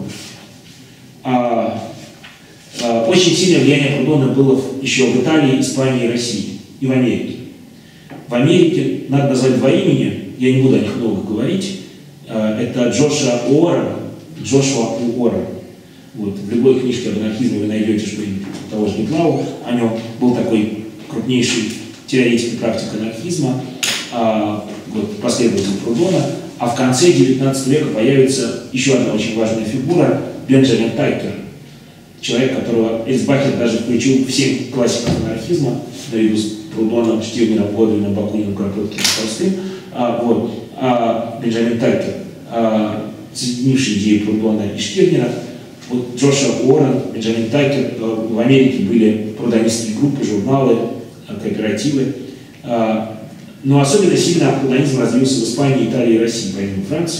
Очень сильное влияние Прудона было еще в Италии, Испании и России, и в Америке. В Америке надо назвать два имени, я не буду о них много говорить. Это Джошуа Уоррен. Вот. В любой книжке об анархизме вы найдете что-нибудь того же Гитлау. О нем был такой крупнейший теоретик и практик анархизма, вот, последователь Прудона. А в конце XIX века появится еще одна очень важная фигура – Бенджамин Тайкер. Человек, которого Эльсбахер даже включил в 7 классиков анархизма, наряду с Прудоном, Штирнером, Годвином, Бакуниным, Кропоткиным, Толстым. Бенджамин Тайкер, соединивший идеи Прудона и Штирнера. Вот Джошуа Уоррен, Бенджамин Тайкер. В Америке были прудонистские группы, журналы, кооперативы. Но особенно сильно прудонизм развился в Испании, Италии и России, помимо Франции.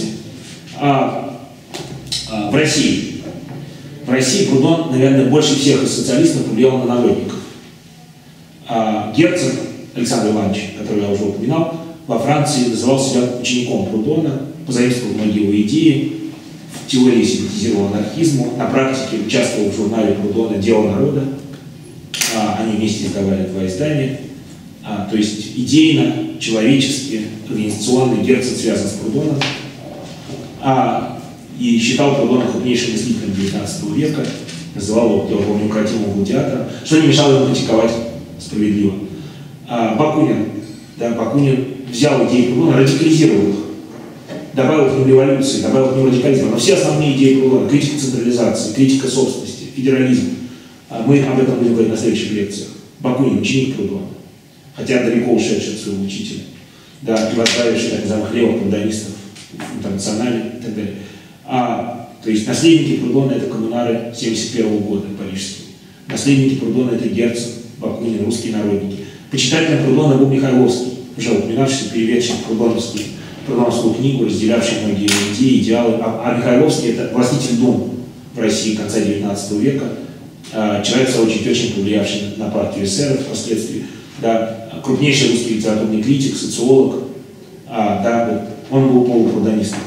В России Прудон, наверное, больше всех из социалистов повлиял на народников. Герцен Александр Иванович, которого я уже упоминал, во Франции называл себя учеником Прудона, позаимствовал многие его идеи, в теории синтезировал анархизму, на практике участвовал в журнале Прудона «Дело народа». Они вместе издавали 2 издания. То есть идейно, человечески, организационно Герцен связан с Прудоном. И считал Прудона крупнейшим мыслителем XIX века, называл его неукротимым гладиатором, что не мешало ему критиковать справедливо. Бакунин взял идеи Прудона, радикализировал их, добавил к ним революции, добавил к ним радикализм. Но все основные идеи Прудона — критика централизации, критика собственности, федерализм. Мы об этом будем говорить на следующих лекциях. Бакунин — ученик Прудона, хотя далеко ушедший от своего учителя, да, и возглавивший так называемых левых прудонистов в Интернационале и так далее. То есть наследники Прудона — это коммунары 1971 года парижские. Наследники Прудона — это Герцен, Бакунин, русские народники. Почитателем Прудона был Михайловский, уже упоминавшийся, переведший Прудоновскую книгу, разделявший многие идеи, идеалы. А Михайловский – это властитель дум в России конца XIX века, человек, в свою очередь, очень повлиявший на партию эсеров впоследствии, да, крупнейший русский литературный критик, социолог, да, он был полупродонистом.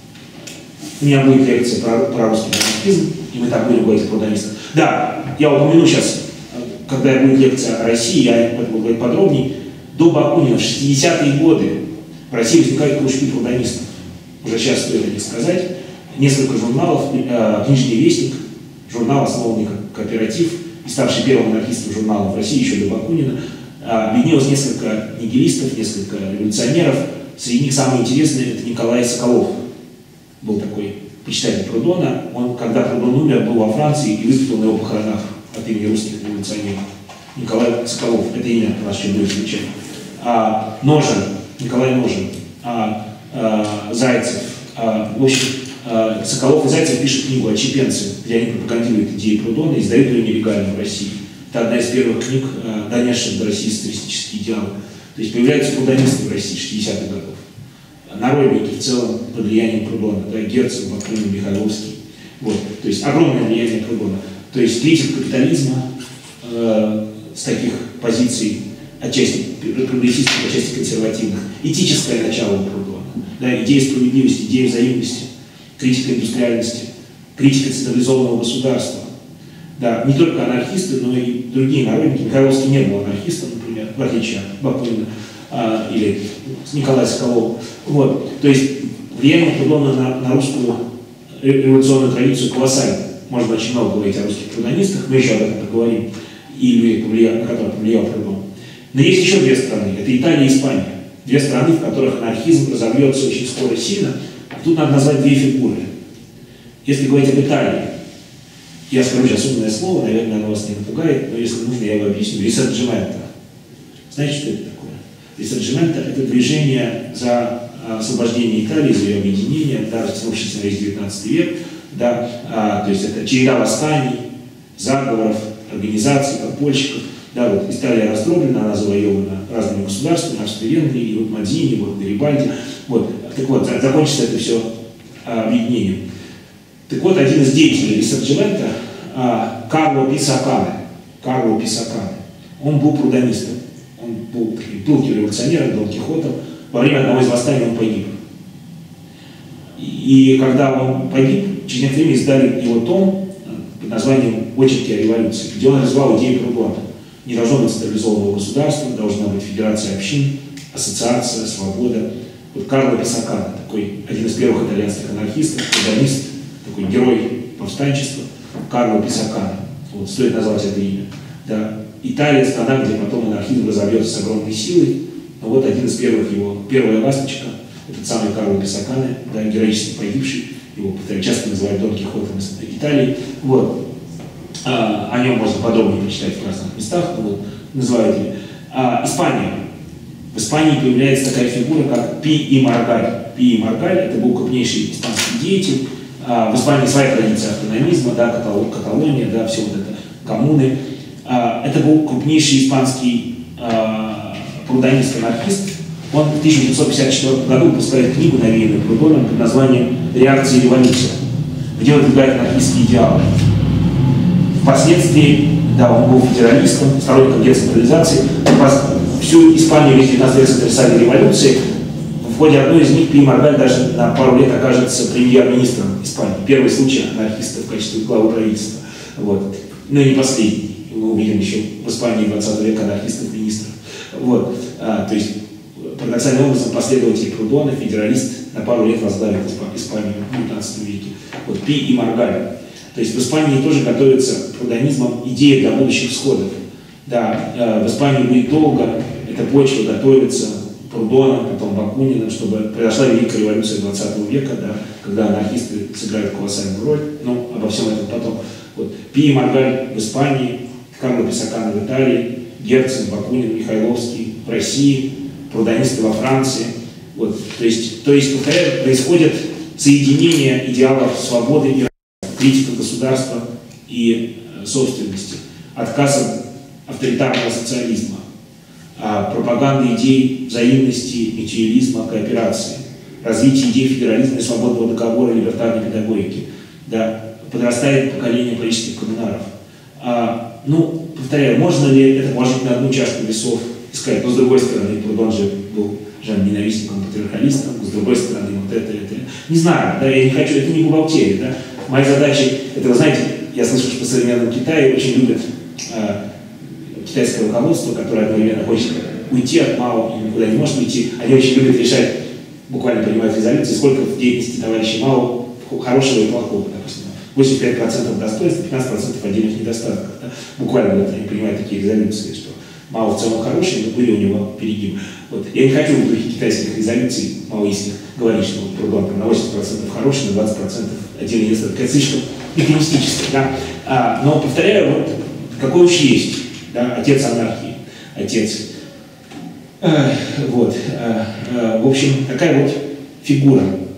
У меня будет лекция про русский монархизм, и мы так будем говорить о прудонистах. Да, я упомяну сейчас, когда будет лекция о России, я буду говорить подробнее. До Бакунина в 60-е годы в России возникают кружки прудонистов. Уже сейчас стоит о них сказать. Несколько журналов, «Книжный вестник», журнал, основанный как кооператив, и ставший первым монархистским журналом в России еще до Бакунина, объединилось несколько нигилистов, несколько революционеров. Среди них самый интересный – это Николай Соколов. Был такой почитатель Прудона. Он, когда Прудон умер, был во Франции и выступил на его похоронах от имени русских революционеров. Николай Соколов – это имя наше не случайно. Ножен, Николай Ножен, Зайцев. В общем, Соколов и Зайцев пишут книгу «Отщепенцы», где они пропагандируют идеи Прудона и издают ее нелегально в России. Это одна из первых книг, донесших до России социалистические идеалы. То есть появляются прудонисты в России 60-х годов. Народники в целом под влиянием Прудона, да, Герцен, Бакунин, Михайловский. Вот. То есть огромное влияние Прудона. То есть критик капитализма с таких позиций, отчасти прогрессистских, отчасти консервативных, этическое начало Прудона, да, идея справедливости, идея взаимности, критика индустриальности, критика централизованного государства. Да, не только анархисты, но и другие народники. Михайловский не был анархистом, например, в отличие от Бакунина или Николая Соколова. Вот. То есть влияние Прудона на русскую революционную традицию колоссально. Можно очень много говорить о русских прудонистах, мы еще об этом поговорим, и люди, на которых повлиял Прудон. Но есть еще две страны, это Италия и Испания. Две страны, в которых анархизм разовьется очень скоро и сильно. Тут надо назвать две фигуры. Если говорить об Италии, я скажу сейчас умное слово, наверное, оно вас не напугает, но если нужно, я его объясню. Рисорджименто. Знаете, что это такое? Рисорджименто – это движение за освобождение Италии, за ее объединение, да, растянувшееся на весь 19 век. Да, то есть это череда восстаний, заговоров, организаций, подпольщиков. Да, вот Италия раздроблена, она завоевана разными государствами, Австро-Венгрией, и вот Мадзини, вот Гарибальди. Вот. Так вот, закончится это все объединением. Так вот, один из деятелей Рисорджимента, Карло Писакане, он был прудонистом, он был пылким революционером, Дон Кихотом. Во время одного из восстаний он погиб. И когда он погиб, через некоторое время издали его том под названием «Очерки о революции», где он развивал идеи Прудона. Не должно быть централизованного государства, должна быть федерация общин, ассоциация, свобода. Вот Карло Писакане, такой один из первых итальянских анархистов, прудонист, такой герой повстанчества, Карло Писакане. Вот, стоит назвать это имя. Да. Италия – страна, где потом анархизм разовьется с огромной силой. Но вот один из первых его, первая ласточка, этот самый Карло Писакане, да, героически погибший, его, повторяю, часто называют Дон Кихотом из Италии. Вот. О нем можно подробнее почитать в разных местах, но вот, называют его. Испания. В Испании появляется такая фигура, как Пи и Маргаль. Пи и Маргаль – это был крупнейший испанский деятель. В Испании своя традиция автономизма, да, Каталония, да, все вот это, коммуны. Это был крупнейший испанский прудонист-анархист. Он в 1954 году выпускает книгу, навеянную Прудоном, под названием «Реакция и революция», где он выдвигает анархистские идеалы. Впоследствии, да, он был федералистом, сторонником децентрализации. Всю Испанию весь 19 век сотрясали революции. В ходе одной из них Пи Маргаль даже на пару лет окажется премьер-министром Испании. Первый случай анархиста в качестве главы правительства. Вот. Ну и не последний. Мы увидим еще в Испании 20 века анархистов-министров. Вот. То есть, парадоксальным образом, последователь Прудона, федералист, на пару лет возглавит Испанию в 19 веке. Вот Пи и Маргаль. То есть в Испании тоже готовится прудонизмом идея для будущих всходов. Да, в Испании будет долго эта почва готовится Прудоном, потом Бакуниным, чтобы произошла Великая революция 20 века, да, когда анархисты сыграют колоссальную роль. Ну, обо всем этом потом. Вот. Пи и Маргаль в Испании, Карло Писакане в Италии, Герцен, Бакунин, Михайловский в России, прудонисты во Франции. Вот. То есть, повторяю, происходит соединение идеалов свободы и критика государства и собственности, отказ от авторитарного социализма. пропаганда идей взаимности, мутуализма, кооперации, развитие идей федерализма и свободного договора либертарной педагогики. Да, подрастает поколение политических коммунаров. Ну, повторяю, можно ли это положить на одну чашку весов и сказать, но с другой стороны, Прудон же был ненавистником, патриархалистом, с другой стороны, вот это. Не знаю, да, я не хочу, это не бухгалтерия, да. Моя задача, это, вы знаете, я слышу, что в современном Китае очень любят китайское руководство, которое одновременно хочет уйти от Мао и никуда не может уйти. Они очень любят решать, буквально принимают резолюции, сколько в деятельности товарища Мао хорошего и плохого, допустим. 85% достоинств, 15% отдельных недостатков. Да? Буквально вот они принимают такие резолюции, что Мао в целом хороший, но были у него перегибы. Вот. Я не хочу в духе китайских резолюций маоистских говорить, что вот Прудон на 80% хороший, на 20% отдельный недостаток. Это слишком механистически. Да? Но повторяю, вот какой уж есть, да? Отец анархии, отец. Вот. В общем, такая вот фигура,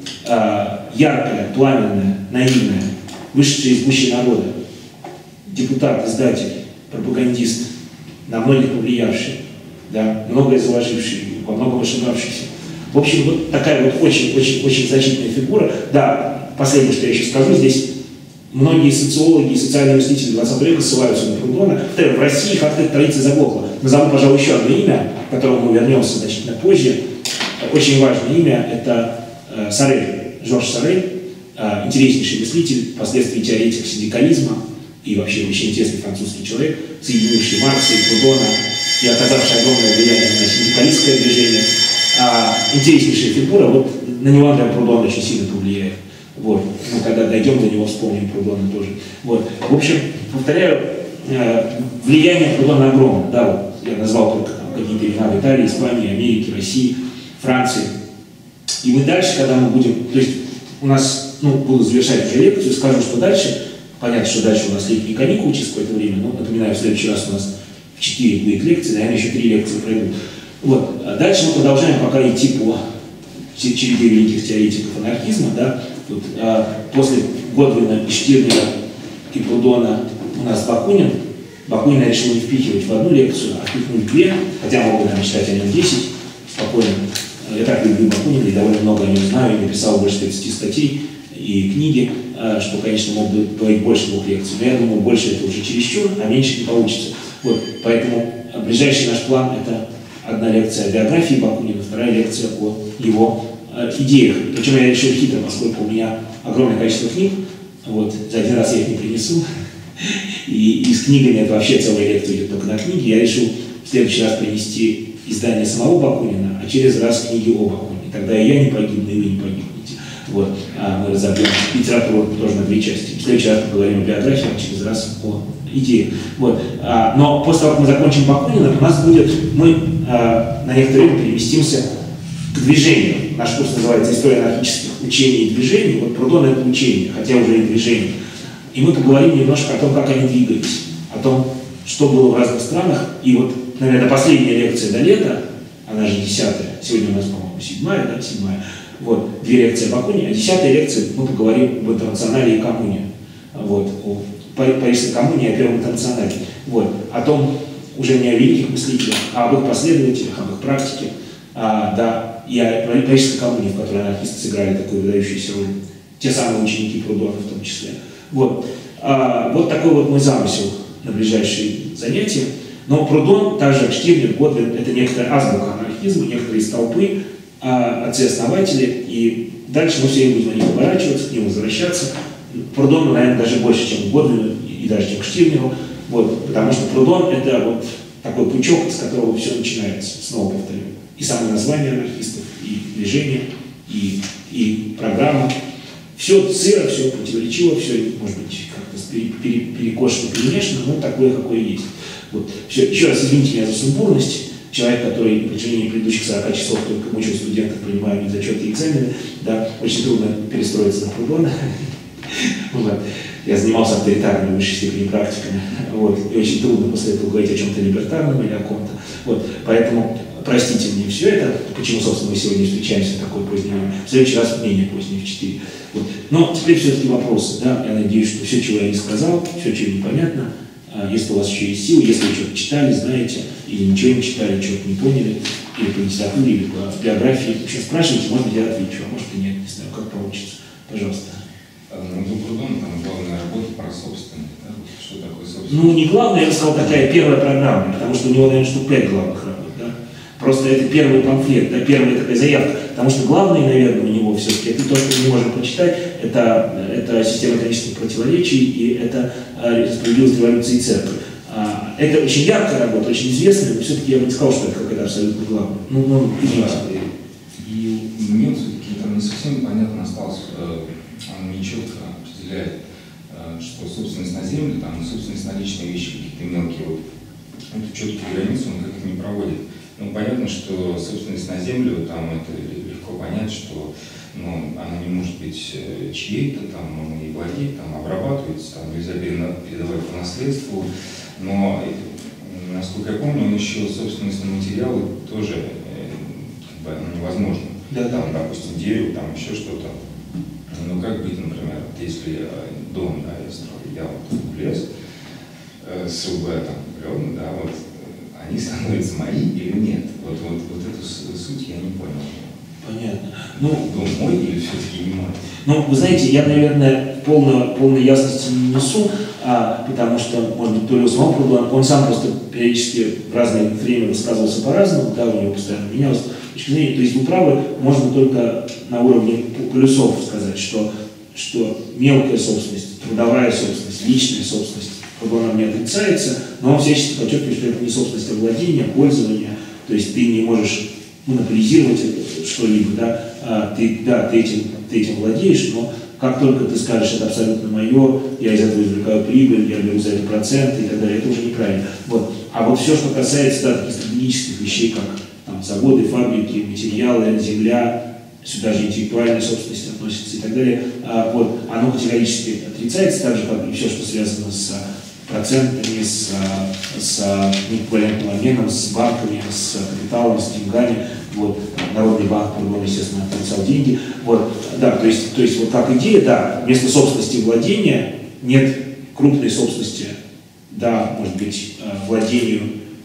яркая, пламенная, наивная, вышедший из гущи народа, депутат, издатель, пропагандист, на многих повлиявший, да, многое заложивший, во многом ошибавшийся. В общем, вот такая вот очень значительная фигура. Да, последнее, что я еще скажу, здесь многие социологи и социальные мыслители 20 века ссылаются на Прудона. В России как-то эта традиция заглохла. Назову, пожалуй, еще одно имя, к которому мы вернемся значительно позже. Очень важное имя – это Сорель, Жорж Сорель. Интереснейший мыслитель, впоследствии теоретик синдикализма и вообще очень интересный французский человек, соединивший Маркса и Прудона и оказавший огромное влияние на синдикалистское движение. Интереснейшая фигура, вот на него Андре Прудон очень сильно повлияет. Вот. Мы когда дойдем до него, вспомним Прудона тоже. Вот. В общем, повторяю, влияние Прудона огромное. Да, вот я назвал только какие-то имена в Италии, Испании, Америке, России, Франции. И мы дальше, когда мы будем, то есть у нас, буду завершать уже лекцию, скажу, что дальше, понятно, что дальше у нас летние каникулы через какое-то время, но, напоминаю, в следующий раз у нас в 4 будет лекции, наверное, еще 3 лекции пройдут. Вот. Дальше мы продолжаем пока идти по череде великих теоретиков анархизма, да. Вот, после Годвина и Штирнера и Прудона у нас Бакунин. Бакунина я решил не впихивать в одну лекцию, а впихнуть в 2, хотя могу, наверное, читать о нем 10 спокойно. Я так люблю Бакунина и довольно много о нем знаю, и написал больше 30 статей и книги, что, конечно, мог бы говорить больше 2 лекций, но я думаю, больше это уже чересчур, а меньше не получится. Вот, поэтому ближайший наш план – это одна лекция о биографии Бакунина, вторая лекция о его идеях. Причем я решил хитро, поскольку у меня огромное количество книг, вот, за один раз я их не принесу, и с книгами это вообще целая лекция идет только на книги, я решил в следующий раз принести издание самого Бакунина, а через раз книги о Бакунине. Тогда и я не погибну, и вы не погибнете. Вот. Мы разобьем литературу тоже на 2 части. В следующий раз поговорим о биографии, а через раз о идеях. Вот. Но после того, как мы закончим Бакунина, у нас будет, мы на некоторое время переместимся к движению. Наш курс называется «История анархических учений и движений». Вот Прудон – это учение, хотя уже и движение. И мы поговорим немножко о том, как они двигались, о том, что было в разных странах. И вот, наверное, последняя лекция до лета, она же 10-я, сегодня у нас, по-моему, 7-я, да, 7-я. Вот, 2 лекции о Бакунине, а 10-я лекция мы поговорим об интернационале и коммуне. Вот, о Парижской коммуне и о Первом интернационале. Вот, о том, уже не о великих мыслителях, а об их последователях, об их практике, да, и о Парижской коммуне, в которой анархисты сыграли такую выдающуюся роль. Те самые ученики Прудона в том числе. Вот. Вот такой вот мой замысел на ближайшие занятия. Но Прудон, так же как Штирнер, Годвин, это некоторая азбука анархизма, некоторые столпы, отцы-основатели, и дальше мы все время будем на них поворачиваться, к ним возвращаться. Прудону, наверное, даже больше, чем Годвину, и даже чем Штирнеру, вот, потому что Прудон – это вот такой пучок, с которого все начинается, снова повторю. И самое название анархистов, и движение, и программа. Все сыро, все противоречиво, все, может быть, как-то перекошено, перемешано, но такое, какое есть. Вот. Все. Еще раз извините меня за сумбурность. Человек, который на протяжении предыдущих 40 часов только мучил студентов, принимая их зачеты и экзамены, да, очень трудно перестроиться на Прудона. Вот. Я занимался авторитарными в высшей степени практиками. Вот. И очень трудно после этого говорить о чем-то либертарном или о ком-то. Вот. Поэтому простите мне все это, почему, собственно, мы сегодня встречаемся в такое позднее время. В следующий раз менее позднее, в 4. Вот. Но теперь все-таки вопросы. Да? Я надеюсь, что все, чего я не сказал, все, чего непонятно, если у вас еще есть силы, если вы что-то читали, знаете, или ничего не читали, чего-то не поняли, или по литературе, или по биографии. Вообще спрашивайте, может быть, я отвечу, а может и нет, не знаю, как получится. Пожалуйста. Ну, Прудон, там главная работа про собственность. Да? Что такое собственность? Ну, не главная, я бы сказал, такая первая программа, потому что у него, наверное, штук 5 главных работ. Да? Просто это первый памфлет, да, первая такая заявка. Потому что главное, наверное, у него все-таки, это то, что мы можем прочитать, это система экономических противоречий и это справедливость революции и церкви. Это очень яркая работа, очень известная, но все-таки я бы не сказал, что это какая-то абсолютно главная. Ну, да. И мне все-таки там не совсем понятно осталось, он не четко определяет, что собственность на землю, там, собственность на личные вещи, какие-то мелкие, вот, эту четкую границу он как-то не проводит. Ну, понятно, что собственность на землю, там, это легко понять, что она не может быть чьей-то, там, он и владеет, там, обрабатывается, там, нельзя передавать по наследству, но, насколько я помню, еще собственность на материалы тоже как бы, невозможно. Да. Там, допустим, дерево, там, еще что-то. Ну, как быть, например, если дом, да, я строю, я вот влез с УБ, там, бревна, да, вот, они становятся мои или нет? Вот эту суть я не понял. Понятно. Дом мой или все-таки не мой? Ну, вы знаете, я, наверное, полной ясности не несу, потому что, может быть, то ли у самого Прудона, он сам просто периодически в разное время высказывался по-разному, да, у него постоянно менялось точка зрения. То есть вы правы, можно только на уровне полюсов сказать, что мелкая собственность, трудовая собственность, личная собственность Прудона не отрицается, но он всячески подчеркивает, что это не собственность, а владение, пользование, то есть ты не можешь монополизировать что-либо, да, ты этим владеешь, но как только ты скажешь, это абсолютно мое, я из этого извлекаю прибыль, я беру за это проценты и так далее, это уже неправильно. Вот. А вот все, что касается таких стратегических вещей, как там, заводы, фабрики, материалы, земля, сюда же интеллектуальная собственность относится и так далее, вот, оно категорически отрицается, так же, как и все, что связано с процентами, с эквивалентным обменом, с банками, с капиталом, с деньгами. Вот, Народный банк, естественно, отрицал деньги. Вот, да, то есть вот как идея, да, вместо собственности владения нет крупной собственности, да, может быть, владению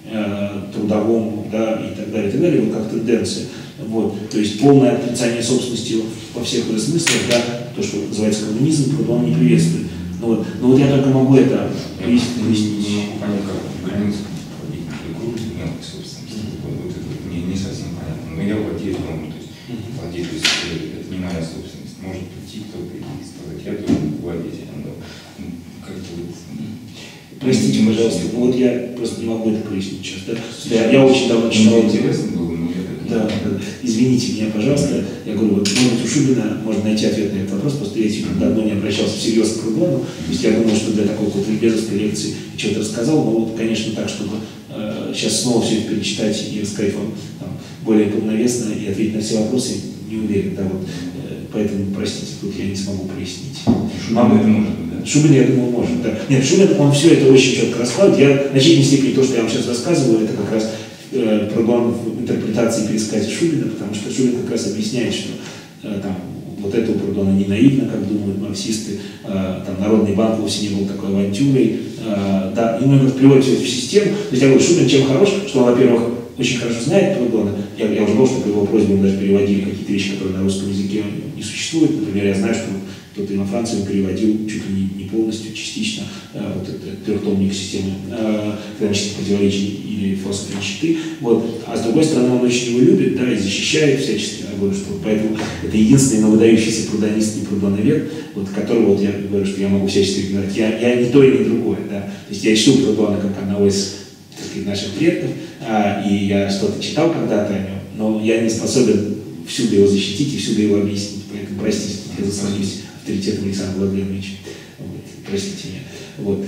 трудовому, да, и так далее, вот как тенденция. Вот, то есть полное отрицание собственности во всех ее смыслах, да, то, что называется коммунизм, Прудон не приветствует. Ну вот я только могу это выяснить. Не могу понять, как границу проводить между крупной и мелкой собственностью. Вот это мне не совсем понятно. Но я владею домом, то есть владею, то есть это не моя собственность. Может прийти кто-то и сказать, я тоже владетель. Как-то вот... Простите, пожалуйста, вот я просто не могу это прояснить сейчас. Да? Я очень давно читал. Интересно было, но я так не да, извините меня, пожалуйста. Я говорю, вот, может быть, у Шубина можно найти ответ на этот вопрос, просто я давно не обращался всерьез к Прудону. То есть я думал, что для такой какой-то ликбезовской лекции чего-то рассказал, но вот, конечно, так, чтобы сейчас снова все это перечитать и рассказать вам более полновесно и ответить на все вопросы, не уверен. Да, вот, поэтому, простите, тут я не смогу прояснить. Шубин это может, да? Шубин, я думаю, может, да. Нет, Шубин, он все это очень четко раскладывает. Я в значительной степени то, что я вам сейчас рассказываю, это как раз Прудон в интерпретации и пересказе Шубина, потому что Шубин как раз объясняет, что там, вот это у Прудона не наивно, как думают марксисты, там, Народный банк вовсе не был такой авантюрой, да, и он приводит все это в систему. То есть я говорю, Шубин чем хорош, что он, во-первых, очень хорошо знает Прудона. Я уже говорил, что по его просьбе мы даже переводили какие-то вещи, которые на русском языке не существуют. Например, я знаю, что кто-то и на Францию переводил чуть ли не полностью, частично, вот этот трехтомник системы экономических противоречий или философии нищеты. Вот. А с другой стороны, он очень его любит, да, и защищает всячески. Я говорю, что поэтому это единственный, но выдающийся прудонист и прудоновед, вот, которого вот я говорю, что я могу всячески игнорировать. Я не то и не другое. Да. То есть я чту Прудона как одного из наших предков, и я что-то читал когда-то о нем, но я не способен всюду его защитить и всюду его объяснить. Поэтому, простите, я заслонюсь авторитетом Александра Владимировича. Вот, простите меня. Вот.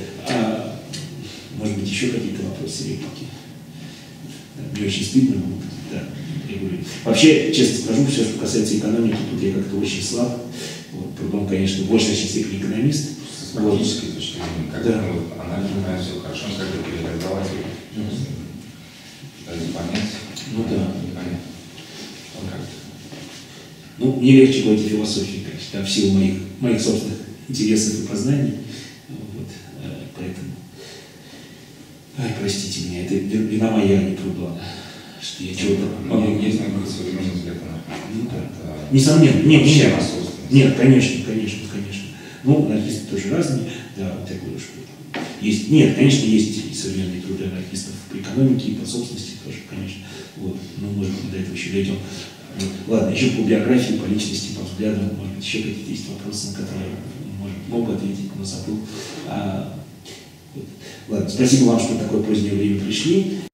Может быть, еще какие-то вопросы, реплики? Да, мне очень стыдно. Да, я говорю. Вообще, честно скажу, все, что касается экономики, тут я как-то очень слаб. Вот, Прудон, конечно, в большей степени экономист. С практической точки зрения, как да. Она понимает все хорошо, как это преобразовать, даже понять. Ну да. Непонятно. Он как-то. Ну, мне легче говорить о философии, конечно, да, в силу моих собственных интересов и познаний. Вот, поэтому. Ай, простите меня, это вина моя, а не труда. Что я чего-то... Есть какой-то современный взгляд на ну, да. Несомненно. Нет, конечно. Ну, анархисты тоже разные, да, вот я говорю, что есть, нет, конечно, есть и современные труды анархистов по экономике и по собственности тоже, конечно. Вот, но, может быть, до этого еще дойдем. Ладно, еще по биографии, по личности, по взглядам, может быть, еще какие-то есть вопросы, на которые мог ответить, но забыл. Вот. Ладно, спасибо вам, что в такое позднее время пришли.